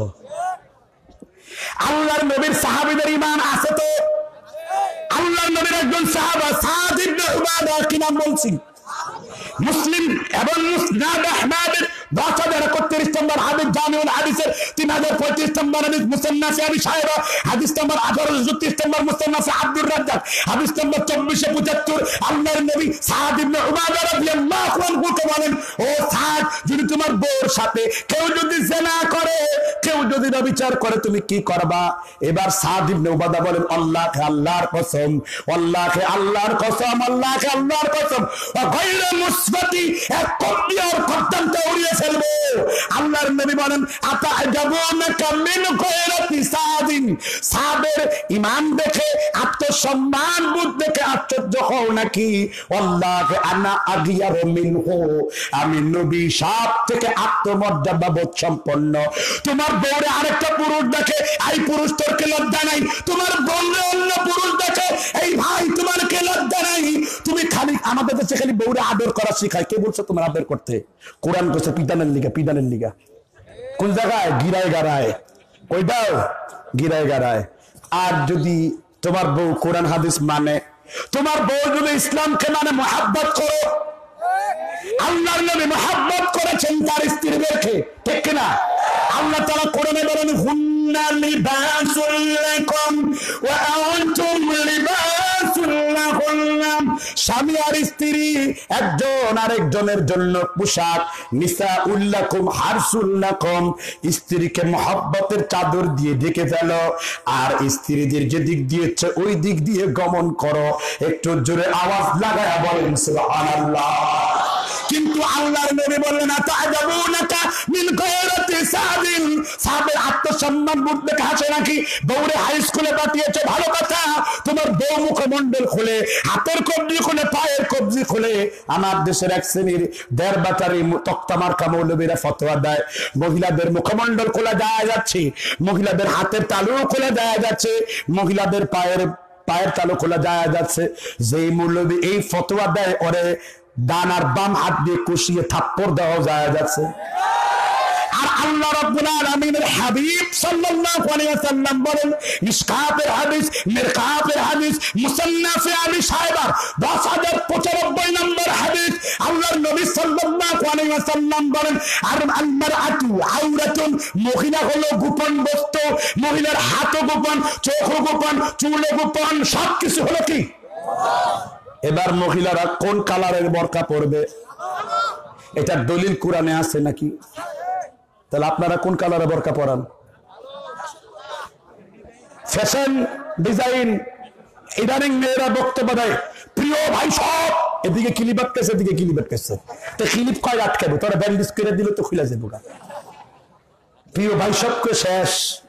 আল্লাহর নবীর সাহাবীদের ঈমান আছে তো? আল্লাহর নবীর একজন সাহাবা সাদ ইবনে উবাদা, কি নাম বলছি? মুসলিম এবং মুসনাদ আহমদের 10,031 নম্বর হাদিস, জামিউল হাদিসের 3035 নম্বর হাদিস, মুসান্নাফে আবি শায়বা হাদিস নম্বর 1830 নম্বর, মুসান্নাফে আব্দুর রাজ্জাক হাদিস নম্বর 2475। আল্লাহর নবী সাদ ইবনে উবাদা রাদিয়াল্লাহু আনহু-কে বলেন, ও সাদ, যদি তোমার বউর সাথে কেউ যদি জিনা করে, কেউ যদি ব্যভিচার করে, তুমি কি করবা? এবার সাদ ইবনে উবাদা বলেন, আল্লাহকে আল্লাহর কসম, আল্লাহকে আল্লাহর কসম, আল্লাহকে আল্লাহর কসম, গায়রে মুসবাতি এক কবিয়ার কর্তনটা উড়িয়ে ফেলবো। আল্লাহর নবী বলেন, আতাজাবুনাকা মিন গায়রাতি সাদিন, সাদের ঈমান দেখে, আত্মসম্মান বোধ দেখে আশ্চর্য হও নাকি? আল্লাহকে আনা আগিয়ারু মিনহু, আমি নবী সব থেকে আত্মমর্যাদা বোধ সম্পন্ন। তোমার বউরে আরেকটা পুরুষ দেখে, এই পুরুষ তোর কে লজ্জা নাই? তোমার বউরে অন্য পুরুষ দেখে, এই ভাই তোমার কে লজ্জা নাই? তুমি খালি আমাদের দেশে খালি বউরে আদর করা শিখায়। কে বলছে তোমার আদর করতে? কোরআন কইছে পিদানের লিগা। কোন জায়গায়? গিরায় গারায়। ওইটাও গিরায় গারায়। আর যদি তোমার বউ কোরআন হাদিস মানে, তোমার বউ যদি ইসলামকে মানে, মুহাব্বত করো, আল্লাহর নবী মুহাব্বত করেছেন তার স্ত্রীদেরকে, ঠিক কিনা? আল্লাহ তাআলা কোরআনে বলেন, হুন্না লিবাসুল লাকুম ওয়া আনতুম লিবাসুল লাহুন্না। স্বামী আর স্ত্রী একজন আরেকজনের জন্য পোশাক। নিসাউল লাকুম হারসুল লাকুম, স্ত্রীকে মুহাব্বতের চাদর দিয়ে ঢেকে ফেলো, আর স্ত্রীদের যে দিক দিয়ে ইচ্ছে ওই দিক দিয়ে গমন করো। একটু জোরে আওয়াজ লাগায়া বলেন সুবহানাল্লাহ। কিন্তু আল্লাহর নবী বললেন, আতাজাবুনাকা মিন গায়রাতি সাদিন, সাদের আত্মসম্মান বোধ দেখে হাসে নাকি? বউরে হাই স্কুলে পাঠিয়েছে, ভালো কথা, তোমার বউ মুখমণ্ডল খুলে, হাতের কবজি খুলে, পায়ের কবজি খুলে। আমার দেশের এক শ্রেণীর দেড় বাটারি তক্তা মার্কা মৌলবীরা ফতোয়া দেয়, মহিলাদের মুখমণ্ডল খোলা যায় যাচ্ছে, মহিলাদের হাতের তালু খোলা যায় যাচ্ছে, মহিলাদের পায়ের তালু খোলা যায় যাচ্ছে। যেই মৌলবী এই ফতোয়া দেয়, ওরে ডান আর বাম হাত দিয়ে কষিয়ে থাপ্পড় দেওয়া যায় যাচ্ছে। আর আল্লাহ রাব্বুল আলামিনের হাবিব সাল্লাল্লাহু আলাইহি ওয়াসাল্লাম বলেন, মিশকাতের হাদিস, মিরকাতের হাদিস, মুসান্নাফে আবি শায়বা 10,095 নম্বর হাদিস, আল্লাহর নবী সাল্লাল্লাহু আলাইহি ওয়াসাল্লাম বলেন, আর আল মারআতু আওরাতুন, মহিলা হলো গোপন বস্তু। মহিলার হাতও গোপন, চোখও গোপন, চুলও গোপন, সবকিছু হলো কি? এবার মহিলারা কোন কালারের বোরকা পরবে, এটার দলিল কোরআনে আছে নাকি? তাহলে আপনারা কোন কালারের বোরকা পরান? ফ্যাশন ডিজাইন ইদানিং মেয়েরা বক্তব্য দেয়, প্রিয় ভাই সব এদিকে ক্লিপ আটকেছে, এদিকে ক্লিপ আটকেছে, তো ক্লিপ কয় আটকাবো, তোরা ব্যান্ডেজ করে দিলে তো খুলে যাবো। প্রিয় ভাই সবকে শেষ।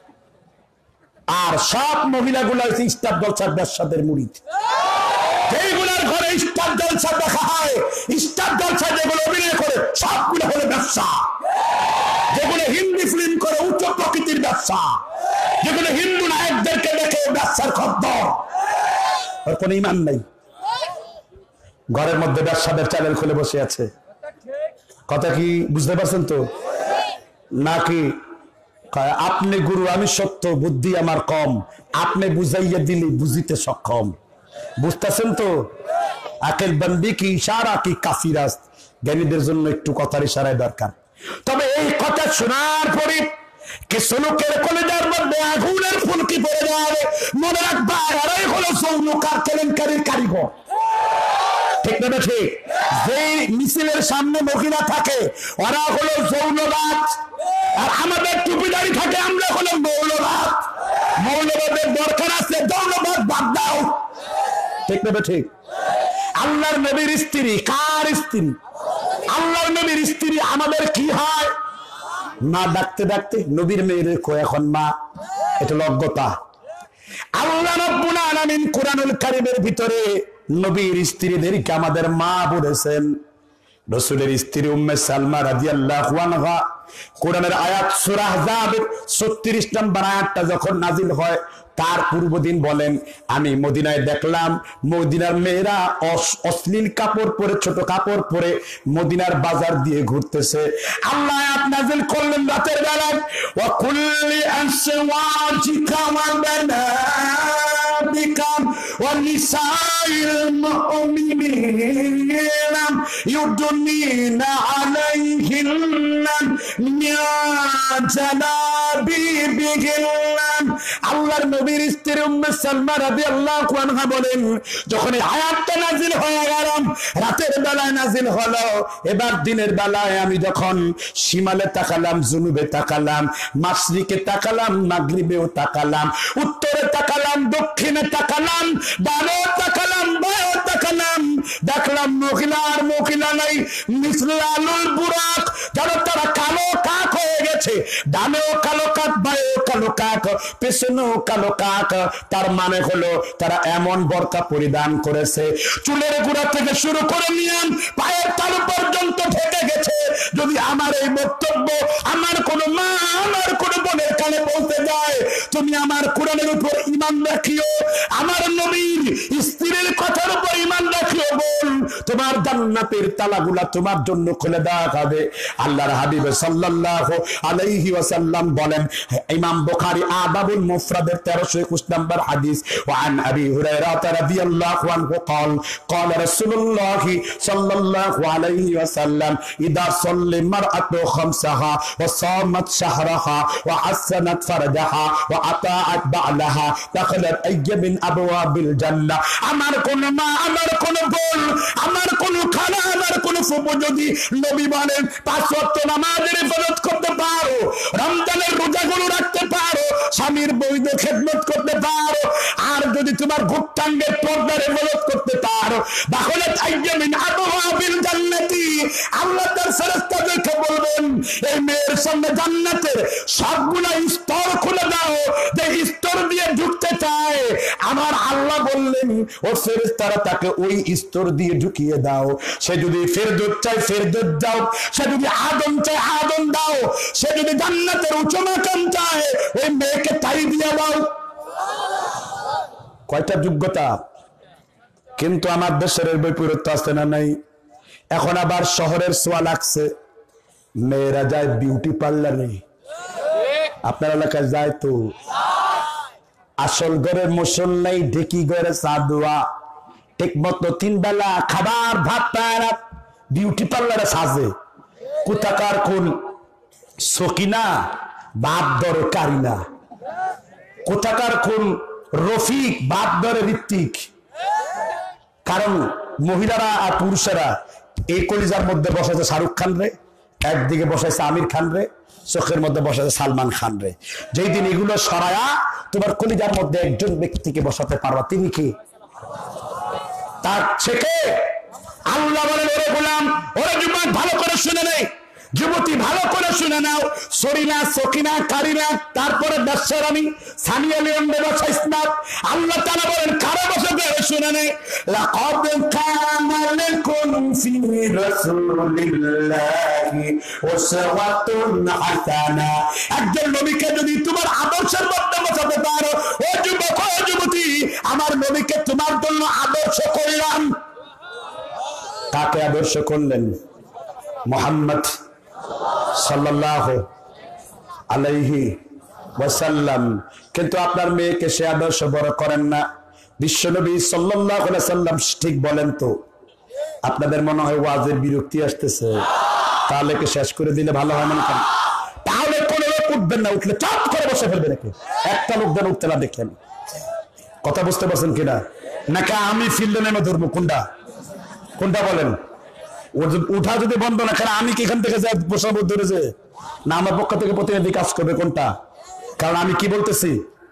আর সব মহিলাগুলা হচ্ছে স্টার জলসার ব্যবসাদের মুড়ি। যেগুলোর ঘরে স্টার জলসা দেখা হয়, স্টার জলসা যেগুলো অভিনয় করে, সবগুলো হলো ব্যবসা। যেগুলো হিন্দি ফিল্ম করে, উচ্চ প্রকৃতির ব্যবসা। যেগুলো হিন্দু নায়কদেরকে দেখে, ব্যবসার খদ্দর। ওর কোনো ইমান নাই, ঘরের মধ্যে ব্যবসাদের চ্যানেল খুলে বসে আছে। কথা কি বুঝতে পারছেন তো? নাকি আপনি গুরু, আমি সত্য, বুদ্ধি আমার কম, আপনি বুঝাইয়া দিলে বুঝিতে সক্ষম। বুঝতেছেন তো? আকেল বন্দি কি ইশারা কি কাফিরাস। জ্ঞানীদের জন্য একটু কথার ইশারায় দরকার। তবে এই কথা শোনার পরে কিছু লোকের কলেজার মধ্যে আগুনের ফুলকি পড়ে যাবে। মনে রাখবা, এরাই হলো যৌনকার কেলেঙ্কারির কারিগর। ঠিক না? ঠিক। যে মিছিলের সামনে মহিলা থাকে, ওরা হলো যৌনবাদ। আর আমাদের টুপিদারি থাকে, আমরা হলো মৌলবাদ। মৌলবাদের দরকার আছে, যৌনবাদ বাদ দাও। ঠিক না? ঠিক। আল্লাহর নবীর স্ত্রী কার স্ত্রী? আল্লাহর নবীর স্ত্রী আমাদের কি হয়? মা ডাকতে ডাকতে নবীর মেয়ের কো এখন মা, এটা লজ্ঞতা। আল্লাহ রাব্বুল আলামিন কুরআনুল কারীমের ভিতরে নবীর স্ত্রীদেরকে আমাদের মা বলেছেন। রাসূলের স্ত্রী উম্মে সালমা রাদিয়াল্লাহু আনহা কোরআনের আয়াত সূরা আহজাবের 36 নম্বর আয়াতটা যখন নাজিল হয় তার পূর্বদিন বলেন আমি মদিনায় দেখলাম মদিনার মেয়েরা অশ্লীল কাপড় পরে ছোট কাপড় পরে মদিনার বাজার দিয়ে ঘুরতেছে। আল্লাহ আয়াত নাজিল করলেন রাতের বেলায় ওয়া কুল্লি আসওয়াজিকা ওয়া বানাবিকা ওয়া নিসাইল মুমিনিনা ইউদনিনা আলাইহিন্না মিন জালাবিবিহিন্না। আল্লাহর নবীর স্ত্রী উম্মে সালমা রাদিয়াল্লাহু আনহা বলেন যখন এই আয়াতটা নাজিল হয়ে গেল রাতের বেলায় নাজিল হলো, এবার দিনের বেলায় আমি যখন শিমালে তাকালাম, জুনুবে তাকালাম, মাশরিকে তাকালাম, মাগরিবেও তাকালাম, উত্তরে তাকালাম, দক্ষিণে তাকালাম, ডানে তাকালাম, বাঁয়ে তাকালাম, দেখলাম মহিলা নাই মিসলালুল বুরাক, যারা তারা কালো কাক হয়ে গেছে, ডানেও কালো কাক, বাঁয়েও কালো কাক, পেছনেও কালো কাক। তার মানে হলো তারা এমন বোরকা পরিধান করেছে চুলের গোড়া থেকে শুরু করে নিয়ে পায়ের তালু পর্যন্ত ঢেকে গেছে। যদি আমার এই বক্তব্য আমার কোন মা আমার কোন বোনের কানে বলতে যায় তুমি আমার কোরআনের উপর ঈমান রাখিও, আমার নবীর স্ত্রীর কথার উপর ঈমান রাখিও, বল তোমার জান্নাতের তালাগুলা তোমার জন্য খুলে দেওয়া হবে। আল্লাহর হাবিব সাল্লাল্লাহু আলাইহি ওয়াসাল্লাম বলেন, ইমাম বুখারী আদাবুল মুফরাদের 1321 নম্বর হাদিস, ওয়ান আবি হুরায়রা রাদিয়াল্লাহু আনহু قال قال رسول الله صلى الله عليه وسلم اذا صلى المرأة خمسها وصامت شهرها وحسنت فرجها واطاعت بعلها دخلت اي من ابواب الجنه। আমার কোন মা, আমার কোন বোন, আমার কোন খালা, আমার কোন ফুফু যদি নবী বলেন 5 ওয়াক্ত নামাজের ইবাদত করতে পারো, রমজানের রোজাগুলো রাখতে পারো, স্বামীর বৈধ খেদমত করতে পারো, আর যদি তোমার গুপ্তাঙ্গের পর্দার ইবাদত করতে পারো, তাহলে আইয়ামিন আবওয়াবিল জান্নাতি, আল্লাহ তার ফেরেশতাদেরকে বলবেন এই মেয়ের সামনে জান্নাতের সবগুলা স্তর খুলে দাও, যে স্তর দিয়ে ঢুকতে চায় আমার আল্লাহ বললেন ও ফেরেশতারা তাকে ওই স্তর দিয়ে ঢুকিয়ে দাও। সে যদি ফেরদৌস চায় ফেরদৌস দাও, সে যদি আদম চায় আদম দাও, সে যদি জান্নাতের উচ্চ মাকাম চায় ওই মেয়েকে তাই দিয়ে দাও। কয়টা যোগ্যতা! কিন্তু আমার দেশের বৈপরীত্য আছে না নাই? এখন আবার শহরের ছোঁয়া লাগছে, মেয়েরা যায় বিউটি পার্লারে। আপনার এলাকায় যায় তো? আসল ঘরে মুসল নাই, ঢেকি ঘরে সাদুয়া, ঠিক মতো 3 বেলা খাবার ভাত পায় না, বিউটি পার্লারে সাজে। কোথাকার কোন সকিনা বাপ দরকারি না, কোথাকার কোন রফিক বাপ দরে ঋত্বিক। কারণ মহিলারা আর পুরুষেরা এই কলিজার মধ্যে বসাইছে শাহরুখ খান রে, একদিকে বসাইছে আমির খান রে, চোখের মধ্যে বসাইছে সালমান খান রে। যেই দিন এগুলো সরায়া তোমার কলিজার মধ্যে একজন ব্যক্তিকে বসাতে পারবা, তিনি কি? তার ছেকে আল্লাহ বলেন ওরে গোলাম, ওরে যুবক ভালো করে শুনে নেই, যুবতী ভালো করে শুনে নাও, সরিনা সকিনা কারিনা তারপরে ব্যবসারানী সানিয়া লিওন ব্যবসায়ী স্নাত আল্লাহ তাআলা বলেন কারে বসাতে শুনে নেই, লাকাদ কানা লাকুম ফি রাসূলিল্লাহি উসওয়াতুন হাসানা। একজন নবীকে যদি তোমার আদর্শের মধ্যে বসাতে পারো, ও যুবক ও যুবতী আমার নবীকে তোমার জন্য আদর্শ করলাম। কাকে আদর্শ করলেন? মুহাম্মদ সাল্লাল্লাহু আলাইহি ওয়াসাল্লাম। কিন্তু আপনার মেয়েকে সে আদর্শ বড় করেন না। বিশ্বনবী সাল্লাল্লাহু আলাইহি ওয়াসাল্লাম ঠিক বলেন তো? আপনাদের মনে হয় ওয়াজের বিরক্তি আসতেছে, তাহলে কি শেষ করে দিলে ভালো হয় মনে করেন? তাহলে কোন লোক উঠবেন না, উঠলে চাপ করে বসে ফেলবে নাকি? একটা লোক যেন উঠতে না দেখেন। কথা বুঝতে পারছেন কিনা? নাকি আমি ফিল্ডে নেমে ধরবো? কোনটা কোনটা বলেন? উঠা যদি বন্ধ না করে আমি কি এখান থেকে বসাবো ধরেছে না আমার পক্ষ থেকে প্রতিনিধি কাজ করবে? কোনটা? কারণ আমি কি বলতেছি,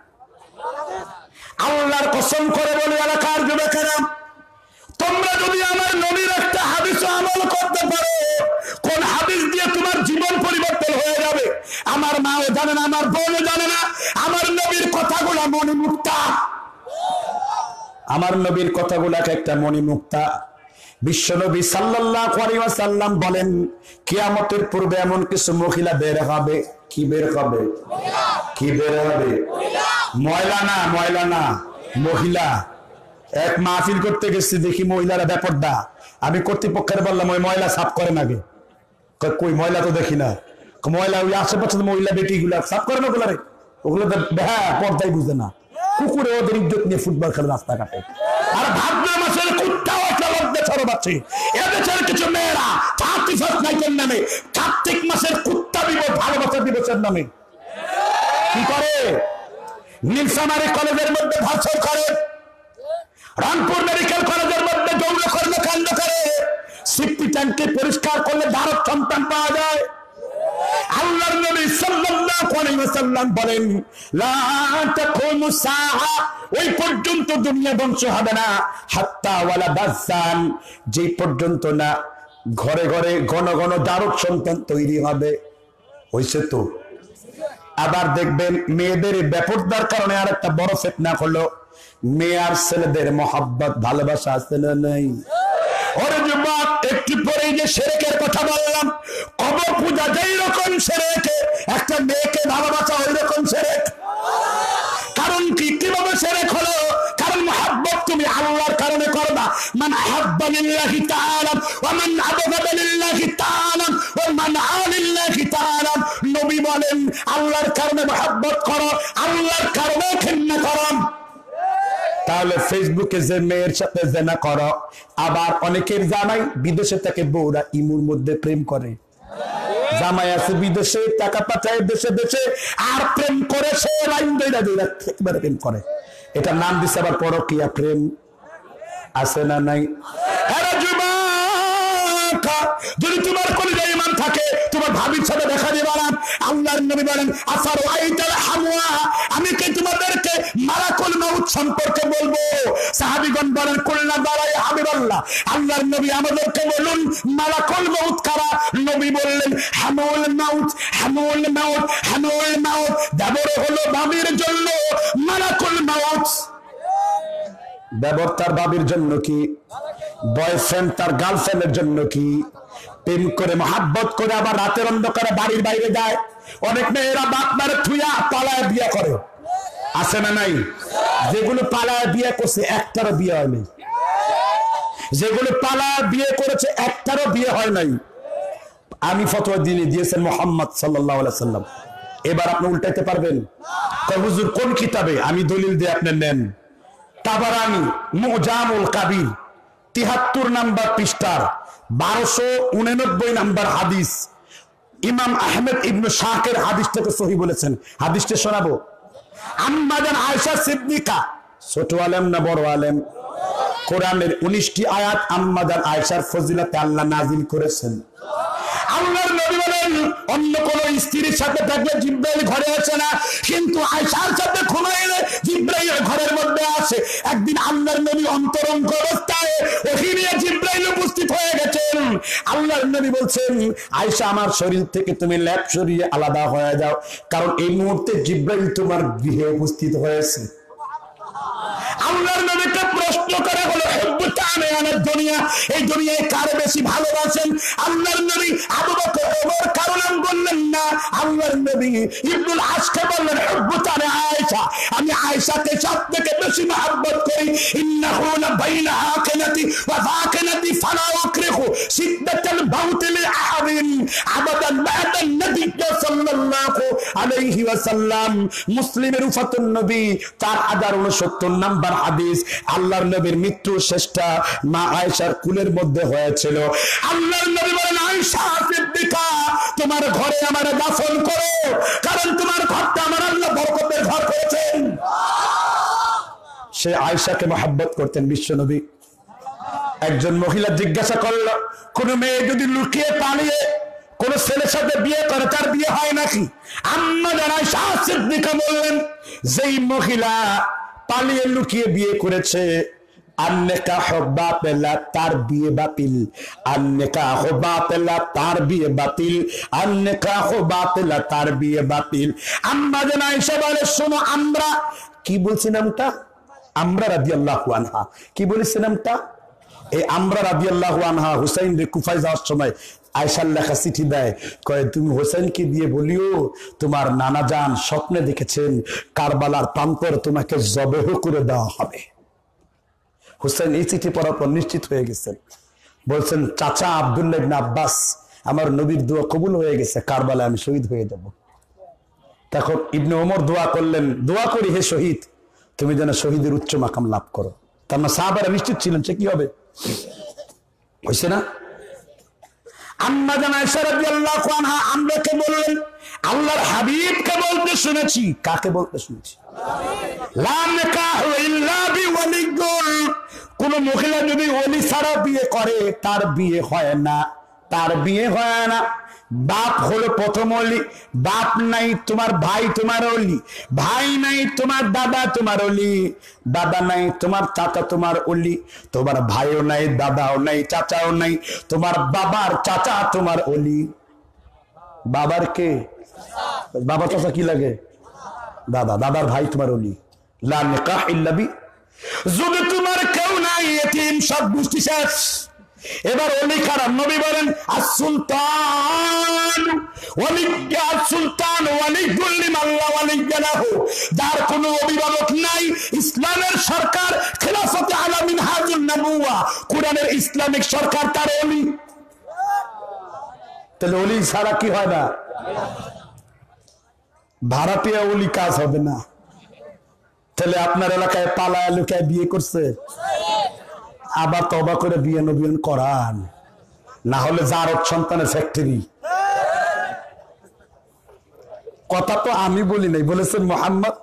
আল্লাহর কসম করে বলি এলাকার যুবকেরা, তোমরা যদি আমার নবীর একটা হাদিস আমল করতে পারো, কোন হাদিস দিয়ে তোমার জীবন পরিবর্তন হয়ে যাবে আমার মাও জানে না, আমার বোনও জানে না। আমার নবীর কথাগুলা মণিমুক্তা, আমার নবীর কথাগুলাকে একটা মণিমুক্তা। বিশ্বনবী সাল্লাল্লাহু আলাইহি ওয়াসাল্লাম বলেন কিয়ামতের পূর্বে এমন কিছু মহিলা বের হবে। কি বের হবে? কি বের হবে? ময়লা না মহিলা। এক মাহফিল করতে গেছি, দেখি মহিলারা বেপরদা। আমি কর্তৃপক্ষের বললাম ওই ময়লা সাফ করেন আগে। কই ময়লা তো দেখি না। ময়লা ওই আশেপাশে মহিলা বেটি গুলা সাফ করে না ওগুলা রে, ওগুলো হ্যাঁ পর্দায় বুঝে না। কুকুরে ওদের ইজ্জত নিয়ে ফুটবল খেলে রাস্তা কাটে। আর ভাদ্র মাসের কুত্তাও একটা লজ্জা ছড়াচ্ছে। এদেশের কিছু মেয়েরা 31 নাইটের নামে কার্তিক মাসের কুত্তা দিবস ভালোবাসা দিবসের নামে কি করে? নীলফামারী কলেজের মধ্যে ভাষণ করে, রংপুর মেডিকেল কলেজের মধ্যে যৌন কর্মকাণ্ড করে, সিপি ট্যাঙ্কি পরিষ্কার করলে ধারক সন্তান পাওয়া যায়। আল্লাহর নবী সাল্লাল্লাহু আলাইহি ওয়াসাল্লাম বলেন লা তাকুমু সাআ, ওই পর্যন্ত দুনিয়া ধ্বংস হবে না, হাত্তা ওয়ালা বাসান, যে পর্যন্ত না ঘরে ঘরে ঘন ঘন ধারক সন্তান তৈরি হবে। হইছে তো। আবার দেখবেন মেয়েদের বেপরদার কারণে আর একটা বড় ফিতনা হলো, মেয়ে আর ছেলেদের মহব্বত ভালোবাসা আছে না নাই? ওরে যুবক, একটু পরে যে শিরকের কথা বললাম, কবর পূজা যেই রকম শিরক, একটা মেয়েকে ভালোবাসা ওই রকম শিরক। কারণ কি? কিভাবে শিরক হলো? কারণ মহব্বত তুমি আল্লাহর কারণে করবা। মান আহাব্বা লিল্লাহি তাআলা ওয়া মান আবগাদা লিল্লাহি তাআলা ওয়া মান আলিল্লাহি তাআলা। নবী বলেন আল্লাহর কারণে মহব্বত করো, আল্লাহর কারণে ঘৃণা করো। তাহলে ফেসবুকে যে মেয়ের সাথে জেনা করো, আবার অনেকের জামাই বিদেশে থেকে বউরা ইমুর মধ্যে প্রেম করে। জামাই আছে বিদেশে, টাকা পাঠায় দেশে দেশে, আর প্রেম করে সে লাইন দইরা দইরা একবারে প্রেম করে। এটা নাম দিছে আবার পরকীয়া প্রেম। আছে না নাই? আরে যুবক, যদি তোমার কলিজায় ঈমান থাকে, তোমার ভাবির সাথে দেখা দিবা না। আল্লাহর নবী বলেন আসারু আইতাল হামওয়া, আমি কি তোমাদেরকে মালাকুল মাউত সম্পর্কে বলবো? সাহাবীগণ বলেন কুলনা দাঁড়ায় হাবিবাল্লাহ, আল্লাহর নবী আমাদেরকে বলুন মালাকুল মাউত কারা? নবী বললেন হামুল মাউত, হামুল মাউত, হামুল মাউত। দেবর হলো ভাবির জন্য মালাকুল মাউত। দেবর তার ভাবির জন্য কি? বয়ফ্রেন্ড তার গার্লফ্রেন্ডের জন্য কি? প্রেম করে মহাব্বত করে আবার রাতের অন্ধকারে বাড়ির বাইরে যায়। অনেক মেয়েরা বাপ মারে থুইয়া পালায় বিয়ে করে। আছে না নাই? যেগুলো পালায় বিয়ে করছে একটারও বিয়ে হয় নাই। যেগুলো পালায় বিয়ে করেছে একটারও বিয়ে হয় নাই। আমি ফতোয়া দিয়েছেন মুহাম্মদ সাল্লাল্লাহু আলাইহি ওয়াসাল্লাম। এবার আপনি উল্টাইতে পারবেন? হুজুর কোন কিতাবে? আমি দলিল দিয়ে আপনি নেন। তাবারানি মুজামুল কাবির ৭৩ নাম্বার পৃষ্ঠার 1289 নাম্বার হাদিস। ইমাম আহমেদ ইবনে শাকের হাদিসটাকে সহিহ বলেছেন। হাদিসটা শোনাবো। আম্মা জান আয়েশা সিদ্দিকা, ছোট আলেম না বড় আলেম? কোরআনের 19টি আয়াত আম্মা জান আয়েশার ফজিলতে আল্লাহ নাজিল করেছেন। আল্লাহর নবী বলেন অন্য কোন স্ত্রীর সাথে থাকলে জিবরাইল ঘরে আসে না, কিন্তু আয়েশার সাথে ঘুমাইলে জিবরাইল ঘরের মধ্যে আসে। একদিন আল্লাহর নবী অন্তরঙ্গ অবস্থায় ওহী নিয়ে জিবরাইল উপস্থিত হয়ে গেছেন। আল্লাহর নবী বলছেন আয়েশা আমার শরীর থেকে তুমি লেপ সরিয়ে আলাদা হয়ে যাও, কারণ এই মুহূর্তে জিবরাইল তোমার গৃহে উপস্থিত হয়েছে। আল্লাহর নবীকে প্রশ্ন করা হলো দুনিয়া, এই দুনিয়ায় কারে বেশি ভালোবাসেন? আল্লাহর নবী আবু বকর ওমর কারো নাম বললেন না। আল্লাহর নবী ইবনুল আশকে বললেন হুব্বুতানে আয়েশা, আমি আয়েশাকে সবথেকে বেশি মহব্বত করি। ইন্নাহু লাবাইনা আকিনাতি ওয়া ফাকিনাতি ফালা উকরিহু সিদ্দাতাল মাউত লি আহাদিন আবাদান বাদান নবী সাল্লাল্লাহু আলাইহি ওয়াসাল্লাম। মুসলিমের উফাতুন নবী 4069 নাম্বার হাদিস। আল্লাহর নবীর মৃত্যু শেষটা মা আয়েশার কুলের মধ্যে হয়েছিল। আল্লাহর নবী বলেন আয়েশা সিদ্দিকা, তোমার ঘরে আমার দাফন করো, কারণ তোমার ঘরটা আমার আল্লাহ বরকতের ঘর করেছেন। সে আয়েশাকে মহব্বত করতেন বিশ্ব নবী। একজন মহিলা জিজ্ঞাসা করল, কোন মেয়ে যদি লুকিয়ে পালিয়ে কোন ছেলের সাথে বিয়ে করে তার বিয়ে হয় নাকি? আম্মা জান আয়েশা সিদ্দিকা বললেন, যেই মহিলা পালিয়ে লুকিয়ে বিয়ে করেছে আন্নিকাহ বাতিল, তার বিয়ে বাতিল। আন্নিকাহ বাতিল, তার বিয়ে বাতিল। আন্নিকাহ বাতিল, তার বিয়ে বাতিল। আম্মা জান আয়েশা বলে, শোনো, আমরা কি বলছি নামটা? আমরা রাদিয়াল্লাহু আনহা কি বলেছে নামটা? এই আমরা রাদিয়াল্লাহু আনহা হুসাইন রে কুফায় যাওয়ার সময় আয়েশার লেখা চিঠি দেয়, কয় তুমি হুসাইনকে দিয়ে বলিও তোমার নানা জান স্বপ্নে দেখেছেন কারবালার প্রান্তরে তোমাকে জবেহ করে দেওয়া হবে। হুসাইন এই চিঠি পড়ার পর নিশ্চিত হয়ে গেছেন, বলছেন চাচা আব্দুল্লাহ ইবনে আব্বাস আমার নবীর দোয়া কবুল হয়ে গেছে, কারবালায় আমি শহীদ হয়ে যাব। তখন ইবনে ওমর দোয়া করলেন, দোয়া করি হে শহীদ তুমি যেন শহীদের উচ্চ মাকাম লাভ করো। তার না সাহাবারা নিশ্চিত ছিলেন সে কি হবে, হয়েছে না? আম্মা জান আয়েশা রাদিয়াল্লাহু আনহা আমরাকে বললেন আল্লাহর হাবিবকে বলতে শুনেছি। কাকে বলতে শুনেছি? লা নিকাহু ইল্লা বিওয়ালিয়্যিন, কোন মহিলা যদি ওলি ছাড়া বিয়ে করে তার বিয়ে হয় না, তার বিয়ে হয় না। বাপ হলো প্রথম ওলি, বাপ নাই তোমার ভাই তোমার ওলি, ভাই নাই তোমার দাদা তোমার ওলি, দাদা নাই তোমার চাচা তোমার ওলি, তোমার ভাইও নাই দাদাও নাই চাচাও নাই, তোমার বাবার চাচা তোমার ওলি। বাবার কে? বাবার চাচা কি লাগে? দাদা, দাদার ভাই তোমার ওলি। লা নিকাহ ইল্লা বি, যদি তোমার কেউ নাই এতিম সব গোষ্ঠী শেষ। এবার ওলি কারা? নবী বলেন আস-সুলতান ওয়ালিয়্যা, সুলতান ওয়ালিয়্যুল লিমান লা ওয়ালিয়্যা লাহু, যার কোনো অভিভাবক নাই ইসলামের সরকার খিলাফতে আলা মিনহাজুন নবুওয়া, কুরআনের ইসলামিক সরকার তার ওলি। তাহলে ওলি ছাড়া কি হয় না? ভাড়াটিয়া ওলি কাজ হবে না। তাহলে আপনার এলাকায় পালায়া লুকায় বিয়ে করছে, আবার তওবা করে বিয়ে নবীন করান, না হলে জারদ সন্তানের ফ্যাক্টরি। কথা তো আমি বলি নাই, বলেছেন মুহাম্মদ।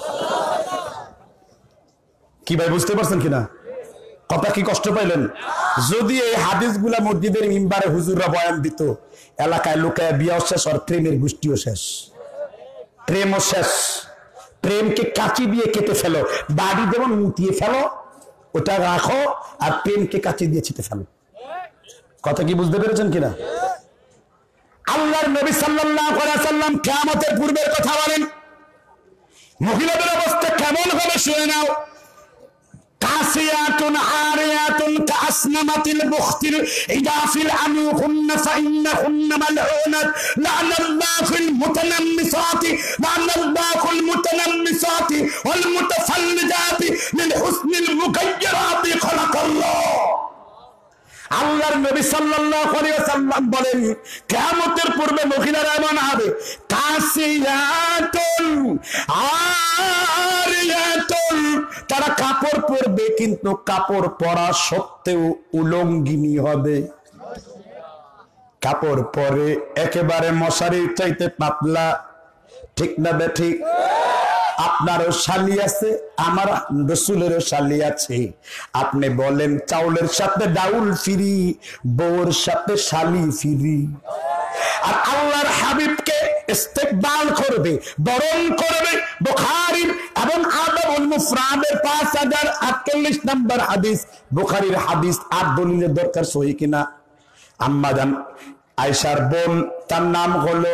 কি ভাই বুঝতে পারছেন কিনা? কথা কি কষ্ট পাইলেন? যদি এই হাদিসগুলা মসজিদের মিম্বারে হুজুররা বয়ান দিত, এলাকায় লুকায় বিয়েও শেষ আর প্রেমের গোষ্ঠীও শেষ, প্রেমও শেষ। প্রেমকে কাঁচি দিয়ে কেটে ফেলো, দাড়ি যেমন মুটিয়ে ফেলো ওটা রাখো, আর প্রেমকে কাঁচি দিয়ে ছিটে ফেলো। কথা কি বুঝতে পেরেছেন কিনা? আল্লাহর নবী সাল্লাল্লাহু আলাইহি ওয়াসাল্লাম কিয়ামতের পূর্বের কথা বলেন, মহিলাদের অবস্থা কেমন হবে শুনে নাও। কাসিয়াতুন আরিয়াতুন কাসনামাতিল বুখতিল ইদাফিল আনুহুন্না ফাইন্নাহুন্না মালউনাত লা'নাল্লাহুল মুতানাম্মিসাতি লা'নাল্লাহুল মুতানাম্মিসাতি ওয়াল মুতাফাল্লিজাতি মিন হুসনিল মুগায়্যিরাতি খালাকাল্লাহ। আল্লাহর নবী সাল্লাল্লাহু আলাইহি ওয়াসাল্লাম বলেন কিয়ামতের পূর্বে মহিলারা এমন হবে, কাসিয়াতুন আরিয়াতুন, তারা কাপড় পরবে কিন্তু কাপড় পরা সত্ত্বেও উলঙ্গিনী হবে। কাপড় পরে একেবারে মশারির চাইতে পাতলা, ঠিক না বেঠিক? আপনারও শালি আছে, আমার রাসূলেরও শালি আছে। আপনি বলেন চাউলের সাথে ডাউল ফ্রি, বউর সাথে শালি ফ্রি। আর আল্লাহর হাবিবকে ইস্তেকবাল করবে, বরণ করবে। বুখারী এবং আদবুল মুফরাদের 5048 নম্বর হাদিস, বুখারীর হাদিস। আর দলিলের দরকার সহি কিনা? আম্মা জান আয়েশার বোন, তার নাম হলো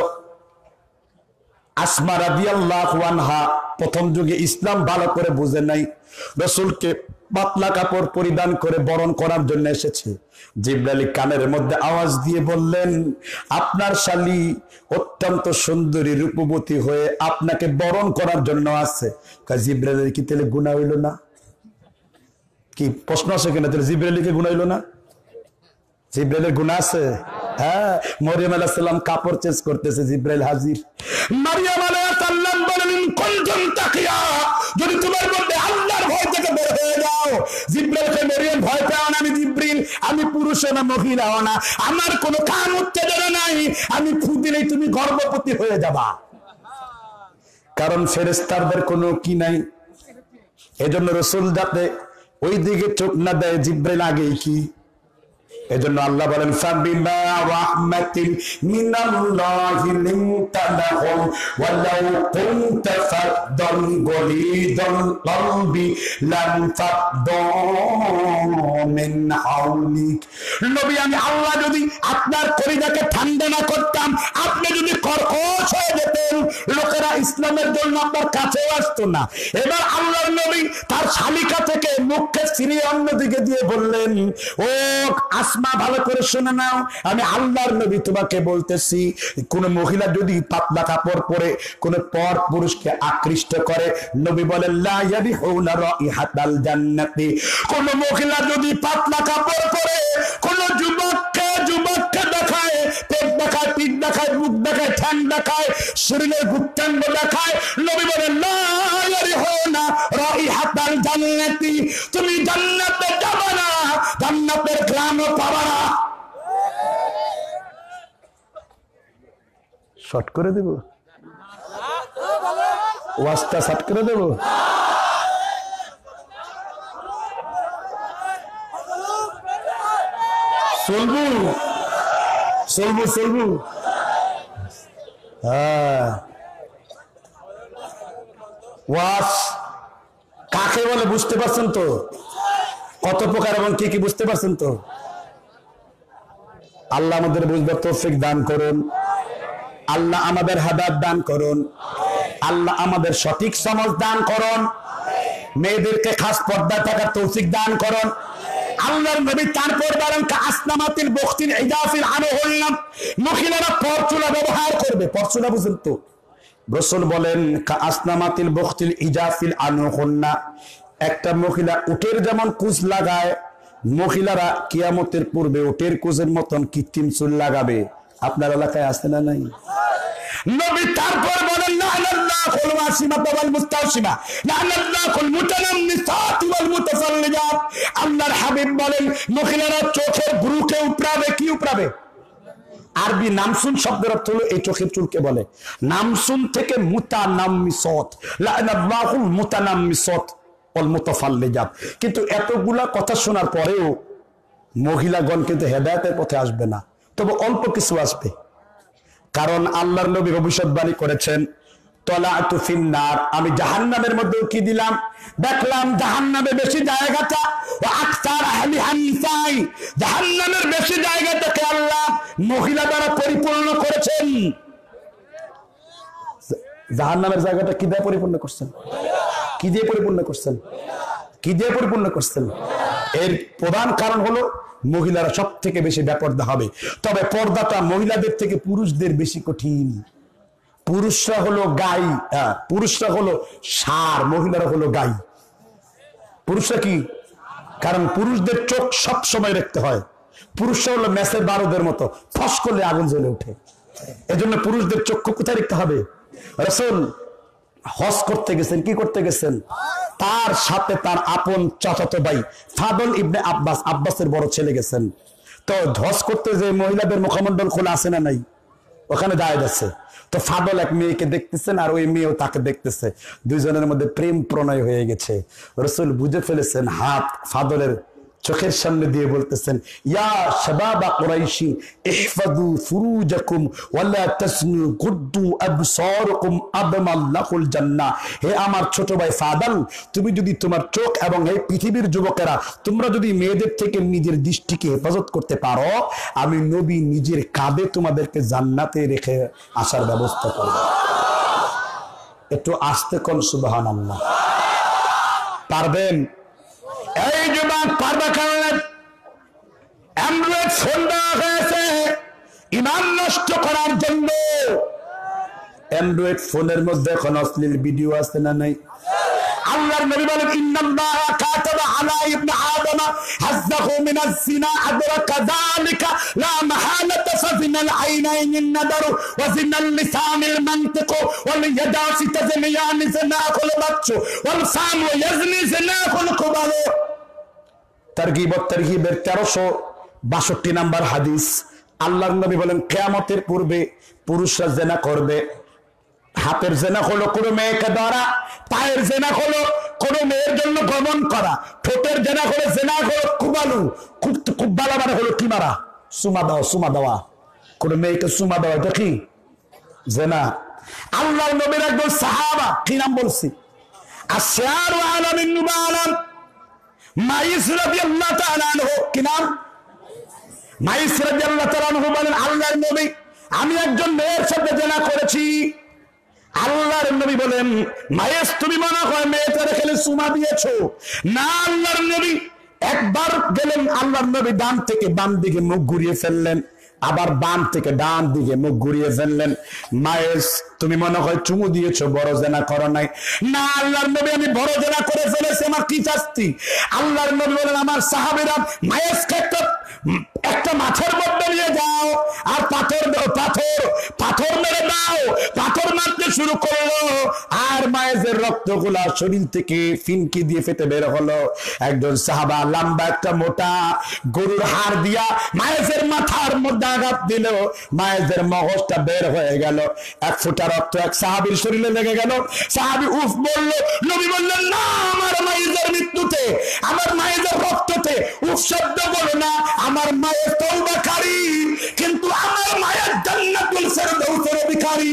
আসমা রাদিয়াল্লাহু আনহা। প্রথম যুগে ইসলাম ভালো করে বুঝে নাই, রাসূলকে পাতলা কাপড় পরিধান করে বরণ করার জন্য এসেছে। জিবরাইল কানের মধ্যে আওয়াজ দিয়ে বললেন, আপনার শালী অত্যন্ত সুন্দরী রূপবতী হয়ে আপনাকে বরণ করার জন্য আছে। জিবরাইলের কি তাহলে গুনাহ হইল না? কি প্রশ্ন আছে কিনা? তাহলে জিবরাইলকে গুনাহ হইল না? জিবরাইলের গুনাহ আছে? হ্যাঁ, মরিয়ম আলাইহিস সালাম কাপড় চেঞ্জ করতেছে, জিবরাইল হাজির। মারিয়াম আলাইহিস সালাম বলেন, কুনতুম তাকিয়া, যদি তোমার মধ্যে আল্লাহর ভয় থেকে বের হয়ে যাও। জিবরাইলকে মরিয়ম ভয় পাও না, আমি জিবরিল, আমি পুরুষ না মহিলাও না, আমার কোনো কাম উত্তেজনা নাই, আমি ফু দিলেই তুমি গর্ভবতী হয়ে যাবা। কারণ ফেরেশতাদের কোনো কি নাই। এজন্য রাসূল যাতে ওই দিকে চোখ না দেয়, জিবরাইল আগেই কি এজন্য আল্লাহ বলেন ফাবিমা রাহমাতিন মিনাল্লাহি লিনতা লাহুম ওয়ালাউ কুনতা ফাদ্দান গলিদাল কলবি লান ফাদ্দু মিন হাওলিক। নবী আমি আল্লাহ যদি আপনার কলিজাকে ঠান্ডা না করতাম, আপনি যদি কর্কশ হয়ে যেতেন, লোকেরা ইসলামের জন্য আপনার কাছে আসতো না। এবার আল্লাহর নবী তার শালিকা থেকে মুখকে ফিরিয়ে অন্যদিকে দিয়ে বললেন, ও আসমা ভালো করে শুনে নাও, আমি আল্লাহর নবী তোমাকে বলতেছি, কোন মহিলা যদি পাতলা কাপড় পরে কোন পর পুরুষকে আকৃষ্ট করে, নবী বলেন লা ইয়ারিহুনা রাইহাতাল জান্নাতি, কোন মহিলা যদি পাতলা কাপড় পরে কোন যুবককে দেখায়, পেট দেখায়, পিঠ দেখায়, মুখ দেখায়, ঠ্যাং দেখায়, শরীরের গুপ্তাঙ্গ দেখায়, নবী বলেন লা ইয়ারিহুনা রাইহাতাল জান্নাতি, তুমি জান্নাতে যাবে না, জান্নাতের ঘ্রাণও পাবে না। শর্ট করে দেব, ওয়াজটা শর্ট করে দেব। চলবো হ্যাঁ। ওয়াজ কাকে বলে বুঝতে পারছেন তো? কত প্রকার এবং কি কি বুঝতে পারছেন তো? আল্লাহ আমাদের বুঝবার তৌফিক দান করুন, আল্লাহ আমাদের হাদায়াত দান করুন, আল্লাহ আমাদের সঠিক সমাজ দান করুন, মেয়েদেরকে খাস পর্দা থাকার তৌফিক দান করুন। আল্লাহর নবী তারপর বলেন কাসনামাতিল বখতিল ইজাফিল আনহুল্লাম, মহিলারা পরচুলা ব্যবহার করবে। পরচুলা বুঝেন তো? রাসূল বলেন কাসনামাতিল বখতিল ইজাফিল আনহুল্লাহ, একটা মহিলা উটের যেমন কুচ লাগায়, মহিলারা কিয়ামতের পূর্বে উটের কুচের মতন কৃত্রিম চুল লাগাবে। আপনার এলাকায় আছে না নাই? নবী তারপর বলেন লানাল্লাহুল ওয়াসিমাতা ওয়াল মুস্তাওসিমা, লানাল্লাহুল মুতানাম্মিসাত ওয়াল মুতাসাল্লিজাত। আল্লাহর হাবিব বলেন মহিলারা চোখের ভ্রুকে উপড়াবে। কি উপড়াবে? আরবি নামসুন শব্দের অর্থ হলো এই চোখের চুলকে বলে। নামসুন থেকে মুতানাম্মিসাত, লানাল্লাহুল মুতানাম্মিসাত ওয়াল মুতাসাল্লিজাত। কিন্তু এতগুলা কথা শোনার পরেও মহিলাগণ কিন্তু হেদায়েতের পথে আসবে না, তবে অল্প কিছু আসবে। কারণ আল্লাহর নবী ভবিষ্যৎবাণী করেছেন তলাআতু ফিন্নার, আমি জাহান্নামের মধ্যে কি দিলাম, দেখলাম জাহান্নামে বেশি জায়গাটা ওয়া আকতার আহলিহা নিসাই, জাহান্নামের বেশি জায়গাটাকে আল্লাহ মহিলা দ্বারা পরিপূর্ণ করেছেন। জাহান্নামের জায়গাটা কি দিয়ে পরিপূর্ণ করছেন? কি দিয়ে পরিপূর্ণ করছেন? কি দিয়ে পরিপূর্ণ করছেন? এর প্রধান কারণ হলো মহিলারা সব থেকে বেশি বেপরদা হবে। তবে পর্দাটা মহিলাদের থেকে পুরুষদের বেশি কঠিন। পুরুষরা হলো গাই, পুরুষরা হলো ষাঁড়, মহিলারা হলো গাই। পুরুষরা কি? কারণ পুরুষদের চোখ সব সময় রাখতে হয়। পুরুষরা হলো মেসের বারুদের মতো, ফস করলে আগুন জ্বলে ওঠে। এজন্য পুরুষদের চক্ষু কোথায় রাখতে হবে? রাসূল হজ করতে গেছেন, কি করতে গেছেন? তার সাথে তার আপন চাচাতো ভাই ফাদল ইবনে আব্বাস, আব্বাসের বড় ছেলে গেছেন। তো হজ করতে যে মহিলাদের মুখমণ্ডল খোলা আছে না নাই? ওখানে জায়েজ আছে। তো ফাদল এক মেয়েকে দেখতেছেন আর ওই মেয়েও তাকে দেখতেছে, দুইজনের মধ্যে প্রেম প্রণয় হয়ে গেছে। রাসূল বুঝে ফেলেছেন, হাত ফাদলের চোখের সামনে দিয়ে বলতেছেন ইয়া শাবাবা কুরাইশি ইহফাযু ফুরুজাকুম ওয়ালা তাসনু গুদ্দু আবসারকুম আদমাল্লাহুল জান্নাহ। হে আমার ছোট ভাই ফাদল, তুমি যদি তোমার চোখ এবং এই পৃথিবীর যুবকেরা তোমরা যদি মেয়েদের থেকে নিজের দৃষ্টিকে হেফাজত করতে পারো, আমি নবী নিজের কাঁধে তোমাদেরকে জান্নাতে রেখে আসার ব্যবস্থা করব। একটু আস্তে কোন সুবহানাল্লাহ। পারবেন? এই যুবক পারবে? কারণ অ্যান্ড্রয়েড ফোন দেওয়া হয়েছে ইমান নষ্ট করার জন্য। অ্যান্ড্রয়েড ফোনের মধ্যে এখন অশ্লীল ভিডিও আছে না নাই? আল্লাহর নবী বলেন ইন্নাল্লাহা কাতাবা আলা ইবনে আদম হাজ্জাহু মিনাজ জিনা আদরাকা যালিকা লা মাহালাতা ফাযিনাল আইনাইন নাদারু ওয়া জিনাল লিসানিল মানতিকু ওয়াল ইয়াদাসি তাজনিয়ান জিনাকুল বাচ্চু ওয়াল সামু ইয়াজনি জিনাকুল কুবালু। তারগীব ওয়া তারহিবের 1362 নাম্বার হাদিস। আল্লাহর নবী বলেন কিয়ামতের পূর্বে পুরুষরা জিনা করবে। হাতের জেনা হলো কোনো মেয়েকে দ্বারা, পায়ের জেনা হলো কোন মেয়ের জন্য গমন করা, ঠোঁটের জেনা করে জেনা করে কুবালু, খুব ভালো মানে হলো কি মারা, সুমা দেওয়া, কোন মেয়েকে সুমা দেওয়া, এটা কি জেনা। আল্লাহর নবীর একজন সাহাবা, কি নাম বলছি, আশআরু আলামিন নুবালাম মাইস রাদিয়াল্লাহু তাআলা আনহু, কি নাম, মাইস রাদিয়াল্লাহু তাআলা আনহু বলেন, আল্লাহর নবী আমি একজন মেয়ের সাথে জেনা করেছি। আল্লাহর নবী বলেন, মাইস তুমি মনে হয় মেয়েটারে খেলে সুমা দিয়েছো? না, আল্লাহর নবী একবার গেলেন, আল্লাহর নবী ডান থেকে বাম দিকে মুখ ঘুরিয়ে ফেললেন, আবার বাম থেকে ডান দিকে মুখ ঘুরিয়ে ফেললেন। মায়েস তুমি মনে হয় চুমু দিয়েছো, বড় জেনা করো নাই? না, আল্লাহর নবী আমি বড় জেনা করে ফেলেছি, আমার কি শাস্তি? আল্লাহর নবী বলেন, আমার সাহাবীরা মায়েসকে একটা মাছের মধ্যে নিয়ে যাও আর পাথর দাও, পাথর মেরে দাও। পাথর মারতে শুরু করলো আর মায়েসের রক্তগুলা শরীর থেকে ফিনকি দিয়ে ফেটে বের হলো। একজন সাহাবা লম্বা একটা মোটা গরুর হাড় দিয়া মায়েসের মাথার মধ্যে আঘাত দিল, মায়েসের মগজটা বের হয়ে গেল, এক ফোঁটা রক্ত এক সাহাবীর শরীরে লেগে গেল। সাহাবী উফ বলল, নবী বললেন, না, আমার মায়েসের মৃত্যুতে, আমার মায়েসের রক্ততে উফ শব্দ বলো না, আমার মায়ের তওবাকারী, কিন্তু আমার মায়ের জান্নাতুল ফেরদাউসের অধিকারী,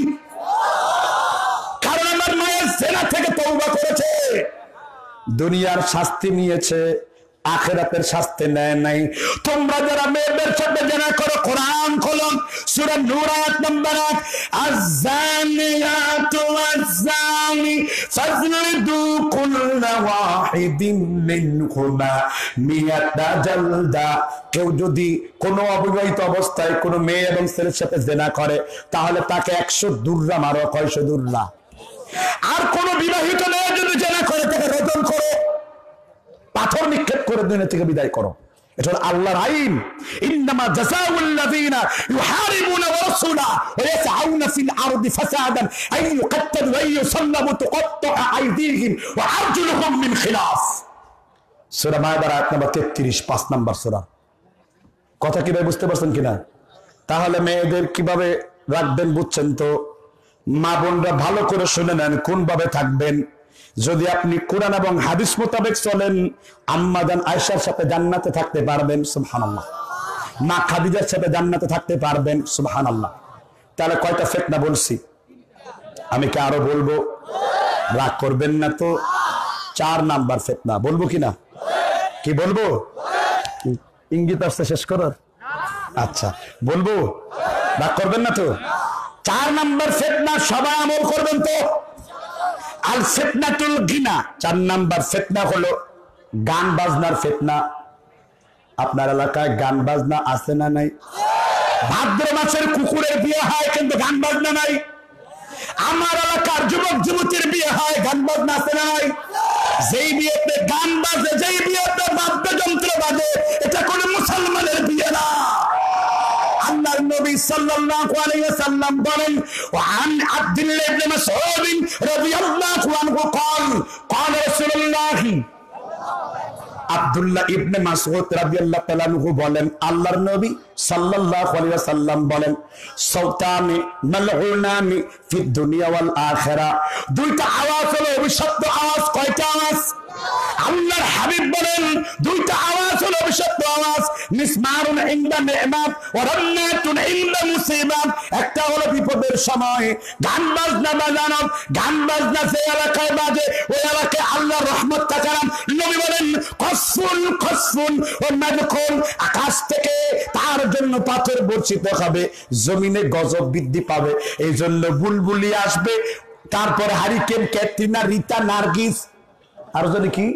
কারণ আমার মায়ের জেনা থেকে তওবা করেছে। দুনিয়ার শাস্তি নিয়েছে, আখিরাতের শাস্তি নেয় নাই। তোমরা যারা মেয়েদের সাথে জেনা করো, কোরআন খোলো, সূরা নূর আয়াত নম্বর 8, আয-যানিয়াতু ওয়াজ-যানি ফাজলিদু কুল্লা ওয়াহিদিন মিনহুমা মিয়াতা জালদা। কেউ যদি কোনো অবিবাহিত অবস্থায় কোনো মেয়ে এবং ছেলের সাথে জেনা করে, তাহলে তাকে 100 দুর্রা মারো। কয়শো দুর্রা? আর কোন বিবাহিত মেয়ে যদি জেনা করে, তাকে রজম করো, পাথর নিক্ষেপ করে দুনিয়া থেকে বিদায় করো। এটা হলো আল্লাহর আইন। ইন্নামা জাযাউল লাযিনা ইউহারিবুনা রাসূলা ওয়া ইয়াসআউনা ফিল আরদি ফাসাদান আন ইউকাত্তালু ওয়া ইউসাল্লাবু তুকাত্তাআ আইদিহিম ওয়া আরজুলুহুম মিন খিলাফ। সূরা মায়দার আয়াত নম্বর 33, 5 নম্বর সূরা। কথা কি ভাই বুঝতে পারছেন কিনা? তাহলে মেয়েদের কিভাবে রাখবেন বুঝছেন তো? মা বোনরা ভালো করে শুনে নেন কোন ভাবে থাকবেন। যদি আপনি কোরআন এবং হাদিস মোতাবেক চলেন, আম্মা জান আয়েশার সাথে জান্নাতে থাকতে পারবেন, সুবহানাল্লাহ। মা খাদিজার সাথে জান্নাতে থাকতে পারবেন, সুবহানাল্লাহ। তাহলে কয়টা ফিতনা বলছি? আমি কি আরো বলবো? রাগ করবেন না তো? 4 নাম্বার ফিতনা বলবো কিনা? কি বলবো? ইঙ্গিত আসছে শেষ করার? আচ্ছা বলবো, রাগ করবেন না তো? 4 নাম্বার ফিতনা, সবাই আমল করবেন তো? আল ফিতনাতুল গিনা। 4 নাম্বার ফিতনা হলো গান বাজনার ফিতনা। আপনার এলাকায় গান বাজনা আছে না নাই? ভাদ্র মাসের কুকুরের বিয়ে হয় কিন্তু গান বাজনা নাই। আমার এলাকার যুবক যুবতীর বিয়ে হয়, গান বাজনা আছে না নাই? যেই বিয়েতে গান বাজে, যেই বিয়েতে বাদ্যযন্ত্র বাজে, এটা কোন মুসলমানের বিয়ে না। আল্লাহর নবী সাল্লাল্লাহু আলাইহি ওয়াসাল্লাম বলেন, ওয়ান আব্দুল্লাহ ইবনে মাসউদ রাদিয়াল্লাহু আনহু قال قال رسول الله, আব্দুল্লাহ ইবনে মাসউদ রাদিয়াল্লাহু তাআলা আনহু বলেন, আল্লাহর নবী সাল্লাল্লাহু আলাইহি ওয়াসাল্লাম বলেন, সাউতানি মালউনানি ফি দুনিয়া ওয়াল আখিরা। দুইটা আওয়াজ হলো অভিশপ্ত আওয়াজ। কয়টা আওয়াজ? আল্লাহর হাবিব বলেন, দুইটা আওয়াজ হলো অভিশপ্ত আওয়াজ। মিসমারুন ইনদা নি'মাত ওয়া রান্নাতুন ইনদা মুসিবাত। একটা হলো বিপদের সময় গান বাজনা বাজানো। গান বাজনা যে এলাকায় বাজে, ওই এলাকায় আল্লাহর রহমত থাকে না। নবী বলেন, কসফুন কসফুন ওয়া মাদখুল। আকাশ থেকে তার জন্য পাথর বর্ষিত হবে, জমিনে গজব বৃদ্ধি পাবে। এই জন্য বুলবুলি আসবে, তারপর হারিকেন, ক্যাটরিনা, রিতা, নার্গিস, আর যদি কি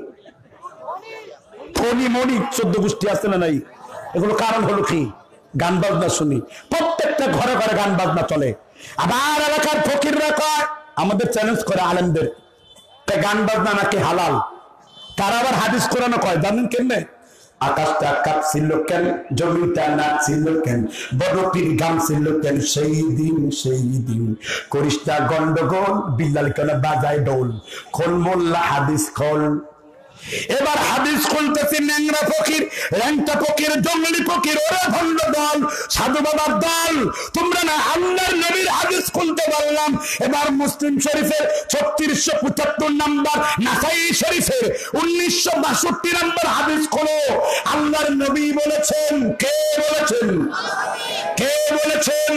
মণি 14 গোষ্ঠী আছে না নাই? এগুলো কারণ হলো কি? গান বাজনা শুনি। প্রত্যেকটা ঘরে ঘরে গান বাজনা চলে। আবার এলাকার ফকিররা কয়, আমাদের চ্যালেঞ্জ করে আলেমদের, গান বাজনা নাকি হালাল। তারা আবার হাদিস কোরআনও কয়, জানেন কেমনে? আকাশটা কাঁপছিল কেন, জমিটা নাচছিল কেন, বড় পীর গামছিল কেন, সেই দিন করিস না গন্ডগোল, বিল্লাল কেন বাজায় ডোল, খোল মোল্লা হাদিস খোল। এবার হাদিস খুলতেছি, ন্যাংরা ফকির, ল্যাংটা ফকির, জঙ্গলি ফকির, ওরা ভণ্ড দল, সাধু বাবার দল, তোমরা না আল্লাহর নবীর হাদিস খুলতে পারলাম। এবার মুসলিম শরীফের 3675 নাম্বার, নাসাই শরীফের 1962 নাম্বার হাদিস খোলো। আল্লাহর নবী বলেছেন, কে বলেছেন? কে বলেছেন?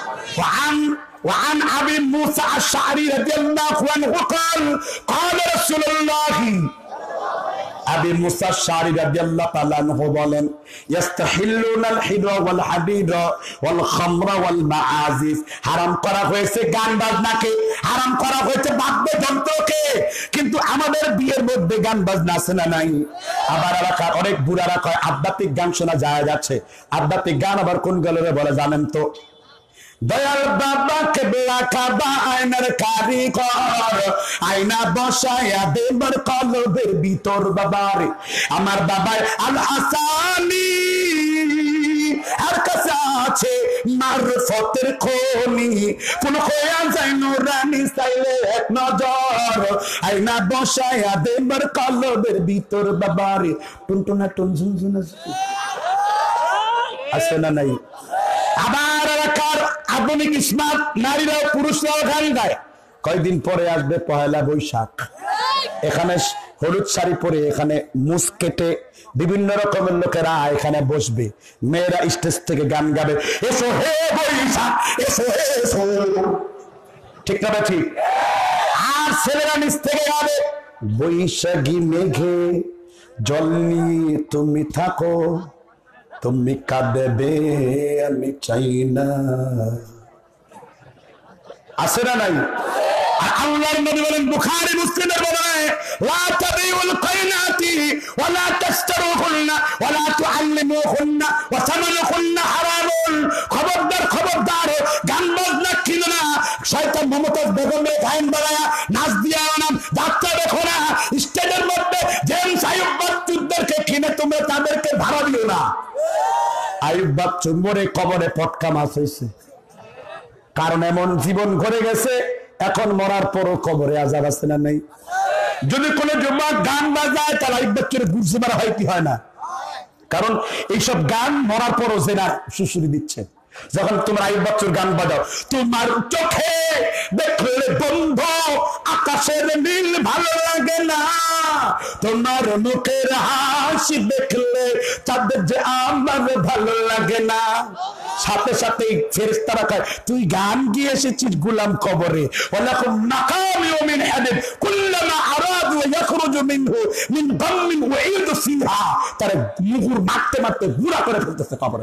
وعن أبي موسى الأشعري رضي الله عنه قال قال رسول الله আবি মুসা শারি রাদিয়াল্লাহু তাআলা আনহু বলেন, ইস্তাহিল্লুনাল হিরা ওয়াল হাদিরা ওয়াল খামরা ওয়াল মাআজিফ, হারাম করা হয়েছে গান বাজনাকে, হারাম করা হয়েছে বাদ্যযন্ত্রকে। কিন্তু আমাদের বিয়ের মধ্যে গান বাজনা আছে না নাই? আবার এলাকার অনেক বুড়ারা কয় আধ্যাত্মিক গান শোনা যায় যাচ্ছে। আধ্যাত্মিক গান আবার কোন গেলে বলে জানেন তো? দয়াল বাবা কেবলা কাবা আয়নার কারিগর, আয়না বসায়া দেবার কলবের ভিতর বাবারে। আমার বাবার আল হাসানি আর কাছে আছে মারফতের খনি, কোন খোয়া যায় নুরানি চাইলে এক নজর, আয়না বসায়া দেবার কলবের ভিতর বাবারে। টুনটুনা টুন ঝুনঝুনা আছে না নাই? আবার এলাকার আধুনিক স্মার্ট নারীরাও পুরুষরাও গান গায়। কয়দিন পরে আসবে পহেলা বৈশাখ, এখানে হলুদ শাড়ি পরে এখানে মুস কেটে বিভিন্ন রকমের লোকেরা এখানে বসবে, মেয়েরা স্টেজ থেকে গান গাবে, এসো হে বৈশাখ এসো হে এসো, ঠিক না ঠিক? আর ছেলেরা নিচ থেকে গাবে, বৈশাখী মেঘে জল নিয়ে তুমি থাকো, তুমি কাঁদবে আমি চাই না। আছে না নাই? আল্লাহর নবী বলেন বুখারী মুসলিমের বর্ণনায়, লা তাবিউল কাইনাতি ওয়া লা তাশতারুহুন্না ওয়া লা তুআল্লিমুহুন্না ওয়া সামানুহুন্না হারামুন। খবরদার খবরদার, গান বাজনা কিনো না। শয়তান মমতাজ বেগমের গান বাজায়া নাচ দিয়া নাম যাত্রা দেখো না। স্টেজের মধ্যে জেমস আইয়ুব বাচ্চুদেরকে কিনে তোমরা তাদেরকে ভাড়া দিও না। আইয়ুব বাচ্চু মরে কবরে পটকা মাছ হয়েছে, কারণ এমন জীবন ঘরে গেছে, এখন মরার পরও কবরে আযাব আছে না নাই? যদি কোনো যুবক গান বাজায় তাহলে আইয়ুব বাচ্চুর গুরজি মারা হয় কি হয় না? কারণ এইসব গান মরার পরও জেনা সুশুরি দিচ্ছে। যখন তোমরা আইয়ুব বাচ্চুর গান বাজাও, তোমার চোখে দেখলে বন্ধ আকাশের নীল ভালো লাগে না, তোমার মুখের হাসি দেখলে তাদের যে আমার ভালো লাগে না। সাথে সাথে ফেরেশতারা কয় তুই গান গিয়ে এসেছিস গোলাম কবরে। ওয়ালাকুম নাকামিউ মিন হাদিদ কুল্লামা আরাদু ইয়াখরুজু মিনহু মিন গাম্মিন ওয়াইদু ফিহা, তারা মুগুর মারতে মারতে গুড়া করে ফেলতেছে কবরে।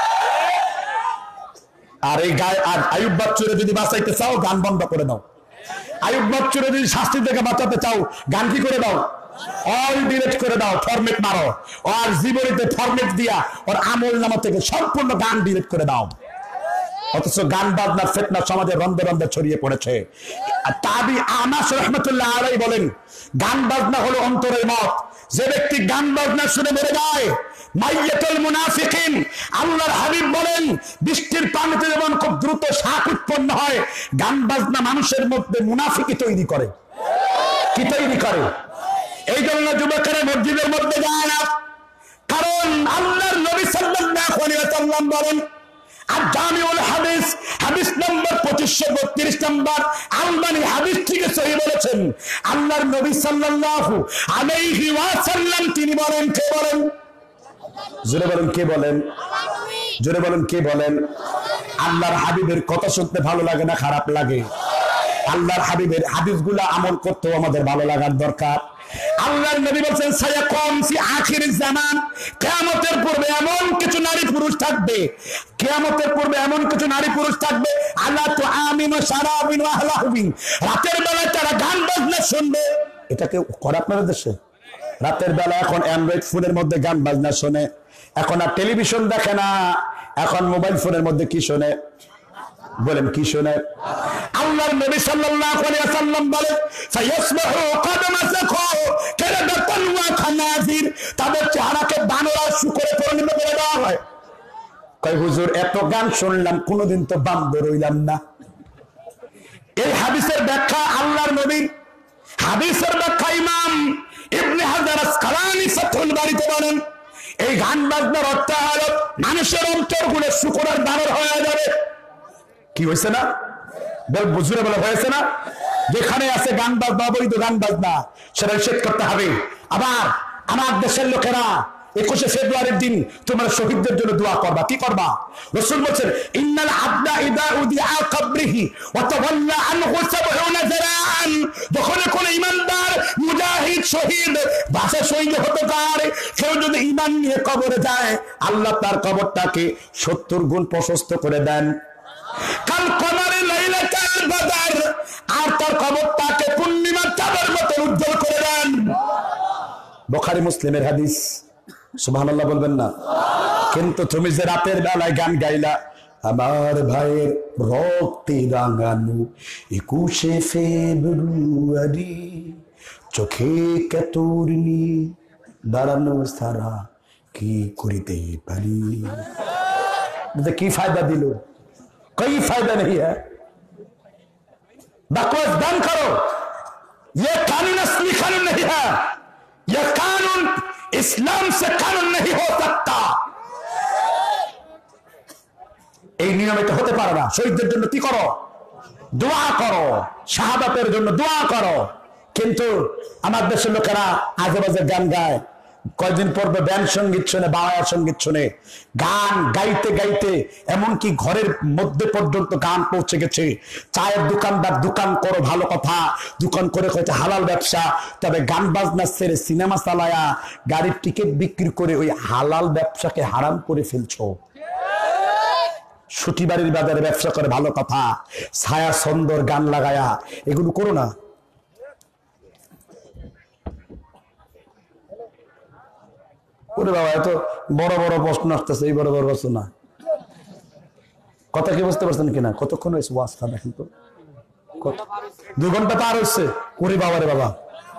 আর এই গায়ে আর আইয়ুব বাচ্চুরে যদি বাঁচাইতে চাও গান বন্ধ করে দাও। আইয়ুব বাচ্চুরে যদি শাস্তি থেকে বাঁচাতে চাও গান কি করে দাও? অল ডিলিট করে দাও, ফরম্যাট মারো। আর জীবনীতে ফরম্যাট দিয়া ওর আমল নামা থেকে সম্পূর্ণ গান ডিলিট করে দাও। অথচ গান বাজনার ফিতনা সমাজে রন্ধে রন্ধে ছড়িয়ে পড়েছে। আর তাবি আনাস রাহমাতুল্লাহ আলাইহি বলেন, গান বাজনা হলো অন্তরের মত। যে ব্যক্তি গান বাজনা শুনে মরে যায়, মাইয়াতুল মুনাফিকিন, আল্লাহর হাবিব বলেন বৃষ্টির পানিতে যেমন খুব দ্রুত শাক উৎপন্ন হয়, গান বাজনা মানুষের মধ্যে মুনাফিকি তৈরি করে। কি তৈরি করে? এই জন্য যুবকেরা মসজিদের মধ্যে যায় না, কারণ আল্লাহর নবী সাল্লাল্লাহু আলাইহি ওয়াসাল্লাম বলেন, আর জামিউল হাদিস হাদিস নম্বর 2532 নম্বর, আলবানী হাদিস থেকে সহিহ বলেছেন, আল্লাহর নবী সাল্লাল্লাহু আলাইহি ওয়াসাল্লাম তিনি বলেন, কে বলেন? জোরে বলেন কে বলেন? জোরে বলেন কে বলেন? আল্লাহর হাবিবের কথা শুনতে ভালো লাগে না খারাপ লাগে? আল্লাহর হাবিবের হাদিসগুলো আমল করতে আমাদের ভালো লাগার দরকার। আল্লাহর নবী বলেন সায়াকুম ফি আখিরিজ জামান, কিয়ামতের পূর্বে এমন কিছু নারী পুরুষ থাকবে, কিয়ামতের পূর্বে এমন কিছু নারী পুরুষ থাকবে, আলা তুআমিনু শারাবিন ওয়া আহলাহুবিন, রাতের বেলা তারা গান বাজনা শুনবে। এটা কেউ করে আপনাদের দেশে? রাতের বেলা এখন অ্যান্ড্রয়েড ফোনের মধ্যে গান বাজনা শোনে, এখন আর টেলিভিশন দেখে না, এখন মোবাইল ফোনের মধ্যে কি শোনে? বলেন কি শোনে? আল্লাহর নবী সাল্লাল্লাহু আলাইহি ওয়াসাল্লাম বলেন ফায়াসবাহু কাদামাসাকু কারাদাতান ওয়া খানাজির, তাদের চেহারাকে বানর আর শূকরে পরিণত করে দেওয়া হয়। কয় হুজুর এত গান শুনলাম কোনোদিন তো বান্দর হইলাম না। এই হাদিসের ব্যাখ্যা আল্লাহর নবীর, হাদিসের ব্যাখ্যা ইমাম ইবনে হাজার বাজনার অর্থ হলো মানুষের অন্তরগুলো শুকরের বানর হয়ে যাবে। কি হয়েছে না বুঝলে বলে হয়েছে না? যেখানে আছে গান বাজনা, অবৈধ গান বাজনা, সেটা নিষেধ করতে হবে। আবার আমার দেশের লোকেরা 21শে ফেব্রুয়ারির দিন তোমরা শহীদদের জন্য দোয়া করবা। কি করবা? রাসূল বলেছেন ইন্নাল আবদা ইদা উদিআ কবরিহি ওয়া তাওয়াল্লা আনহু 70 যারান। যখন কোন ঈমানদার মুজাহিদ শহীদ ভাষা শহীদ হতে পারে, কেউ যদি ঈমান নিয়ে কবরে যায়, আল্লাহ তার কবরটাকে 70 গুণ প্রশস্ত করে দেন। কাল কমারে লাইলাতুল বদর, আর তার কবরটাকে পূর্ণিমার চাঁদের মতো উজ্জ্বল করে দেন। বুখারী মুসলিমের হাদিস। সুবহানাল্লাহ বলবেন না? কিন্তু তুমি যে রাতের বেলায় গান গাইলা, আমার ভাইয়ের রক্তে রাঙানো 21শে ফেব্রুয়ারি, চোখে কাতরনি দাঁড়ানো সারা কি করিতে পারি, কি फायदा दिलो? कोई फायदा नहीं है। बकवास बंद करो। ये कानून असली कानून नहीं है। ये कानून इस्लाम से कानून नहीं हो सकता। এই নিয়মে তো হতে পারে না। শহীদদের জন্য কি করো? দোয়া করো, শাহাদাতের জন্য দোয়া করো। কিন্তু আমার দেশের লোকেরা আজে বাজে গান গায়। কয়েকদিন পর্বে ব্যান্ড সঙ্গীত শুনে, বাংলা সঙ্গীত শুনে, গান গাইতে গাইতে এমনকি ঘরের মধ্যে পর্যন্ত গান পৌঁছে গেছে। চায়ের দোকানদার দোকান করো, ভালো কথা, দোকান করে হয়তো হালাল ব্যবসা, তবে গান বাজনা ছেড়ে সিনেমা চালায়া গাড়ির টিকিট বিক্রি করে ওই হালাল ব্যবসাকে হারাম করে ফেলছো। সুটি বাড়ির বাজারে ব্যবসা করে, ভালো কথা, ছায়া সুন্দর গান লাগায়া, এগুলো করো না। ওরে বাবা, এত বড় বড় প্রশ্ন আসতেছে, এই বড় বড় প্রশ্ন না। কথা কি বুঝতে পারছেন কিনা? কতক্ষণ হয়েছে ওয়াজটা দেখেন তো, 2 ঘন্টা পার হচ্ছে। ওরে বাবা রে বাবা,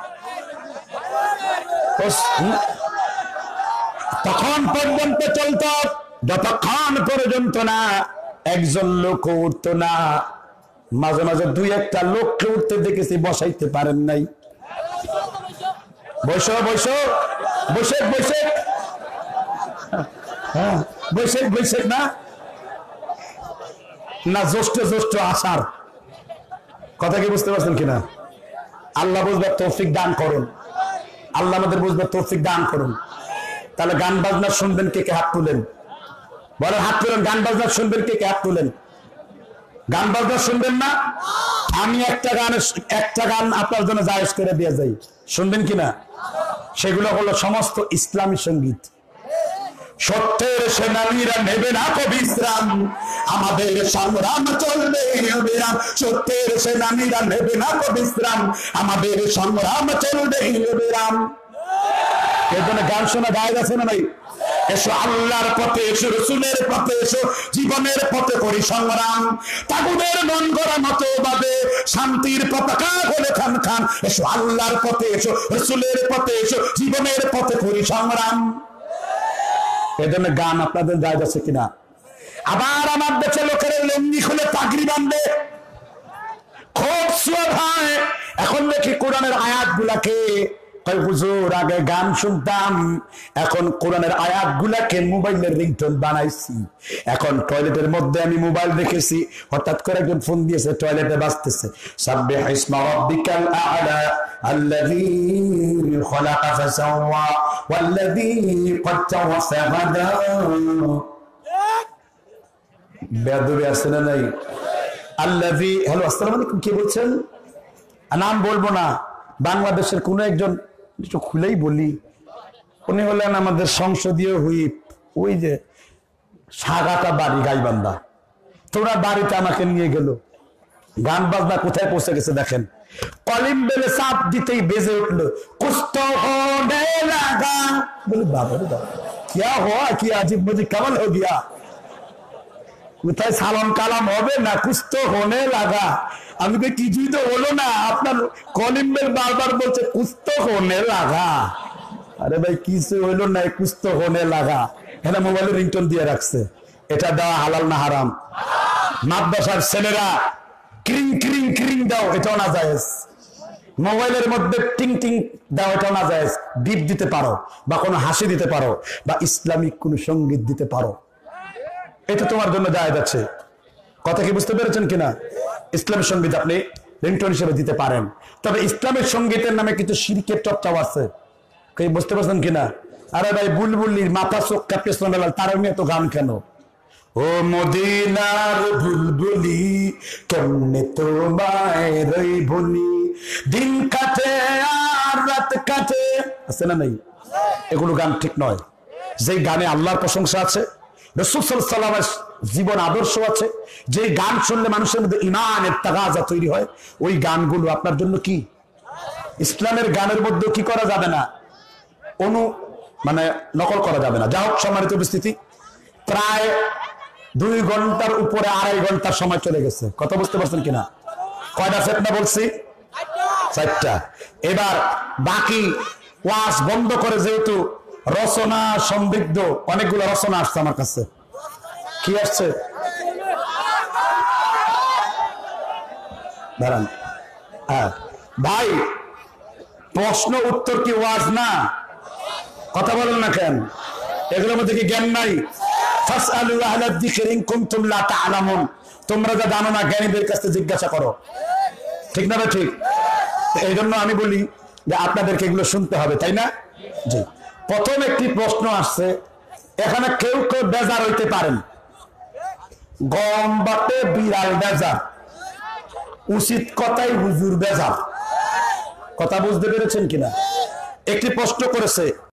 তখন পর্যন্ত চলত যতক্ষণ পর্যন্ত না একজন লোক উঠতো না। মাঝে মাঝে 2-1টা লোককে উঠতে দেখেছি, বসাইতে পারেন নাই। বৈশাখ বৈশাখ বৈশাখ বৈশাখ হ্যাঁ বৈশাখ বৈশাখ না না জ্যৈষ্ঠ জ্যৈষ্ঠ আষাঢ়। কথা কি বুঝতে পারছেন কিনা? আল্লাহ বুঝবার তৌফিক দান করুন। আল্লাহ আমাদের বুঝবার তৌফিক দান করুন। তাহলে গান বাজনা শুনবেন কে কে? হাত তুলেন, বলেন হাত তুলেন। গান বাজনা শুনবেন কে কে? হাত তুলেন। গান বাজনা শুনবেন না? আমি একটা গান আপনার জন্য জায়েজ করে দিয়ে যাই, শুনবেন কিনা? সেগুলো হলো সমস্ত ইসলামী সঙ্গীত। সত্যের সেনানীরা নেবে না কো বিশ্রাম, আমাদের সংগ্রাম চলবে অবিরাম। সত্যের সেনানীরা নেবে না কো বিশ্রাম, আমাদের সংগ্রাম চলবে অবিরাম। এর জন্য গান শোনা গায়ে আছে না নাই? এসো আল্লাহর পথে, এসো রসুলের পথে, এসো জীবনের পথে করি সংগ্রাম। তাগুদের মন গড়া মতবাদে শান্তির পতাকা বলে খান খান। এসো আল্লাহর পথে, এসো রসুলের পথে, এসো জীবনের পথে করি সংগ্রাম। এই জন্য গান আপনাদের গায়ে আছে কিনা? আবার আমার দেশে লোকের লুঙ্গি খুলে পাগড়ি বাঁধে, খুব সুয়াদ হয়। এখন দেখি কোরআনের আয়াত গুলাকে, হুজুর আগে গান শুনতাম, এখন কোরআনের আয়াত গুলাকে মোবাইলের রিংটোন বানাইছি। এখন টয়লেটের মধ্যে আমি মোবাইল রেখেছি, হঠাৎ করে একজন ফোন দিয়েছে, টয়লেটে বাজতেছে, সাব্বিহ ইসমা রাব্বিকাল আ'লা আল্লাযী খালাকা ফাসাওয়া ওয়াল্লাযী ক্বাদ্দারা ফাহাদা। বেয়াদবি আছে না নাই? আল্লাযী, হ্যালো আসসালামু আলাইকুম, কে বলছেন? নাম বলবো না, বাংলাদেশের কোন একজন, একটু খুলেই বলি, উনি হলেন আমাদের সংসদীয় হুইপ, ওই যে সাগাটা বাড়ি গাইবান্ধা। তোরা বাড়িতে আমাকে নিয়ে গেল, গান বাজনা কোথায় পৌঁছে গেছে দেখেন। কলিম বেলে চাপ দিতেই বেজে উঠলো, কুস্ত হোনে লাগা। বলি বাবা রে বাবা, क्या हुआ, কি अजीब मुझे कमल हो गया। কোথায় সালাম কালাম হবে না, কুছ তো হোনে লাগা। আমি তো কিছুই তো হলো না, আপনার কলিম বেল বারবার বলছে কুছ তো হোনে লাগা। আরে ভাই কিছু হইলো না, কুছ তো হোনে লাগা। এখানে মোবাইলে রিংটোন দিয়ে রাখছে, এটা দেওয়া হালাল না হারাম? মাদ্রাসার ছেলেরা ক্রিং ক্রিং ক্রিং দাও, এটাও না জায়েজ। মোবাইলের মধ্যে টিং টিং দেওয়াটা না যায়, বিপ দিতে পারো বা কোনো হাসি দিতে পারো বা ইসলামিক কোন সঙ্গীত দিতে পারো, এটা তোমার জন্য জায়েজ আছে। কথা কি বুঝতে পেরেছেন কিনা? ইসলামের সঙ্গীত আপনি রিংটোন হিসেবে দিতে পারেন, তবে ইসলামের সঙ্গীতের নামে কিছু শিরকের চর্চাও আছে। বুঝতে পারছেন কিনা? আরে ভাই, বুলবুলির মাথা চোখ কাঁপতেছিল, তার নিয়ে তো গান কেন? ও মদিনার বুলবুলি কেমনে তোমায় রই ভুলি, দিন কাটে আর রাত কাটে, আছে না নাই? এগুলো গান ঠিক নয়। যে গানে আল্লাহর প্রশংসা আছে, রাসূল সাল্লাল্লাহু আলাইহি ওয়াসাল্লামের জীবন আদর্শ আছে, যে গান শুনলে মানুষের মধ্যে ঈমানের তাগাজা তৈরি হয়, ওই গানগুলো আপনার জন্য কি? ইসলামের গানের মধ্যে কি করা যাবে না, নকল করা যাবে না। যা হোক, সম্মানিত উপস্থিতি, প্রায় 2 ঘন্টার উপরে 2.5 ঘন্টার সময় চলে গেছে। কথা বুঝতে পারছেন কিনা? কয়টা ফিতনা বলছি? 4টা। এবার বাকি ওয়াজ বন্ধ করে, যেহেতু রচনা সমৃদ্ধ অনেকগুলো রচনা আসছে আমার কাছে। কি আসছে? দাঁড়ান। হ্যাঁ ভাই, প্রশ্ন উত্তর কি ওয়াজ না? কথা বলেন না কেন? এগুলোর মধ্যে কি জ্ঞান নাই? ফাসআলু আহলা যিকরি ইন কুনতুম লা তা'লামুন, তোমরা যা জানো না জ্ঞানীদের কাছে জিজ্ঞাসা করো। ঠিক না? ঠিক। এই জন্য আমি বলি যে আপনাদেরকে এগুলো শুনতে হবে, তাই না? জি। প্রথম একটি প্রশ্ন আসছে, এখানে কেউ কেউ বেজার হইতে পারেন, গম বাটে বিড়াল বেজার, উচিত কথাই হুজুর বেজার। কথা বুঝতে পেরেছেন কিনা? একটি প্রশ্ন করেছে,